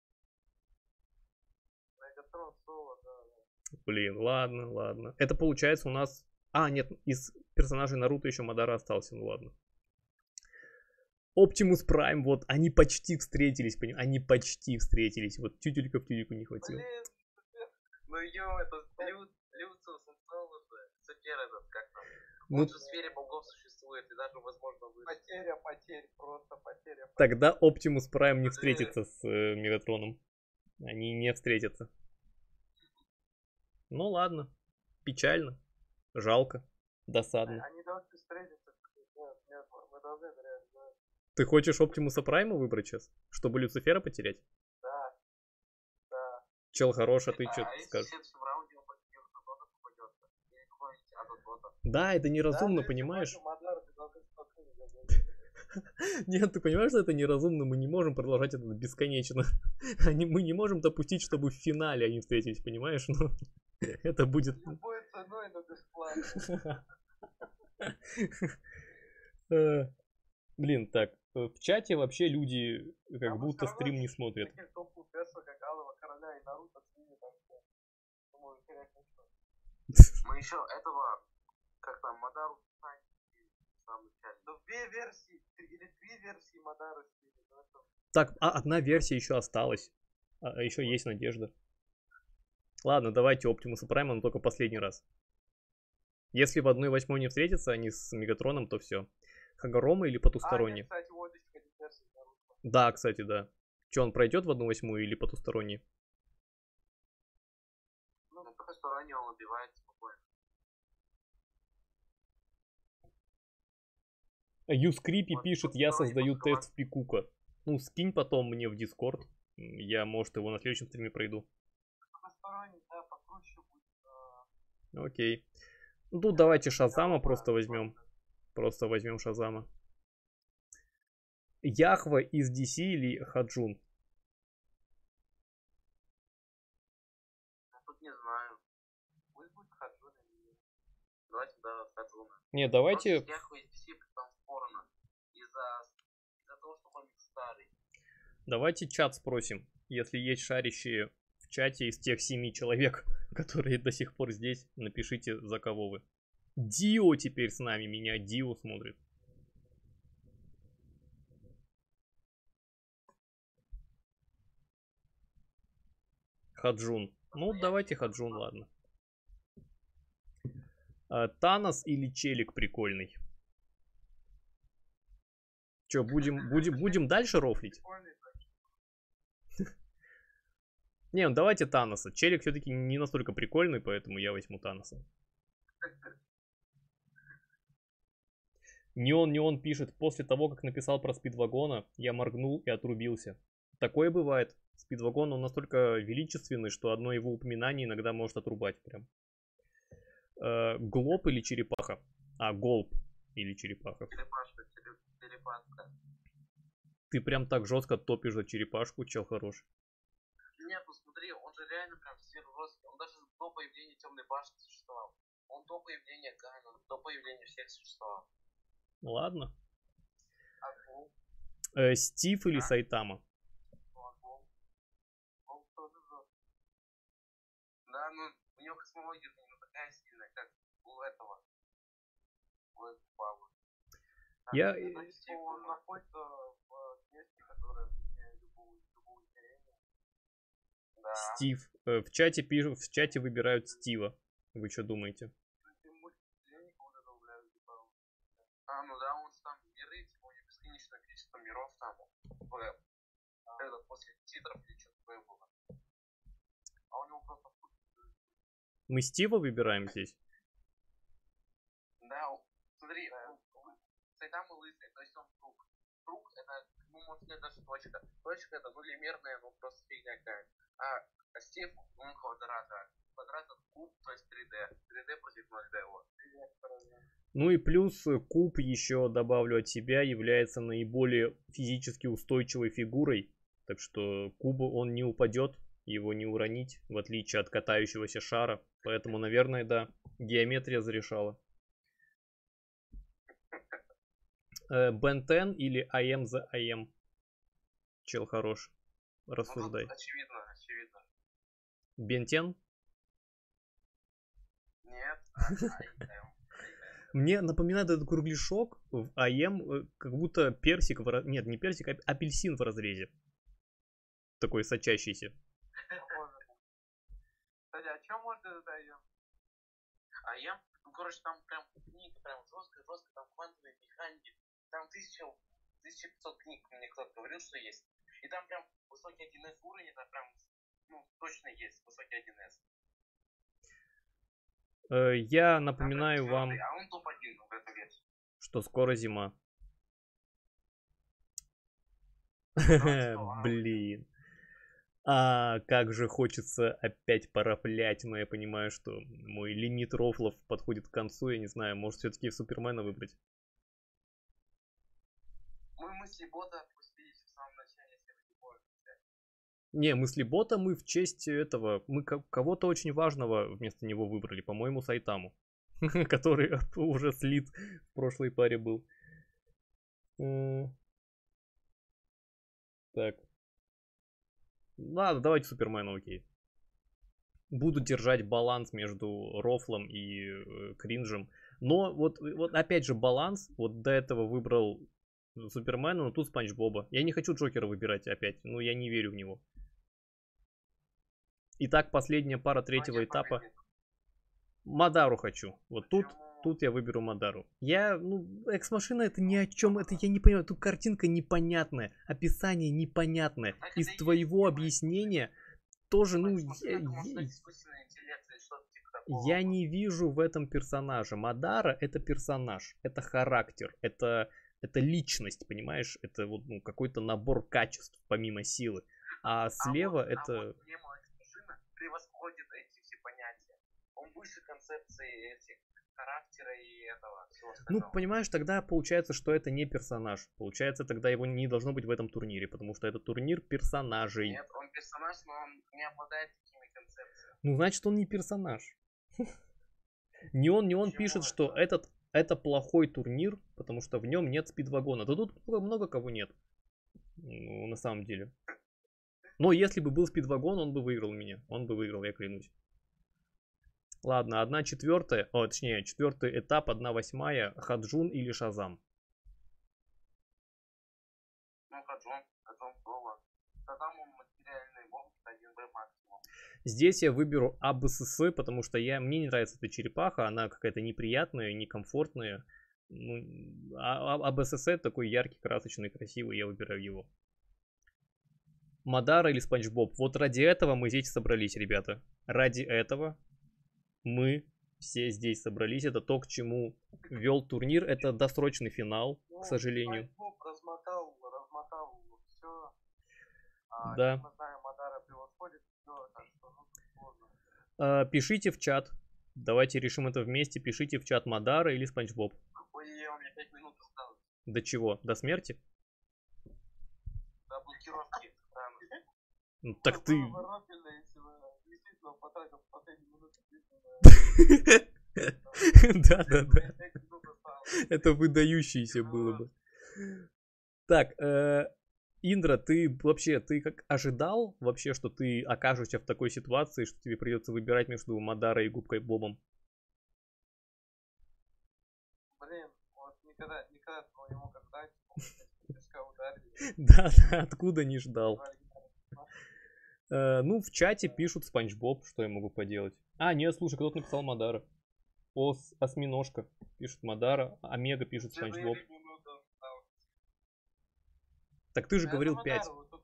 Мегатрон соло, да. Блин, ладно. Это получается у нас... А, нет, из персонажей Наруто еще Мадара остался, ну ладно. Оптимус Прайм, вот, они почти встретились, понимаете? Они почти встретились, вот тютелька в тютельку не хватило. Блин, Ну, это Люциус, он целый же. Супер этот, как там. Ну, Он же в сфере богов существует, и даже, возможно, вы... потеря, просто потеря. Тогда Оптимус Прайм не встретится с Мегатроном. Они не встретятся. Ну ладно, печально, жалко, досадно. Они должны встретиться. Нет, мы должны это реализовать. Ты хочешь Оптимуса Прайма выбрать сейчас, чтобы Люцифера потерять? Да. Чел хорош, а ты что если скажешь? в следующем раунде он против Азатота попадется, или какой-нибудь Азатота. Да, это неразумно, Даже понимаешь? если Мадар, ты должен спокойно говорить. Нет, ты понимаешь, что это неразумно, мы не можем продолжать это бесконечно. Мы не можем допустить, чтобы в финале они встретились, понимаешь? Ну, это будет... Любой ценой, но бесплатно. Блин, так, в чате вообще люди как А мы будто всё равно стрим не смотрят. Таких топовых персов, как Алого Короля и Наруто, с ними так что... Думаю, терять нечего. Мы еще этого, как там, Мадару в самом начале. Ну, 2 версии, или 3 версии Мадара слили. Ну, это... Так, одна версия еще осталась. А еще есть надежда. Ладно, давайте Оптимуса Прайма, но только последний раз. Если в 1/8 не встретятся они с Мегатроном, то все. Хагорома или потусторонний? нет, кстати, вот здесь ходит версия Наруто. Да, кстати, да. Че, он пройдет в 1/8 или потусторонний? Ну, потусторонний он убивает спокойно. Юскрипи Вот пишет, я потусторонний создаю пускай. тест в Пикука. Ну, скинь потом мне в Дискорд. Я, может, его на следующем стриме пройду. Потусторонний, да, покруче будет. Окей. Ну, тут давайте Шазама просто возьмем. Просто возьмем Шазама. Яхва из DC или Хаджун? Хаджуна. Давайте до Хаджуна. Не, давайте... Просто Яху из DC там спорно. Из-за того, что комикс старый. Давайте чат спросим, если есть шарящие в чате из тех 7 человек, которые до сих пор здесь, напишите, за кого вы. Дио теперь с нами, меня Дио смотрит. Хаджун. Ну, давайте Хаджун, ладно. Танос или Челик прикольный? Че, будем дальше рофлить? Не, ну давайте Таноса. Челик все-таки не настолько прикольный, поэтому я возьму Таноса. Неон пишет, после того, как написал про Спидвагона, я моргнул и отрубился. Такое бывает. Спидвагон, он настолько величественный, что одно его упоминание иногда может отрубать прям. Глоб или черепаха? Голб или черепаха. Черепашка. Ты прям так жестко топишь за черепашку, чел хороший. Нет, ну смотри, он же реально прям жесткий. Он даже до появления Темной башни существовал. Он до появления Гана, до появления всех существовал. Ладно. Гол? Стив или Сайтама? Гол тоже жесткий. Да, ну у него космология не такая сильная, как у этого. У этого Павла. Он находится в месте, которое меняет любую измерение. Да. Стив. В чате выбирают Стива. Вы что думаете? Ну да, он же там миры, типа у него бесконечное количество миров там. Это после титров или что-то такое было. А у него просто... Мы Стива выбираем здесь? Да, смотри, Сайтама лысый, то есть он круг. Круг это, ну может это даже точка. Точка это нулимерная, ну просто фигня какая. А Стив, он квадрата. Квадрат это куб, то есть 3D. 3D против 0D вот. Ну и плюс куб, еще добавлю от себя, является наиболее физически устойчивой фигурой. Так что кубу он не упадет, его не уронить, в отличие от катающегося шара. Поэтому, наверное, да, геометрия зарешала. Ben 10 или I am the I am? Чел хорош. Рассуждай. Ну, очевидно. Ben 10? Нет. Мне напоминает этот кругляшок в АМ, как будто персик, нет, не персик, а апельсин в разрезе. Такой сочащийся. Кстати, а что может этот АМ? АМ? Ну, короче, там прям книга, прям жестко, там квантовые механики. Там 1500 книг, мне кто-то говорил, что есть. И там прям высокий 1С уровень, это прям, ну, точно есть высокий 1С. Я напоминаю вам, что скоро зима. Блин. Как же хочется опять пораплять, но я понимаю, что мой лимит рофлов подходит к концу. Я не знаю, может все-таки Супермена выбрать. Мы мысли бота отпустились в самом начале, если вы не помните. Не, мысли бота мы в честь этого, мы кого-то очень важного вместо него выбрали, по-моему, Сайтаму, который уже слит в прошлой паре был. Так. Ладно, давайте Супермена, окей. Буду держать баланс между рофлом и кринжем. Но вот опять же баланс, вот до этого выбрал Супермена, но тут Спанч Боба. Я не хочу Джокера выбирать опять, ну я не верю в него. Итак, последняя пара третьего этапа. Мадару хочу. Вот тут я выберу Мадару. Экс-машина это ни о чем, это я не понимаю. Тут картинка непонятная, описание непонятное. Из твоего объяснения тоже, я не вижу в этом персонажа. Мадара это персонаж, это характер, это личность, понимаешь? Это вот какой-то набор качеств помимо силы. А слева это... превосходит эти все понятия. Он выше концепции этих характера и этого всего остального. Ну, понимаешь, тогда получается, что это не персонаж. Получается, тогда его не должно быть в этом турнире, потому что это турнир персонажей. Нет, он персонаж, но он не обладает такими концепциями. Ну, значит, он не персонаж. Неон Почему пишет, что это? это плохой турнир, потому что в нем нет спидвагона. Да тут много кого нет. Ну, на самом деле. Но если бы был спидвагон, он бы выиграл меня. Он бы выиграл, я клянусь. Ладно, 1/4, точнее, 4-й этап, 1/8, Хаджун или Шазам. Ну, Хаджон Соло. Тогда он материальный бомб 1Б максимум. Здесь я выберу АБСС, потому что мне не нравится эта черепаха, она какая-то неприятная, некомфортная. Ну, АБСС такой яркий, красочный, красивый, я выбираю его. Мадара или Спанч Боб? Вот ради этого мы здесь собрались, ребята. Ради этого мы все здесь собрались. Это то, к чему вел турнир. Это досрочный финал, к сожалению. Спанч Боб размотал все. Да. Мы знаем, Мадара превосходит все, так что сложно. Пишите в чат. Давайте решим это вместе. Пишите в чат Мадара или Спанч Боб. Ой, у меня 5 минут осталось. До чего? До смерти? До блокировки. Ну, так ты... Было бы рофильно, если бы действительно потратил последние минуты жизни Да. на 5 минут осталось. Это выдающееся было бы. Так, Индра, ты как ожидал вообще, что ты окажешься в такой ситуации, что тебе придется выбирать между Мадарой и Губкой Бобом? Блин, вот никогда такого не мог ожидать. Песка ударили. Да, откуда не ждал. Ну, в чате пишут Спанч Боб, что я могу поделать. Нет, слушай, кто-то написал Мадара. Осьминожка пишет Мадара, Омега пишет Спанч Боб. Так ты же говорил 5.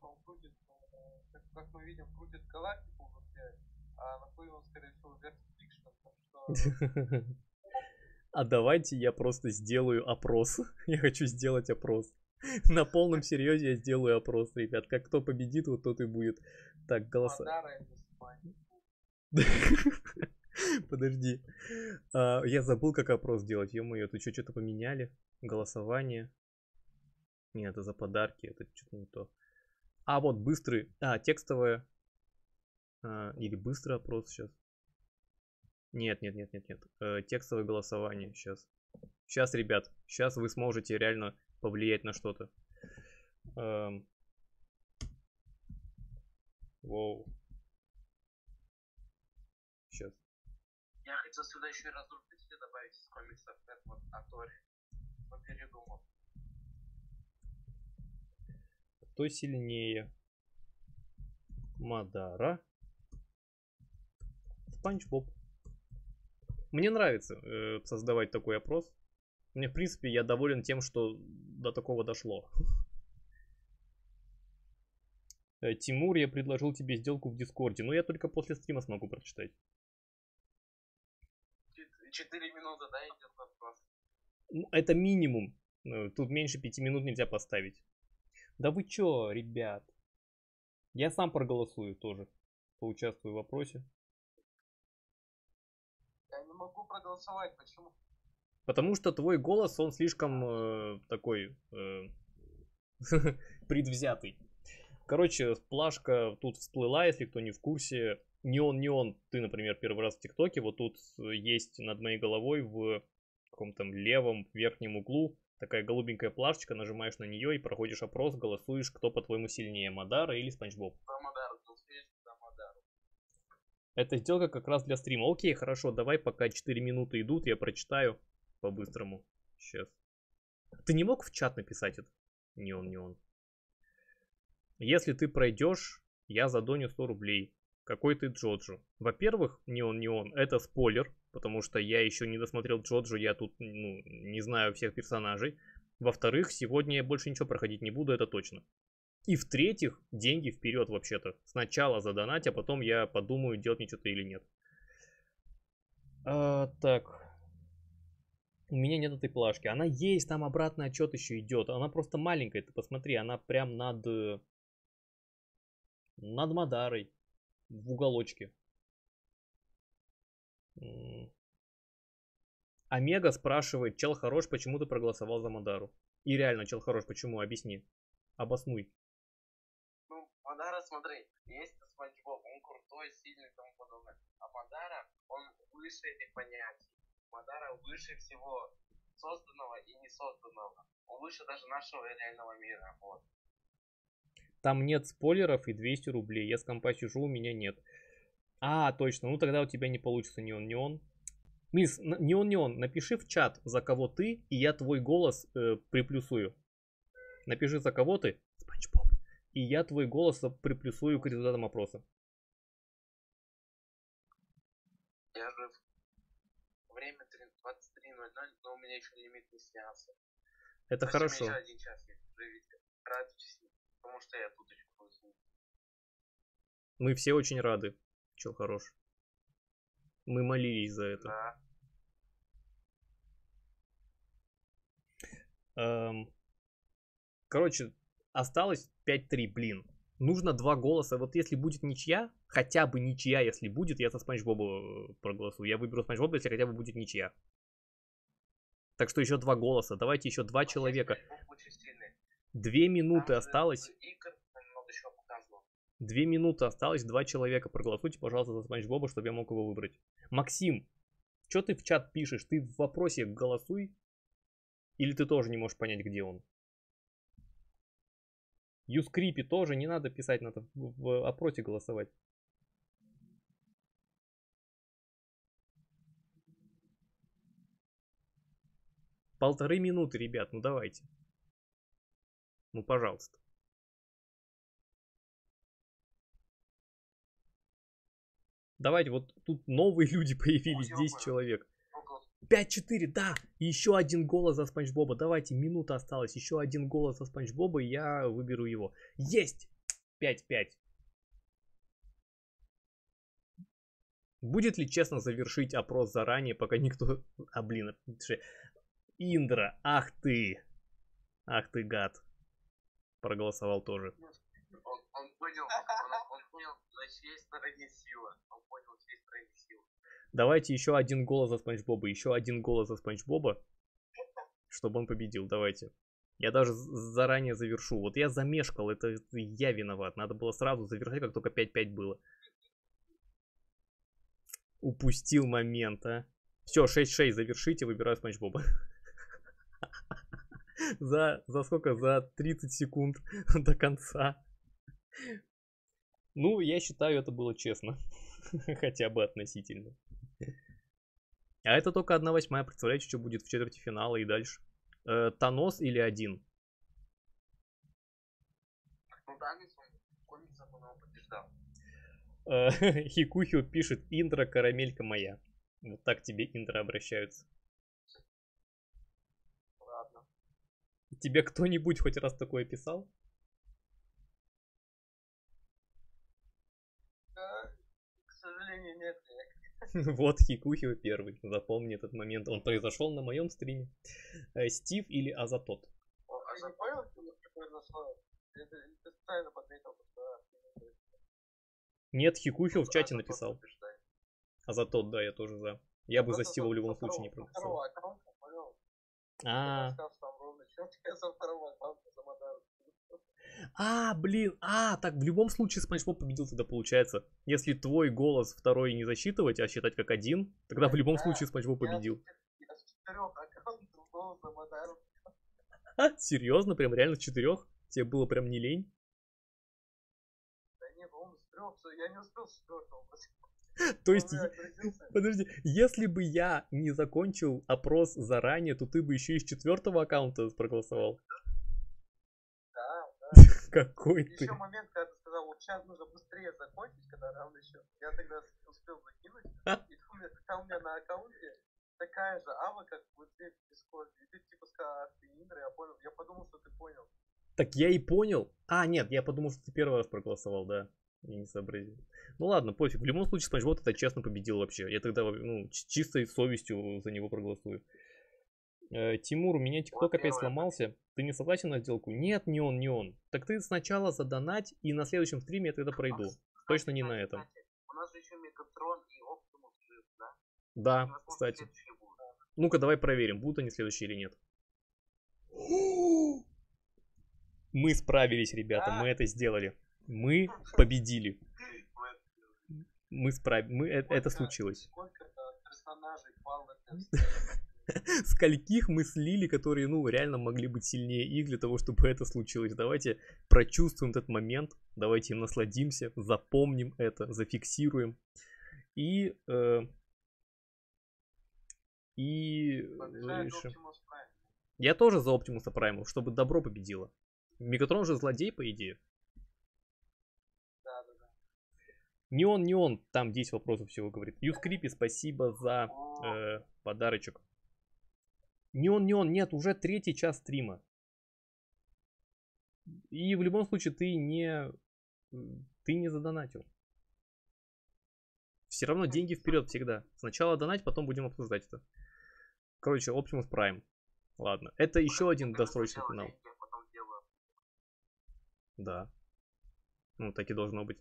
Как мы видим, крутит галактику вообще, а на фоне он, скорее всего, вертит фикшн. А давайте я просто сделаю опрос. Я хочу сделать опрос. На полном серьезе я сделаю опрос, ребят. Как кто победит, вот тот и будет. Так, голоса. Подожди. Я забыл, как опрос делать. Ё-моё, тут что-то поменяли. Голосование. Нет, это за подарки. Это что-то не то. Вот быстрый. Текстовое. Или быстрый опрос сейчас. Нет. Текстовое голосование сейчас. Сейчас, ребят. Сейчас вы сможете реально повлиять на что-то. Воу. Сейчас. Я хотел сюда еще и разрушителя добавить из комиксов. Это вот Атори. Но передумал. Кто сильнее? Мадара. Спанч Боб. Мне нравится создавать такой опрос. Мне, в принципе, я доволен тем, что до такого дошло. Тимур, я предложил тебе сделку в Дискорде, но я только после стрима смогу прочитать. 4 минуты, да, идет вопрос? Это минимум. Тут меньше 5 минут нельзя поставить. Да вы чё, ребят? Я сам проголосую тоже. Поучаствую в вопросе. Я не могу проголосовать, почему? Потому что твой голос, он слишком такой предвзятый. Короче, плашка тут всплыла, если кто не в курсе. Неон, ты, например, первый раз в ТикТоке. Вот тут есть над моей головой в каком-то левом верхнем углу такая голубенькая плашечка. Нажимаешь на нее и проходишь опрос, голосуешь, кто по-твоему сильнее, Мадара или Спанч Боб. За Мадару, за Мадару. Эта сделка как раз для стрима. Окей, хорошо, давай, пока 4 минуты идут, я прочитаю по-быстрому. Сейчас. Ты не мог в чат написать это? Неон. Если ты пройдешь, я задоню 100 рублей. Какой ты Джоджо? Во-первых, Неон, это спойлер, потому что я еще не досмотрел Джоджо, я тут не знаю всех персонажей. Во-вторых, сегодня я больше ничего проходить не буду, это точно. И в-третьих, деньги вперед вообще-то. Сначала задонать, а потом я подумаю, делать мне что-то или нет. Так. У меня нет этой плашки. Она есть, там обратный отчет еще идет. Она просто маленькая, ты посмотри, она прям над Мадарой. В уголочке. Омега спрашивает, чел хорош, почему ты проголосовал за Мадару? И реально, чел хорош, почему? Объясни. Обоснуй. Ну, Мадара, смотри, есть Спанч Боб, он крутой, сильный и тому подобное. А Мадара, он выше этих понятий. Мадара выше всего созданного и несозданного. Он выше даже нашего реального мира. Вот. Там нет спойлеров и 200 рублей. Я с компа сижу, у меня нет. А, точно. Ну тогда у тебя не получится неон. Мисс, неон, напиши в чат, за кого ты, и я твой голос приплюсую. Напиши, за кого ты, Спанч Боб, и я твой голос приплюсую к результатам опроса. Я жив. Время 23:00, но у меня еще лимит не снялся. Это хорошо. Еще 1 час есть. Живите. Радуйтесь. Потому что я тут еще буду. Мы все очень рады. Чё хорош. Мы молились за это. Да. Короче, осталось 5-3, блин. Нужно 2 голоса. Вот если будет ничья, хотя бы ничья, если будет, я за Спанч Боба проголосую. Я выберу Спанч Боба, если хотя бы будет ничья. Так что еще 2 голоса. Давайте еще 2 человека. 2 минуты осталось. 2 минуты осталось, 2 человека. Проголосуйте, пожалуйста, за Спанч Боба, чтобы я мог его выбрать. Максим, что ты в чат пишешь? Ты в вопросе голосуй? Или ты тоже не можешь понять, где он? Юскрипи тоже не надо писать, надо в опросе голосовать. Полторы минуты, ребят, ну давайте. Ну, пожалуйста. Давайте, вот тут новые люди появились, 10 человек. 5-4, да, и еще 1 голос за Спанч Боба. Давайте, минута осталась, еще 1 голос за Спанч Боба, и я выберу его. Есть! 5-5. Будет ли честно завершить опрос заранее, пока никто... А, блин, Индра, ах ты, гад. Проголосовал тоже. Он понял, на чьей стороне сила. Он понял, чьей стороне сила. Давайте еще 1 голос за Спанч Боба, еще 1 голос за Спанч Боба, чтобы он победил. Давайте. Я даже заранее завершу. Вот я замешкал, это я виноват. Надо было сразу завершать, как только 5-5 было. Упустил момент, а. Все, 6-6 завершите, выбираю Спанч Боба. За сколько? За 30 секунд до конца. Ну, я считаю, это было честно. Хотя бы относительно. А это только 1/8. Представляете, что будет в четвертьфинала и дальше? Танос или 1? Ну, Танос, он законно побеждал. Хикухио пишет: Индра, карамелька моя. Вот так тебе Индра обращаются. Ладно. Тебе кто-нибудь хоть раз такое писал? К сожалению, нет. Вот Хикухио первый. Запомни этот момент. Он произошел на моем стриме. Стив или Азатот? А понял, что произошло? Ты специально подметил, что... Нет, Хикухио в чате написал. Азатот, да, я тоже за. Я бы за Стива в любом случае не проголосовал. Блин, так в любом случае Спанч Боб победил тогда получается. Если твой голос второй не засчитывать, а считать как 1, тогда в любом случае Спанч Боб победил. Я с 4 аккаунтов голоса Мадару. Серьезно? Прям реально с 4? Тебе было прям не лень? Да нет, он с 3, я не успел с 4. То есть, подожди, если бы я не закончил опрос заранее, то ты бы еще и с 4 аккаунта проголосовал? Да. Какой ты? Еще момент, когда ты сказал, вот сейчас нужно быстрее закончить, когда равный счет. Я тогда успел закинуть, и там у меня на аккаунте такая же ава, как вот здесь в Дискорде. И ты типа сказал, ты Индра, я подумал, что ты понял. Так я и понял. Нет, я подумал, что ты первый раз проголосовал, да. Я не сообразил. Ну ладно, пофиг. В любом случае, Спанч Боб это честно победил вообще. Я тогда, чистой совестью за него проголосую. Тимур, у меня ТикТок опять сломался. Ты не согласен на сделку? Нет, не он. Так ты сначала задонать, и на следующем стриме я тогда пройду. Точно не на этом. У нас же еще Мегатрон и Оптимус жив, да? Да, кстати. Ну-ка, давай проверим, будут они следующие или нет. Мы справились, ребята, мы это сделали. Мы победили. Это случилось. Сколько персонажей пал Скольких мы слили, которые, ну, реально могли быть сильнее их для того, чтобы это случилось. Давайте прочувствуем этот момент, давайте им насладимся, запомним это, зафиксируем. И решим. Я тоже за Оптимуса Праймал, чтобы добро победило. Мегатрон же злодей, по идее. Да. Неон, там 10 вопросов всего говорит. Юскрипи, спасибо за подарочек. Неон, нет, уже 3-й час стрима. И в любом случае ты не задонатил. Все равно деньги вперед всегда. Сначала донать, потом будем обсуждать это. Короче, Optimus Prime. Ладно, это еще один досрочный финал. Да. Ну, так и должно быть.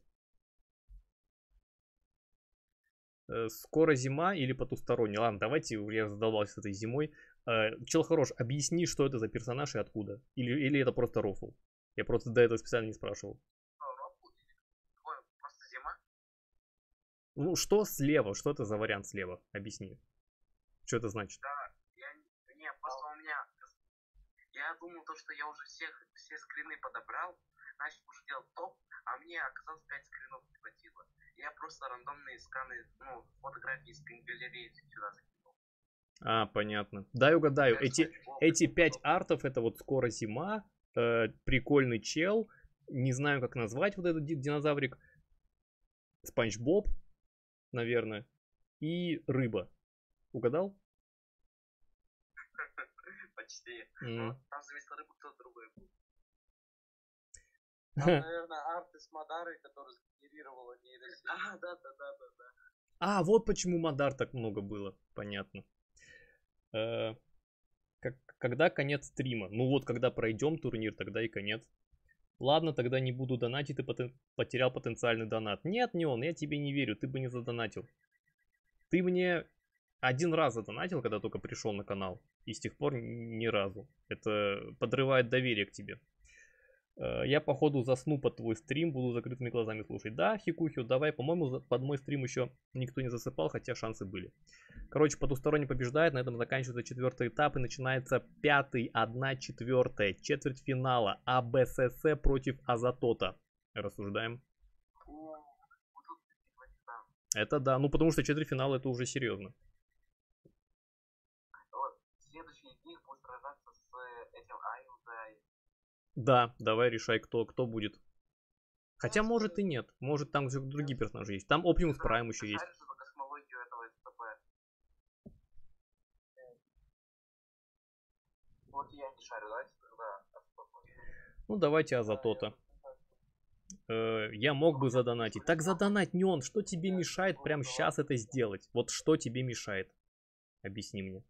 Скоро зима или потусторонний? Ладно, давайте, я задолбался с этой зимой. Чел хорош, объясни, что это за персонаж и откуда. Или это просто рофл. Я просто до этого специально не спрашивал. Просто зима? Ну, что слева? Что это за вариант слева? Объясни. Что это значит? Да, просто у меня... Я думал, что я уже все скрины подобрал, начал уже делать топ, а мне оказалось 5 скринов не хватило. Я просто рандомные сканы, фотографии из скрин-галереи сюда закинул. А, понятно. Дай угадаю. Эти 5 артов, это вот скоро зима, прикольный чел, не знаю, как назвать вот этот динозаврик, Спанч Боб, наверное, и рыба. Угадал? Почти. Но там вместо рыбы кто-то другой был. Там, наверное, арт из Мадары, который сгенерировала нейросеть. Да. А, вот почему Мадар так много было. Понятно. Когда конец стрима? Ну вот, когда пройдем турнир, тогда и конец. Ладно, тогда не буду донатить, ты потерял потенциальный донат. Нет, Неон, я тебе не верю, ты бы не задонатил. Ты мне один раз задонатил, когда только пришел на канал. И с тех пор ни разу. Это подрывает доверие к тебе. Я, походу, засну под твой стрим, буду закрытыми глазами слушать. Да, Хикухио, давай, по-моему, под мой стрим еще никто не засыпал, хотя шансы были. Короче, потусторонний побеждает, на этом заканчивается 4-й этап и начинается 5-й, 1/4, четвертьфинала АБСС против Азатота. Рассуждаем. Это да, ну потому что четвертьфинал это уже серьезно. Следующие дни будет сражаться с этим Аюзой. Да, давай решай, кто будет. Хотя может и нет. Может там другие персонажи есть. Там Optimus Prime еще есть. Вот я не шарю, давайте тогда. Ну давайте Азатота. Я мог бы задонатить. Так задонать не он. Что тебе мешает прямо сейчас это сделать? Вот что тебе мешает? Объясни мне.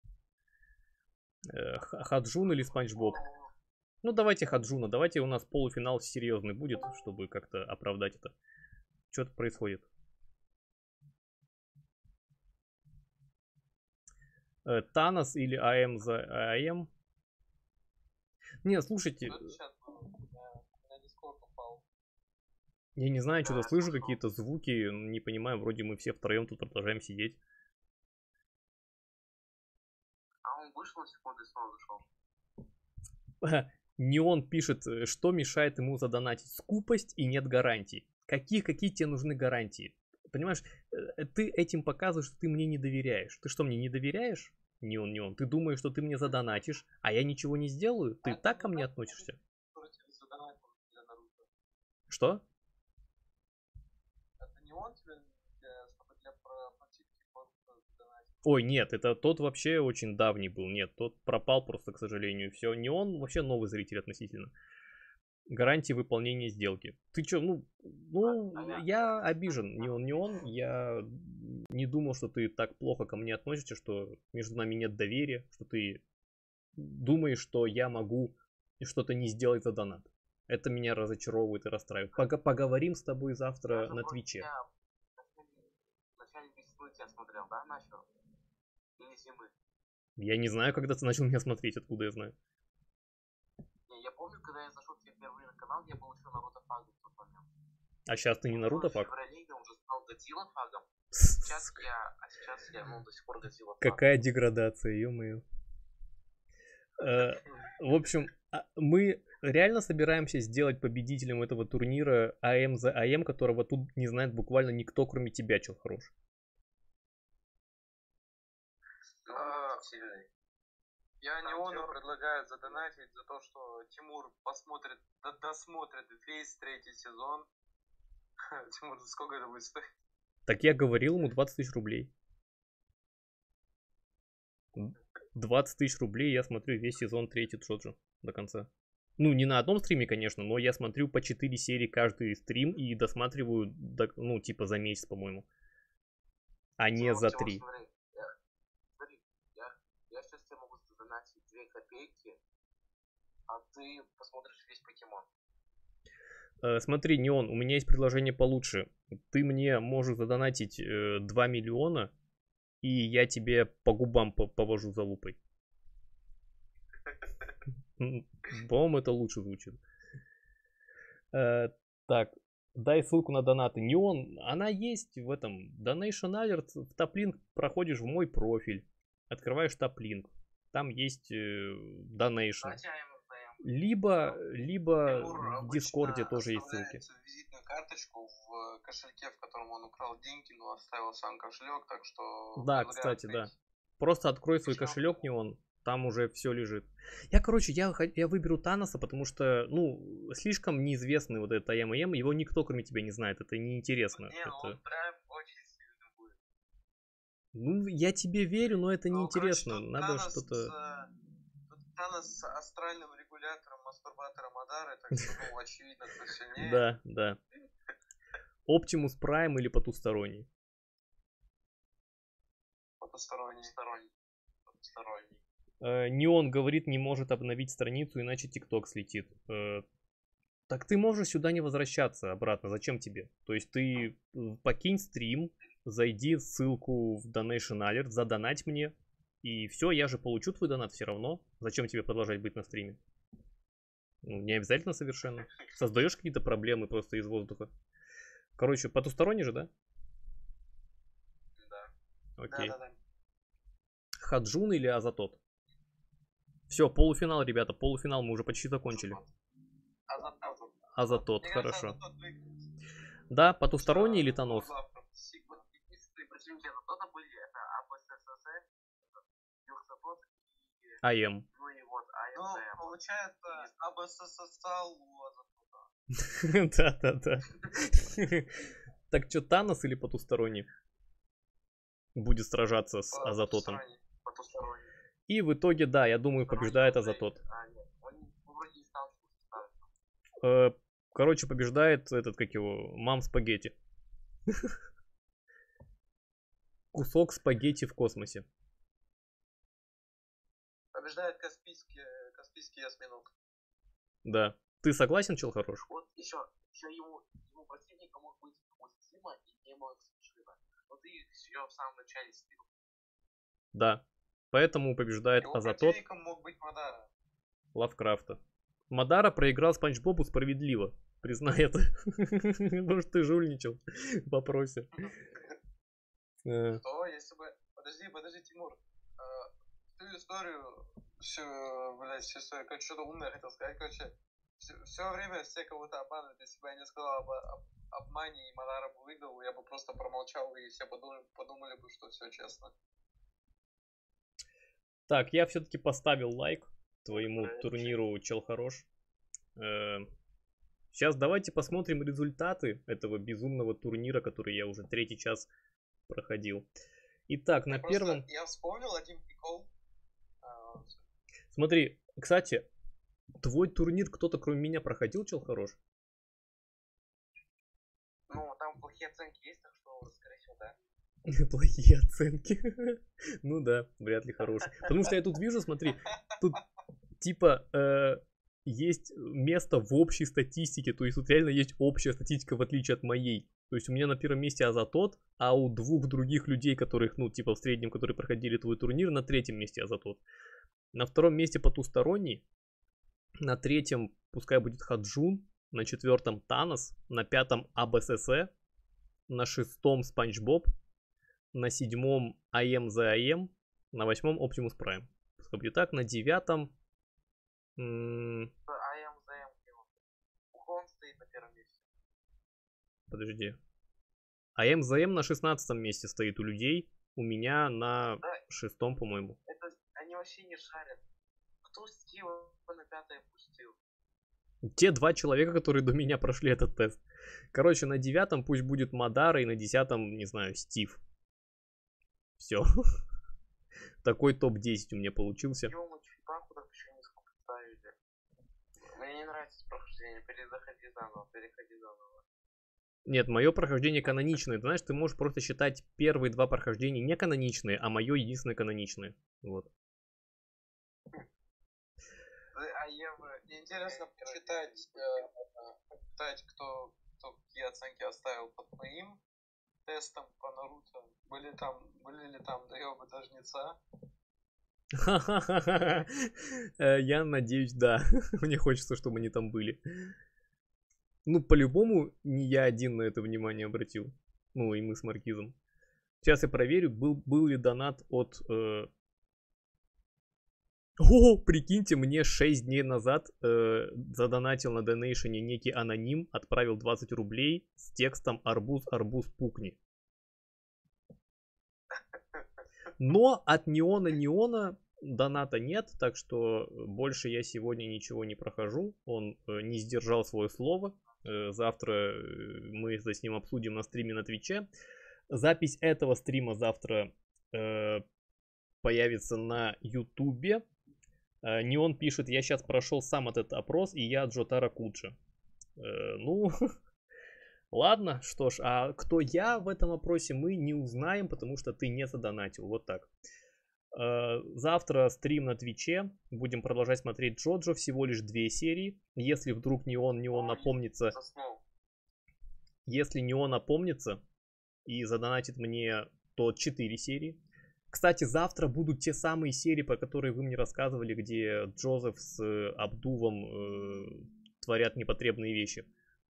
Хаджун или Спанч Боб? Ну давайте Хаджуна. Давайте у нас полуфинал серьезный будет, чтобы как-то оправдать это. Что-то происходит. Танос или АМ за АМ? Не, слушайте. Я не знаю, что-то слышу, какие-то звуки, не понимаю, вроде мы все втроем тут продолжаем сидеть. А он вышел на секунду и снова зашел. Неон пишет, что мешает ему задонатить. Скупость и нет гарантий. Какие тебе нужны гарантии? Понимаешь, ты этим показываешь, что ты мне не доверяешь. Ты что, мне не доверяешь? Неон. Ты думаешь, что ты мне задонатишь, а я ничего не сделаю? Ты так ко мне относишься? Что? Это не он тебе, чтобы для прочитки задонатить? Ой, нет, это тот вообще очень давний был. Нет, тот пропал просто, к сожалению. Все, не он, вообще новый зритель относительно. Гарантии выполнения сделки. Ты чё, я обижен. Не он. Я не думал, что ты так плохо ко мне относишься, что между нами нет доверия, что ты думаешь, что я могу что-то не сделать за донат. Это меня разочаровывает и расстраивает. Поговорим с тобой завтра на Твиче. В начале весны тебя смотрел, да, начал? Или зимы? Я не знаю, когда ты начал меня смотреть, откуда я знаю. Я помню, когда я зашел к тебе впервые на канал, я был еще Наруто фагом в тот момент. А сейчас ты не Наруто фаг? В феврале я уже стал Годзилла фагом. Сейчас я, ну, до сих пор Годзилла 2. Какая деградация, ё-моё. В общем, мы реально собираемся сделать победителем этого турнира АМ за АМ, которого тут не знает буквально никто, кроме тебя, чел хорош. Сильный. Я Неону предлагаю задонатить за то, что Тимур посмотрит, досмотрит весь 3-й сезон. Тимур, сколько это будет стоить? Так я говорил ему 20 тысяч рублей. 20 тысяч рублей, я смотрю весь сезон 3-й Джоджо до конца. Ну, не на одном стриме, конечно, но я смотрю по 4 серии каждый стрим и досматриваю, ну, типа за месяц, по-моему. А не за 3. Смотри, я сейчас тебе могу задонатить 2 копейки, а ты посмотришь весь покемон. Смотри, Неон, у меня есть предложение получше. Ты мне можешь задонатить 2 миллиона, и я тебе по губам повожу за лупой. По-моему, это лучше звучит. Так, дай ссылку на донаты. Неон, она есть в этом. Donation Alert, в топлинк проходишь в мой профиль. Открываешь топлинк. Там есть donation. Либо в Дискорде тоже есть ссылки. Визитную карточку в кошельке, в котором он украл деньги, но оставил сам кошелек, так что... Да, кстати, да. Просто открой свой кошелек, Неон, там уже все лежит. Я выберу Таноса, потому что, ну, слишком неизвестный вот этот АМ, его никто, кроме тебя, не знает, это неинтересно. Не, он прям очень сильный будет. Ну, я тебе верю, но это неинтересно, надо что-то... Танос с астральным регулятором, мастурбатором Мадары, так что, ну, очевидно, кто сильнее. Да, да. Оптимус Прайм или потусторонний? Потусторонний. Неон говорит, не может обновить страницу, иначе ТикТок слетит. Так ты можешь сюда не возвращаться обратно, зачем тебе? То есть ты покинь стрим, зайди в ссылку в Donation Alert, задонать мне, и все, я же получу твой донат все равно. Зачем тебе продолжать быть на стриме? Ну, не обязательно совершенно. Создаешь какие-то проблемы просто из воздуха. Короче, потусторонний же, да? Да. Окей. Да. Хаджун или Азатот? Все, полуфинал, ребята, полуфинал мы уже почти закончили. Азатот, хорошо. Да, потусторонний или Танос? АМ. Ну, получается, АБСССАЛ у Азатота. Да. Так что, Танос или потусторонний будет сражаться с Азатотом? И в итоге, да, я думаю, побеждает Азатот. Короче, побеждает этот, как его, мам спагетти. Кусок спагетти в космосе. Побеждает Каспийский осьминог. Да. Ты согласен, чел хорош? Вот еще ему противником мог быть Устима и Немо Эксплишина. Но ты их еще в самом начале слил. Да. Поэтому побеждает Его Азатот. противником мог быть Мадара. Лавкрафта. Мадара проиграл Спанч Бобу справедливо. Признай это. Потому что ты жульничал в вопросе. Что, если бы... Подожди, Тимур. Всю историю... Всю историю... Короче, что-то умное хотел сказать. Короче, все время все кого-то обманывают. Если бы я не сказал об обмане и Мадара бы выиграл, я бы просто промолчал, и все подумали бы, что все честно. Так, я все-таки поставил лайк твоему турниру, чел хорош. Сейчас давайте посмотрим результаты этого безумного турнира, который я уже 3-й час проходил. Итак, на первом... Я вспомнил один прикол. Смотри, кстати, твой турнир кто-то кроме меня проходил, чел хорош? Ну, там плохие оценки есть, так что, скорее всего, да. Плохие оценки. Ну да, вряд ли хорошие. Потому что я тут вижу, смотри, тут типа есть место в общей статистике, то есть тут реально есть общая статистика в отличие от моей. То есть у меня на первом месте Азатот, а у двух других людей, которых, ну, типа в среднем, которые проходили твой турнир, на 3-м месте Азатот. На 2-м месте потусторонний, на 3-м пускай будет Хаджун, на 4-м Танос, на 5-м АБСС, на 6-м Спанч Боб, на 7-м AM the AM, на 8-м Optimus Prime. Пускай будет так, на 9-м... Он стоит на первом месте. Подожди. AM the AM на 16-м месте стоит у людей, у меня на 6-м, по-моему. Это они вообще не шарят. Кто Стива на 5-е пустил? Те 2 человека, которые до меня прошли этот тест. Короче, на 9-м пусть будет Мадара, и на 10-м, не знаю, Стив. Все. Такой топ-10 у меня получился. Мне не нравится прохождение. Переходи заново. Нет, мое прохождение каноничное. Ты знаешь, ты можешь просто считать первые 2 прохождения не каноничные, а мое единственное каноничное. Вот. Интересно почитать, кто какие оценки оставил под моим тестом по Наруто. Были ли там доебы дожнеца? Я надеюсь, да. Мне хочется, чтобы они там были. Ну, по-любому, не я один на это внимание обратил. Ну, и мы с Маркизом. Сейчас я проверю, был ли донат от... О, прикиньте, мне 6 дней назад задонатил на донейшене некий аноним, отправил 20 рублей с текстом «Арбуз, арбуз, пукни». Но от Неона доната нет, так что больше я сегодня ничего не прохожу. Он не сдержал свое слово. Завтра мы это с ним обсудим на стриме на Твиче. Запись этого стрима завтра появится на Ютубе. Неон пишет: я сейчас прошел сам этот опрос, и я Джотаро Куджи. Ну, ладно, что ж, а кто я в этом опросе, мы не узнаем, потому что ты не задонатил. Вот так. Завтра стрим на Твиче. Будем продолжать смотреть Джоджо. Всего лишь 2 серии. Если вдруг Неон напомнится... Если Неон напомнится и задонатит мне, то 4 серии. Кстати, завтра будут те самые серии, про которые вы мне рассказывали, где Джозеф с Абдувом творят непотребные вещи.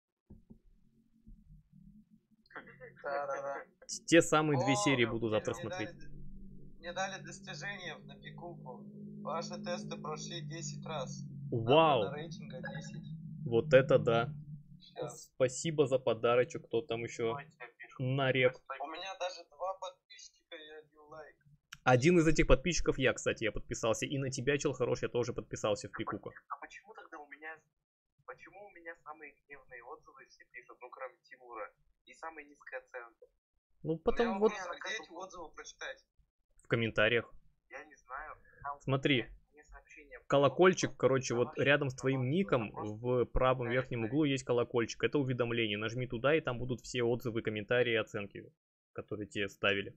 Те самые 2 серии буду завтра смотреть. Мне дали достижения на пикулку. Ваши тесты прошли 10 раз. Вау! На рейтинга 10. Вот это да. Сейчас. Спасибо за подарочек, кто там еще нарек. У меня даже 2 подписчика и 1 лайк. Один из этих подписчиков я, кстати, я подписался. И на тебя, чел хорош, я тоже подписался в пикуку. А почему тогда у меня самые гневные отзывы все пишут, ну кроме Тимура, и самая низкая оценка? Ну потом вот... Где эти отзывы прочитать? В комментариях. Я не знаю. Смотри. Колокольчик, короче, вот рядом с твоим ником в правом верхнем углу есть колокольчик. Это уведомление. Нажми туда, и там будут все отзывы, комментарии и оценки, которые тебе ставили.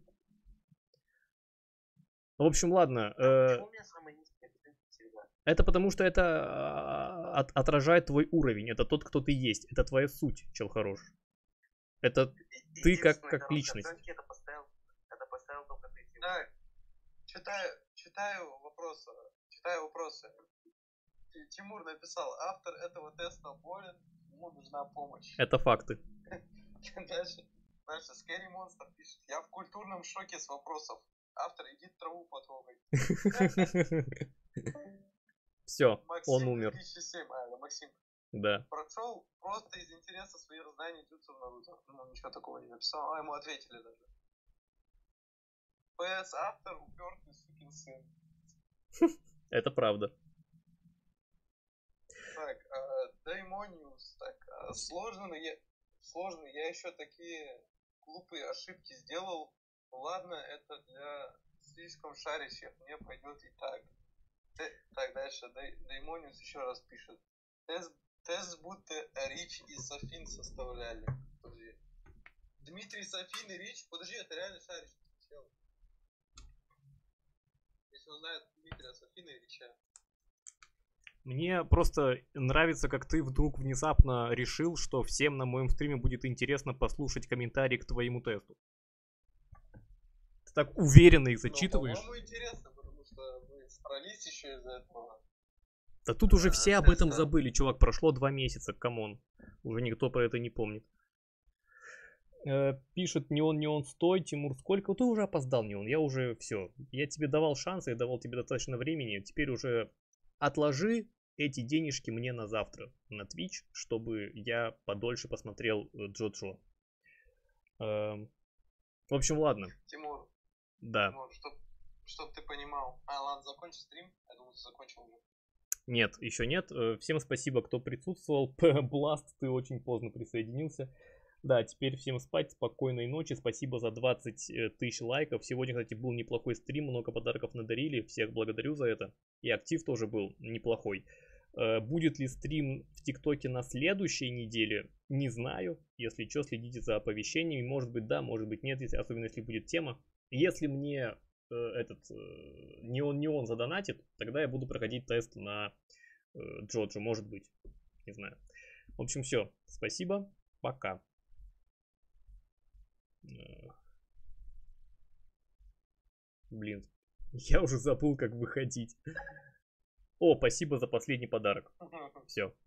В общем, ладно. Это потому, что это отражает твой уровень. Это тот, кто ты есть. Это твоя суть, чел хорош. Это ты как личность. Это поставил только ты. Так, читаю вопросы. Тимур написал: автор этого теста болен, ему нужна помощь. Это факты. Дальше Scary Monster пишет: я в культурном шоке с вопросов. Автор, иди траву потрогай. Все, он умер. 2007, Максим. Да. Прошел просто из интереса своих знаний Дзюцу в Наруто. Ну, ничего такого не написал, а ему ответили даже. ПС, автор упертый сукин сын. Это правда. Так, Даймониус, так, сложно, я еще такие глупые ошибки сделал. Ладно, это для слишком шарящих, мне пойдет и так. Так, дальше, Даймониус еще раз пишет. Тест будто Рич и Софин составляли. Подожди. Дмитрий, Софин и Рич, подожди, это реально шарящий чел. Если он знает Дмитрия, Софина и Рича. Мне просто нравится, как ты вдруг внезапно решил, что всем на моем стриме будет интересно послушать комментарии к твоему тесту. Ты так уверенно их зачитываешь. По-моему, интересно, потому что мы срались еще из-за этого. Да тут уже все об этом забыли, чувак, прошло 2 месяца, камон. Уже никто про это не помнит. Пишет Неон, стой, Тимур, сколько? Ты уже опоздал, Неон, я уже все. Я тебе давал шанс, я давал тебе достаточно времени. Теперь уже отложи эти денежки мне на завтра на Twitch, чтобы я подольше посмотрел Джоджо. В общем, ладно. Тимур, Да. Тимур, чтоб ты понимал. Ладно, закончи стрим. Я думаю, ты закончил уже. Нет, еще нет. Всем спасибо, кто присутствовал. Бласт, ты очень поздно присоединился. Да, теперь всем спать, спокойной ночи. Спасибо за 20 тысяч лайков. Сегодня, кстати, был неплохой стрим, много подарков надарили. Всех благодарю за это. И актив тоже был неплохой. Будет ли стрим в ТикТоке на следующей неделе? Не знаю. Если что, следите за оповещениями. Может быть да, может быть нет, особенно если будет тема. Если мне Неон задонатит, тогда я буду проходить тест на Джоджо, может быть. Не знаю. В общем, все. Спасибо. Пока. Блин, я уже забыл, как выходить. О, спасибо за последний подарок. Все.